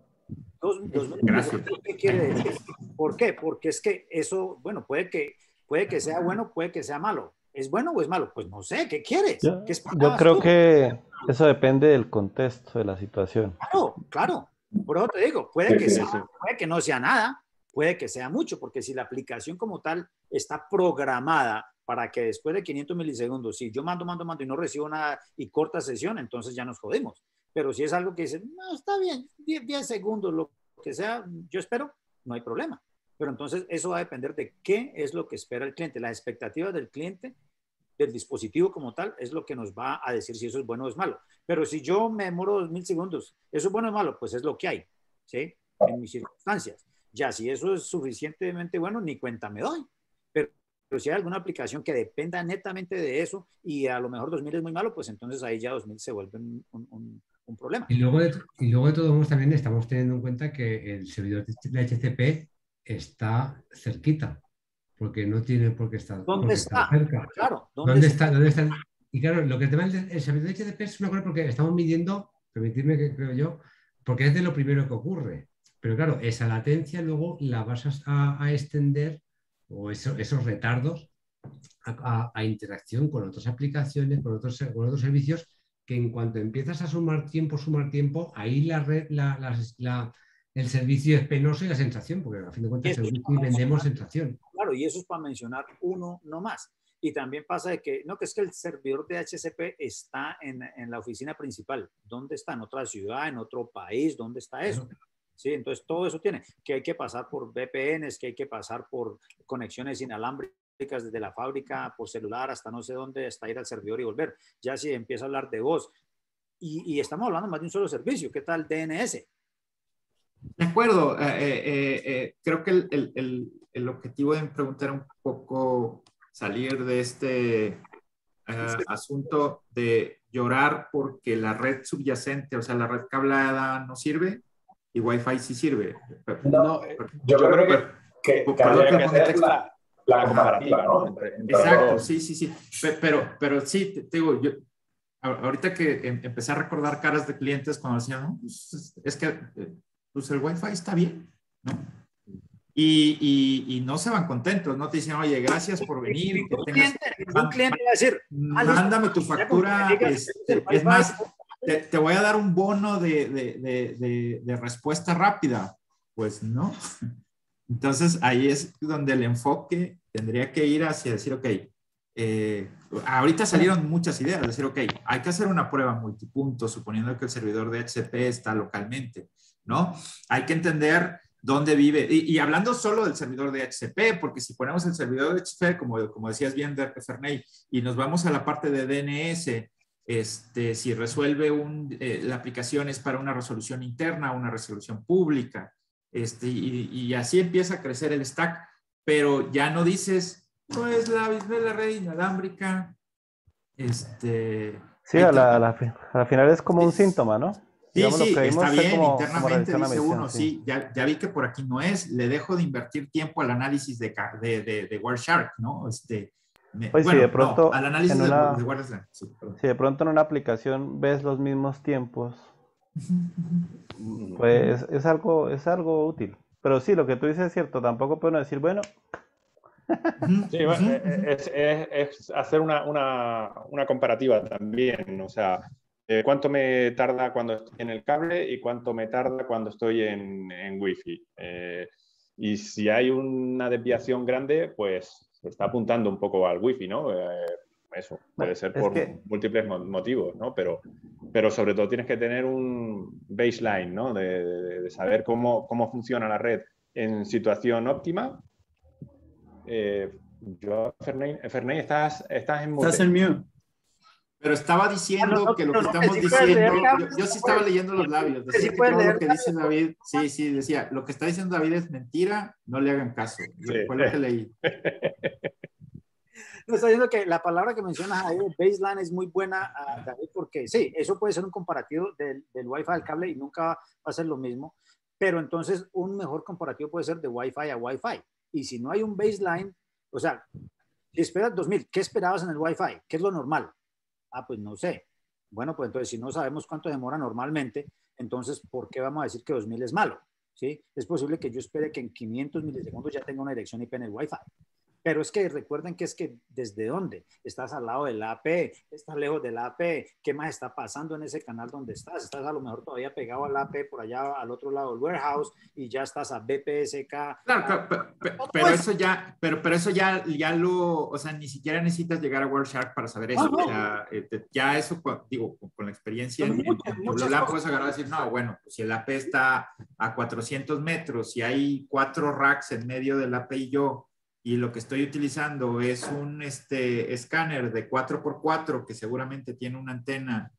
Dos, dos, Gracias. ¿Qué quiere decir? ¿Por qué? Porque es que eso, bueno, puede que Puede que sea bueno, puede que sea malo. ¿Es bueno o es malo? Pues no sé, ¿qué quieres? Yo, ¿Qué yo creo tú? que eso depende del contexto de la situación. Claro, claro. Por eso te digo, puede que, sea, puede que no sea nada, puede que sea mucho, porque si la aplicación como tal está programada para que después de quinientos milisegundos, si yo mando, mando, mando y no recibo nada y corta sesión, entonces ya nos jodimos. Pero si es algo que dice, no, está bien, diez segundos, lo que sea, yo espero, no hay problema. Pero entonces eso va a depender de qué es lo que espera el cliente. Las expectativas del cliente, del dispositivo como tal, es lo que nos va a decir si eso es bueno o es malo. Pero si yo me demoro dos mil segundos, ¿eso es bueno o malo? Pues es lo que hay, ¿sí? En mis circunstancias. Ya, si eso es suficientemente bueno, ni cuenta me doy. Pero, pero si hay alguna aplicación que dependa netamente de eso y a lo mejor dos mil es muy malo, pues entonces ahí ya dos mil se vuelve un, un, un problema. Y luego, de, y luego de todo modo también estamos teniendo en cuenta que el servidor de H C P está cerquita, porque no tiene por qué estar, ¿Dónde está está? cerca. Claro, ¿dónde, ¿Dónde está? está? ¿Dónde está? Y claro, lo que tema el, el servidor de H C P es una cosa porque estamos midiendo, permitirme que creo yo, porque es de lo primero que ocurre. Pero claro, esa latencia luego la vas a, a extender, o eso, esos retardos, a, a, a interacción con otras aplicaciones, con otros, con otros servicios, que en cuanto empiezas a sumar tiempo, sumar tiempo, ahí la red, la, la, la el servicio es penoso y la sensación, porque a fin de cuentas el servicio y vendemos sensación. Claro, y eso es para mencionar uno no más. Y también pasa de que, no, que es que el servidor de H C P está en, en la oficina principal. ¿Dónde está? ¿En otra ciudad? ¿En otro país? ¿Dónde está eso? Sí, entonces todo eso tiene, que hay que pasar por V P Ns, que hay que pasar por conexiones inalámbricas desde la fábrica, por celular, hasta no sé dónde, hasta ir al servidor y volver. Ya si empieza a hablar de voz. Y, y estamos hablando más de un solo servicio. ¿Qué tal D N S? De acuerdo. Eh, eh, eh, creo que el, el, el, el objetivo de mi pregunta era un poco salir de este eh, asunto de llorar porque la red subyacente, o sea, la red cablada no sirve y Wi-Fi sí sirve. No, yo creo que, que, que habría que hacer la, la comparativa, ¿no? Entre, entre Exacto, sí, sí, sí. Pero, pero sí, te, te digo, yo ahorita que empecé a recordar caras de clientes cuando decían, no, pues, es que pues el Wi-Fi está bien, ¿no? Y, y, y no se van contentos, no te dicen, oye, gracias por venir. Y que un, tengas, cliente, un cliente va a decir, mándame tu factura, este, es más, te, te voy a dar un bono de, de, de, de, de respuesta rápida. Pues no. Entonces ahí es donde el enfoque tendría que ir hacia decir, ok, eh, ahorita salieron muchas ideas, decir, ok, hay que hacer una prueba multipunto, suponiendo que el servidor de H C P está localmente, ¿no? Hay que entender dónde vive, y, y hablando solo del servidor de H C P, porque si ponemos el servidor de H C P, como, como decías bien, Ferney, y nos vamos a la parte de D N S, este, si resuelve un, eh, la aplicación es para una resolución interna, una resolución pública, este, y, y así empieza a crecer el stack, pero ya no dices, pues la, la red inalámbrica, este... Sí, a la, a, la, a la final es como un síntoma, ¿no? Sí, Digamos, sí, lo que está bien, como, internamente como dice misión, uno, sí, sí, ya, ya vi que por aquí no es, le dejo de invertir tiempo al análisis de, de, de, de Wireshark, ¿no? Este, Me, Pues bueno, si de pronto no, al análisis en de, una, de guardias LAN. Sí, si de pronto en una aplicación ves los mismos tiempos, pues es algo, es algo útil. Pero sí, lo que tú dices es cierto, tampoco puedo decir, bueno. Sí, bueno, es, es, es hacer una, una, una comparativa también, o sea, eh, cuánto me tarda cuando estoy en el cable y cuánto me tarda cuando estoy en, en Wi-Fi. Eh, y si hay una desviación grande, pues se está apuntando un poco al Wi-Fi, ¿no? Eh, eso puede ser Es por que- múltiples motivos, ¿no? Pero, pero sobre todo tienes que tener un baseline, ¿no? De, de, de saber cómo, cómo funciona la red en situación óptima. Eh, yo, Ferney, Ferney, estás, estás en mute. Estás en mute. Pero estaba diciendo Ah, no, no, que lo no, que no, estamos que sí puedes diciendo, leer, yo, Carlos, yo sí sí estaba puedes. leyendo los labios, Que decía sí que puedes todo leer, lo que Carlos. dice David, sí, sí, decía, lo que está diciendo David es mentira, no le hagan caso. Yo, Sí. fue lo que leí. No, está diciendo que la palabra que mencionas ahí, baseline, es muy buena, uh, David, porque sí, eso puede ser un comparativo del, del Wi-Fi al cable y nunca va a ser lo mismo, pero entonces un mejor comparativo puede ser de Wi-Fi a Wi-Fi. Y si no hay un baseline, o sea, si esperas dos mil, ¿qué esperabas en el Wi-Fi? ¿Qué es lo normal? Ah, pues no sé. Bueno, pues entonces si no sabemos cuánto demora normalmente, entonces ¿por qué vamos a decir que dos mil es malo? ¿Sí? Es posible que yo espere que en quinientos milisegundos ya tenga una dirección I P en el Wi-Fi. Pero es que recuerden que es que desde dónde estás al lado del A P, estás lejos del A P, qué más está pasando en ese canal donde estás, estás a lo mejor todavía pegado al A P por allá al otro lado del warehouse y ya estás a B P S K. Claro, claro, pero, pero, pero eso ya, pero, pero eso ya, ya lo, o sea, ni siquiera necesitas llegar a Wireshark para saber eso. No, no. O sea, eh, ya eso, digo, con la experiencia Son en, muchas, en, en muchas Lab cosas. puedes agarrar y decir, no, bueno, pues si el A P está a cuatrocientos metros y hay cuatro racks en medio del A P y yo, y lo que estoy utilizando es un este, escáner de cuatro por cuatro que seguramente tiene una antena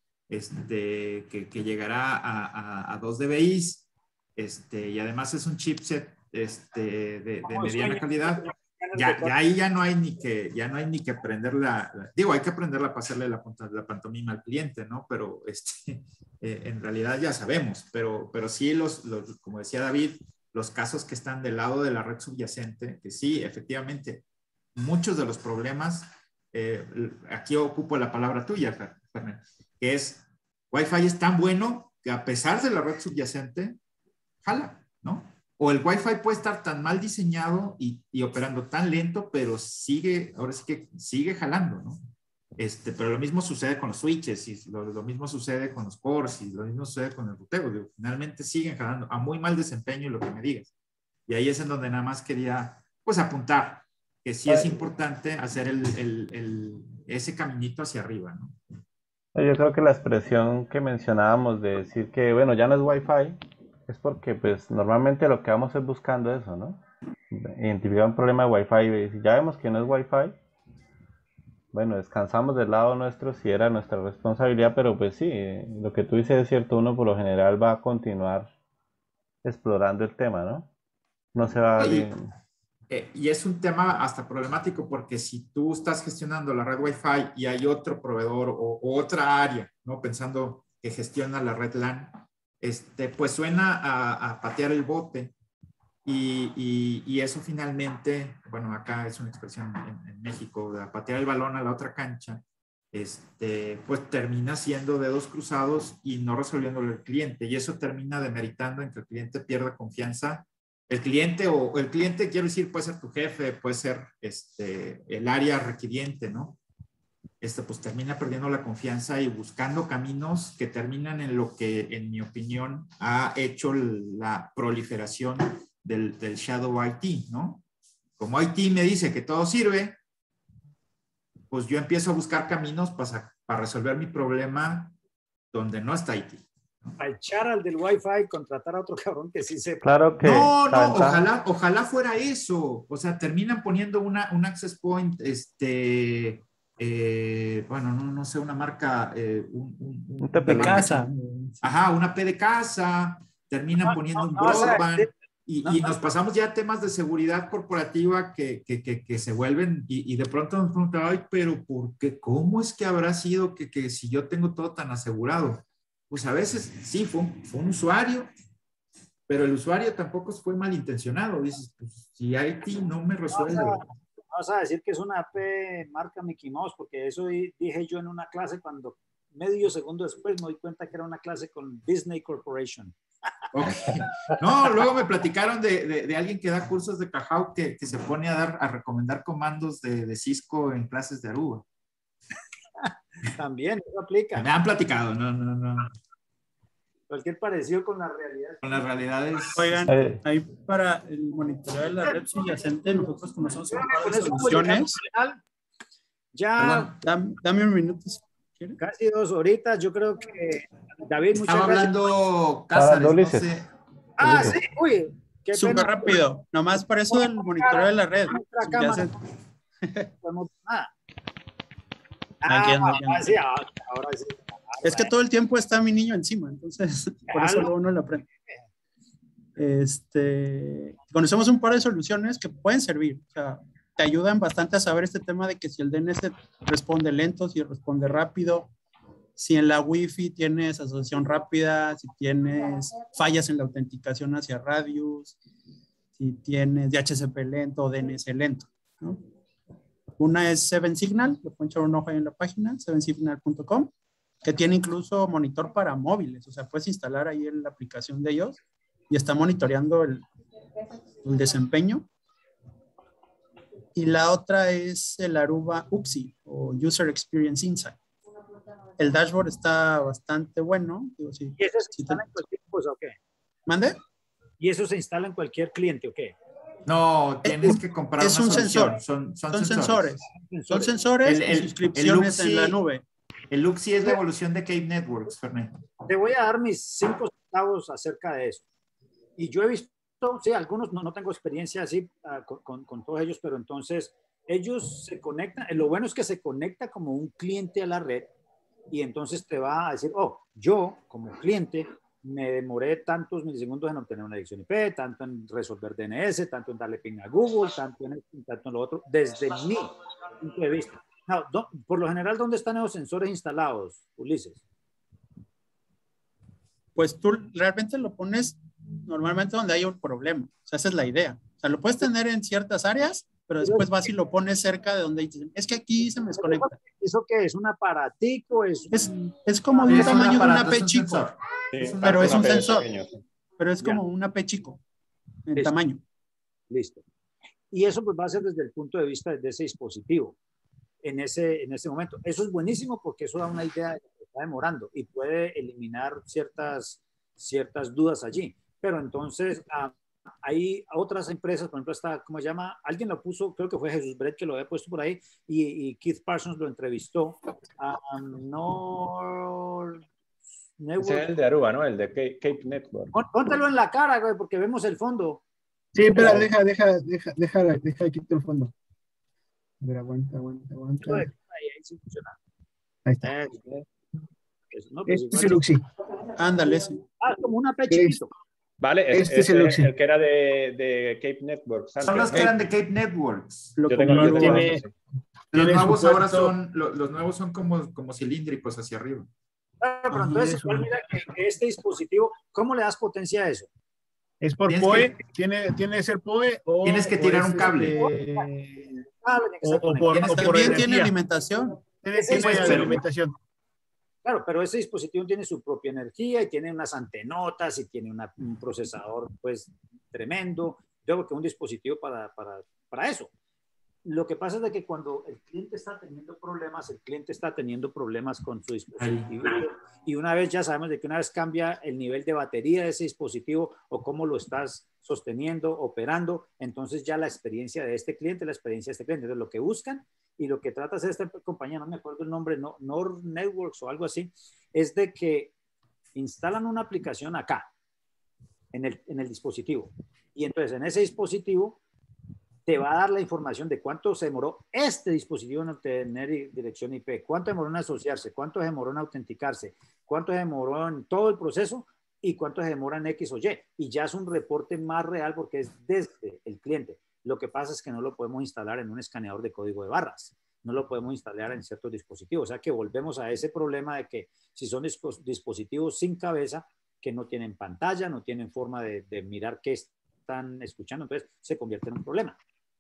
este, que, que llegará a, a, a dos D B Is, este, y además es un chipset este, de, de mediana calidad. Ya, ya ahí ya no hay ni que, ya no hay ni que prender la, la digo, hay que aprenderla para hacerle la, la pantomima al cliente, ¿no? Pero este, eh, en realidad ya sabemos, pero, pero sí los, los, como decía David, los casos que están del lado de la red subyacente, que sí, efectivamente, muchos de los problemas, eh, aquí ocupo la palabra tuya, Fernando, que es, Wi-Fi es tan bueno que a pesar de la red subyacente, jala, ¿no? O el Wi-Fi puede estar tan mal diseñado y, y operando tan lento, pero sigue, ahora sí que sigue jalando, ¿no? Este, pero lo mismo sucede con los switches, y lo, lo mismo sucede con los cores, y lo mismo sucede con el ruteo. Digo, finalmente siguen jalando a muy mal desempeño lo que me digas. Y ahí es en donde nada más quería, pues, apuntar que sí es importante hacer el, el, el, ese caminito hacia arriba, ¿no? Yo creo que la expresión que mencionábamos de decir que, bueno, ya no es Wi-Fi, es porque, pues, normalmente lo que vamos es buscando eso, ¿no? Identificar un problema de Wi-Fi y si ya vemos que no es Wi-Fi, bueno, descansamos del lado nuestro si era nuestra responsabilidad, pero pues sí, lo que tú dices es cierto, uno por lo general va a continuar explorando el tema, ¿no? No se va a... Y, eh, y es un tema hasta problemático porque si tú estás gestionando la red Wi-Fi y hay otro proveedor o, o otra área, ¿no? Pensando que gestiona la red LAN, este, pues suena a, a patear el bote. Y, y, y eso finalmente, bueno, acá es una expresión en, en México, de patear el balón a la otra cancha, este, pues termina siendo dedos cruzados y no resolviéndolo el cliente. Y eso termina demeritando en que el cliente pierda confianza. El cliente, o el cliente, quiero decir, puede ser tu jefe, puede ser este, el área requiriente, ¿no? Este, pues termina perdiendo la confianza y buscando caminos que terminan en lo que, en mi opinión, ha hecho la proliferación Del, del Shadow I T, ¿no? Como I T me dice que todo sirve, pues yo empiezo a buscar caminos para, para resolver mi problema donde no está I T. ¿no? A echar al del Wi-Fi, contratar a otro cabrón que sí sepa. Claro que... No, no, ojalá, ojalá fuera eso. O sea, terminan poniendo una, un access point, este, eh, bueno, no, no sé, una marca, eh, un, un, un, un P de casa. Ajá, una P de casa, terminan no, poniendo no, un broadband. No, Y, no, y nos pasamos ya a temas de seguridad corporativa que, que, que, que se vuelven y, y de pronto nos preguntan, ay, pero ¿por qué? ¿Cómo es que habrá sido que, que si yo tengo todo tan asegurado? Pues a veces sí, fue un, fue un usuario, pero el usuario tampoco fue malintencionado. Dices, pues si I T no me resuelve. vas a decir que es una app marca Mickey Mouse, porque eso dije yo en una clase cuando medio segundo después me di cuenta que era una clase con Disney Corporation. Okay. No, luego me platicaron de, de, de alguien que da cursos de Cajao que, que se pone a dar a recomendar comandos de, de Cisco en clases de Aruba. También, eso aplica. Me han platicado, no, no, no. Cualquier parecido con la realidad. Con las realidades. Oigan, Eh. ahí para el monitoreo de la red subyacente, nosotros como somos un par de soluciones. Ya. Dame, dame un minuto. Si quieres. Casi dos horitas, yo creo que David, muchas Estaba gracias. hablando Cázares, no sé. Ah, sí, uy. Qué Súper pena. rápido, nomás para eso del monitoreo de la red. Nuestra cámara. Subyacente. Podemos- ah. Aquí ando, aquí ando. Ah, sí, ahora, ahora sí. Es que todo el tiempo está mi niño encima, entonces por eso luego no lo aprende. Este, conocemos un par de soluciones que pueden servir, o sea, te ayudan bastante a saber este tema de que si el D N S responde lento, si responde rápido, si en la Wi-Fi tienes asociación rápida, si tienes fallas en la autenticación hacia radios, si tienes D H C P lento o D N S lento, ¿no? Una es Seven Signal, le pueden echar un ojo ahí en la página, seven signal punto com, que tiene incluso monitor para móviles, o sea, puedes instalar ahí en la aplicación de ellos y está monitoreando el, el desempeño. Y la otra es el Aruba U X I o User Experience Insight. El dashboard está bastante bueno. Digo, sí, ¿Y eso se sí instala te- en cualquier cosa o qué? ¿Mande? ¿Y eso se instala en cualquier cliente o qué? No, tienes que comprar Es una un solución. sensor. Son, son, Son sensores. sensores. Son sensores El- y el- suscripciones el en la Uxi- nube. El U X I es la evolución de Cape Networks, Fernando. Te voy a dar mis cinco centavos acerca de eso. Y yo he visto, sí, algunos, no, no tengo experiencia así uh, con, con, con todos ellos, pero entonces ellos se conectan. Lo bueno es que se conecta como un cliente a la red y entonces te va a decir, oh, yo como cliente me demoré tantos milisegundos en obtener una dirección I P, tanto en resolver D N S, tanto en darle ping a Google, tanto en, tanto en lo otro, desde mi punto de vista. Now, do, por lo general, ¿dónde están esos sensores instalados, Ulises? Pues tú realmente lo pones normalmente donde hay un problema. O sea, esa es la idea. O sea, lo puedes tener en ciertas áreas, pero después vas y lo pones cerca de donde dicen, es que aquí se me desconecta. ¿Eso qué es? ¿Un aparatico? Es, es, es como de un Es un tamaño de un aparato, A P es un chico. sensor. Sí, Es un Pero es un A P sensor. pequeño, sí. Pero es Ya. como un A P chico en Listo. tamaño. Listo. Y eso pues va a ser desde el punto de vista de ese dispositivo en ese, en ese momento. Eso es buenísimo porque eso da una idea de lo que está demorando y puede eliminar ciertas, ciertas dudas allí. Pero entonces ah, hay otras empresas, por ejemplo, esta, ¿cómo se llama? Alguien lo puso, creo que fue Jesús Brett que lo había puesto por ahí y, y Keith Parsons lo entrevistó. Um, no... Ese es el de Aruba, ¿no? El de Cape, Cape Network. Pon- Póntelo en la cara, güey, porque vemos el fondo. Sí, espera, deja, deja, deja, deja, deja de quitar el fondo. A ver, aguanta, aguanta, aguanta. Ahí, ahí sí funciona. Ahí está. Eh, eso, no, pues Este es igual- el Uxi. Ándale, sí. Ah, como una P chiquito. Vale, es, Este es ese el es Uxi. el que era de, de Cape Networks. Son antes. los que eran de Cape Networks. Lo Yo tengo, como yo tengo tiene- eso, sí. Los Tiene su nuevos ahora puerto. son, lo- los nuevos son como, como cilíndricos hacia arriba. Ah, pero Ajá, entonces, eso. igual mira que, que este dispositivo, ¿cómo le das potencia a eso? Es por Tienes P O E, que- tiene, tiene que ser P O E o. Tienes que o tirar es, un cable. este, Ah, tiene que o, ser o conectado. por, Tienes o que- por También tiene energía. alimentación. Tiene, Sí, tiene pues, pero- alimentación. Claro, pero ese dispositivo tiene su propia energía y tiene unas antenotas y tiene una- un procesador pues tremendo. Yo creo que un dispositivo para, para, para eso. Lo que pasa es de que cuando el cliente está teniendo problemas, el cliente está teniendo problemas con su dispositivo. Y una vez ya sabemos de que una vez cambia el nivel de batería de ese dispositivo o cómo lo estás sosteniendo, operando, entonces ya la experiencia de este cliente, la experiencia de este cliente. Entonces lo que buscan y lo que trata de hacer esta compañía, no me acuerdo el nombre, no, Nord Networks o algo así, es de que instalan una aplicación acá, en el, en el dispositivo. Y entonces en ese dispositivo te va a dar la información de cuánto se demoró este dispositivo en obtener dirección I P, cuánto demoró en asociarse, cuánto se demoró en autenticarse, cuánto se demoró en todo el proceso y cuánto se demora en X o Y. Y ya es un reporte más real porque es desde el cliente. Lo que pasa es que no lo podemos instalar en un escaneador de código de barras. No lo podemos instalar en ciertos dispositivos. O sea que volvemos a ese problema de que si son dispos- dispositivos sin cabeza, que no tienen pantalla, no tienen forma de, de mirar qué están escuchando, entonces se convierte en un problema.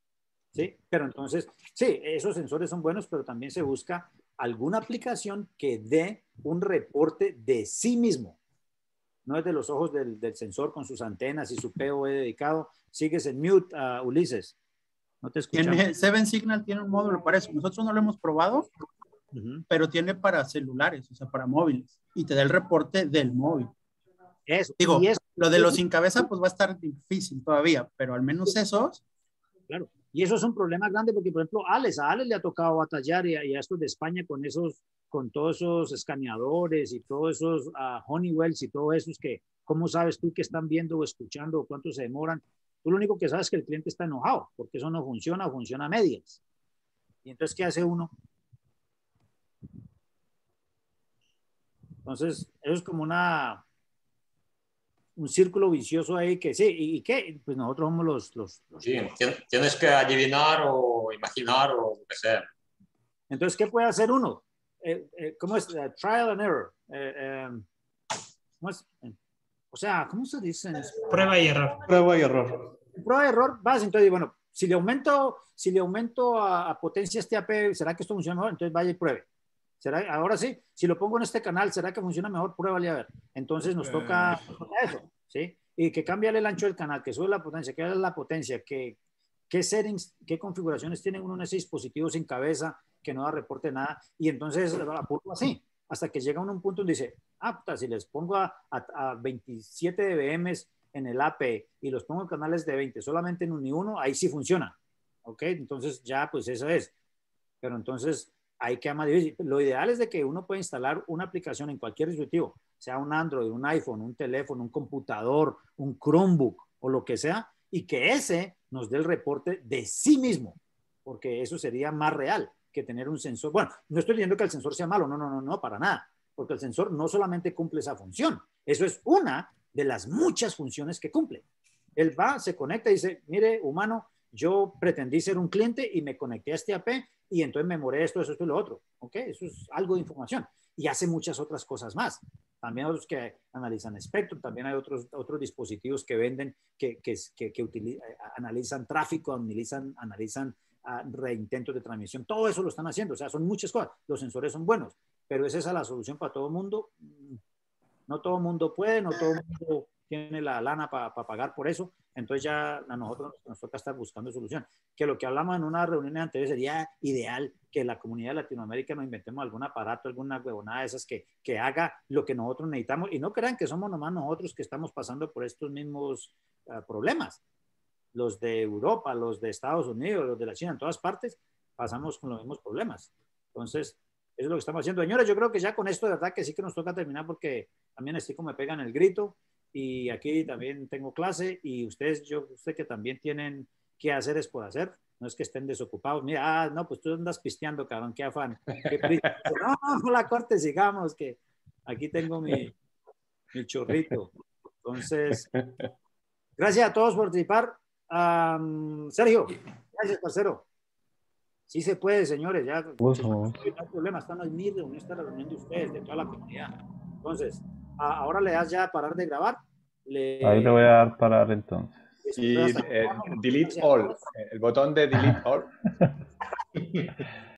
¿sí? Pero entonces, sí, esos sensores son buenos, pero también se busca alguna aplicación que dé un reporte de sí mismo. No es de los ojos del, del sensor con sus antenas y su P O E dedicado. Sigues en mute, uh, Ulises. No te escuchamos. Tiene, Seven Signal tiene un módulo para eso. Nosotros no lo hemos probado, uh-huh. pero tiene para celulares, o sea, para móviles. Y te da el reporte del móvil. Eso. Digo, y eso, lo de los sin cabeza pues va a estar difícil todavía, pero al menos esos. Claro. Y eso es un problema grande porque, por ejemplo, Alex, a Alex le ha tocado batallar y a, y a estos de España con esos, con todos esos escaneadores y todos esos uh, Honeywells y todos esos que, ¿cómo sabes tú que están viendo o escuchando o cuánto se demoran? Tú lo único que sabes es que el cliente está enojado porque eso no funciona o funciona a medias. Y entonces, ¿qué hace uno? Entonces, eso es como una... un círculo vicioso ahí que sí, ¿y, y qué? Pues nosotros somos los... los, los sí, tienes que adivinar o imaginar o lo que sea. Entonces, ¿qué puede hacer uno? Eh, eh, ¿Cómo es? Uh, trial and error. Eh, eh, ¿cómo es? O sea, ¿cómo se dice? Prueba y error. Prueba y error. Prueba y error, vas, entonces, bueno, si le aumento, si le aumento a, a potencia este A P, ¿será que esto funciona mejor? Entonces vaya y pruebe. ¿Será? Ahora sí, si lo pongo en este canal, ¿será que funciona mejor? Pruébale a ver. Entonces nos toca, nos toca eso, ¿sí? Y que cambie el ancho del canal, que sube la potencia, que haga la potencia, que qué settings, qué configuraciones tienen uno en ese dispositivo sin cabeza, que no da reporte nada, y entonces apuro así, hasta que llega uno a un punto donde dice, ah, puta, si les pongo a, a, a veintisiete dBms en el A P y los pongo en canales de veinte, solamente en un y uno, ahí sí funciona, ¿ok? Entonces ya, pues eso es. Pero entonces hay que amar. Lo ideal es de que uno pueda instalar una aplicación en cualquier dispositivo, sea un Android, un iPhone, un teléfono, un computador, un Chromebook o lo que sea, y que ese nos dé el reporte de sí mismo, porque eso sería más real que tener un sensor. Bueno, no estoy diciendo que el sensor sea malo, no, no, no, no, para nada, porque el sensor no solamente cumple esa función, eso es una de las muchas funciones que cumple. Él va, se conecta y dice, mire, humano, yo pretendí ser un cliente y me conecté a este A P y entonces me memoré esto, eso, esto y lo otro. ¿Ok? Eso es algo de información. Y hace muchas otras cosas más. También otros que analizan espectro, también hay otros, otros dispositivos que venden, que, que, que, que utilizan, analizan tráfico, analizan, analizan uh, reintentos de transmisión. Todo eso lo están haciendo. O sea, son muchas cosas. Los sensores son buenos. Pero ¿es esa la solución para todo el mundo? No todo el mundo puede, no todo el mundo tiene la lana para pa pagar por eso. Entonces ya a nosotros nos toca estar buscando solución. Que lo que hablamos en una reunión anterior sería ideal que la comunidad de Latinoamérica nos inventemos algún aparato, alguna huevonada de esas que, que haga lo que nosotros necesitamos y no crean que somos nomás nosotros que estamos pasando por estos mismos uh, problemas. Los de Europa, los de Estados Unidos, los de la China, en todas partes pasamos con los mismos problemas. Entonces, eso es lo que estamos haciendo. Señores, yo creo que ya con esto de verdad que sí que nos toca terminar porque también así como me pegan el grito. Y aquí también tengo clase y ustedes, yo sé que también tienen que hacer es por hacer, no es que estén desocupados. Mira, ah, no, pues tú andas pisteando, cabrón, qué afán. Qué no, no, no la corte, sigamos, que aquí tengo mi, mi chorrito. Entonces, gracias a todos por participar. Um, Sergio, gracias, parcero. Sí se puede, señores, ya uh-huh. se, no hay problema, están en mi reunión, esta reunión de ustedes, de toda la comunidad. Entonces, a, ahora le das ya a parar de grabar. Le... Ahí le voy a dar parar entonces. Y eh, delete all, el botón de delete all.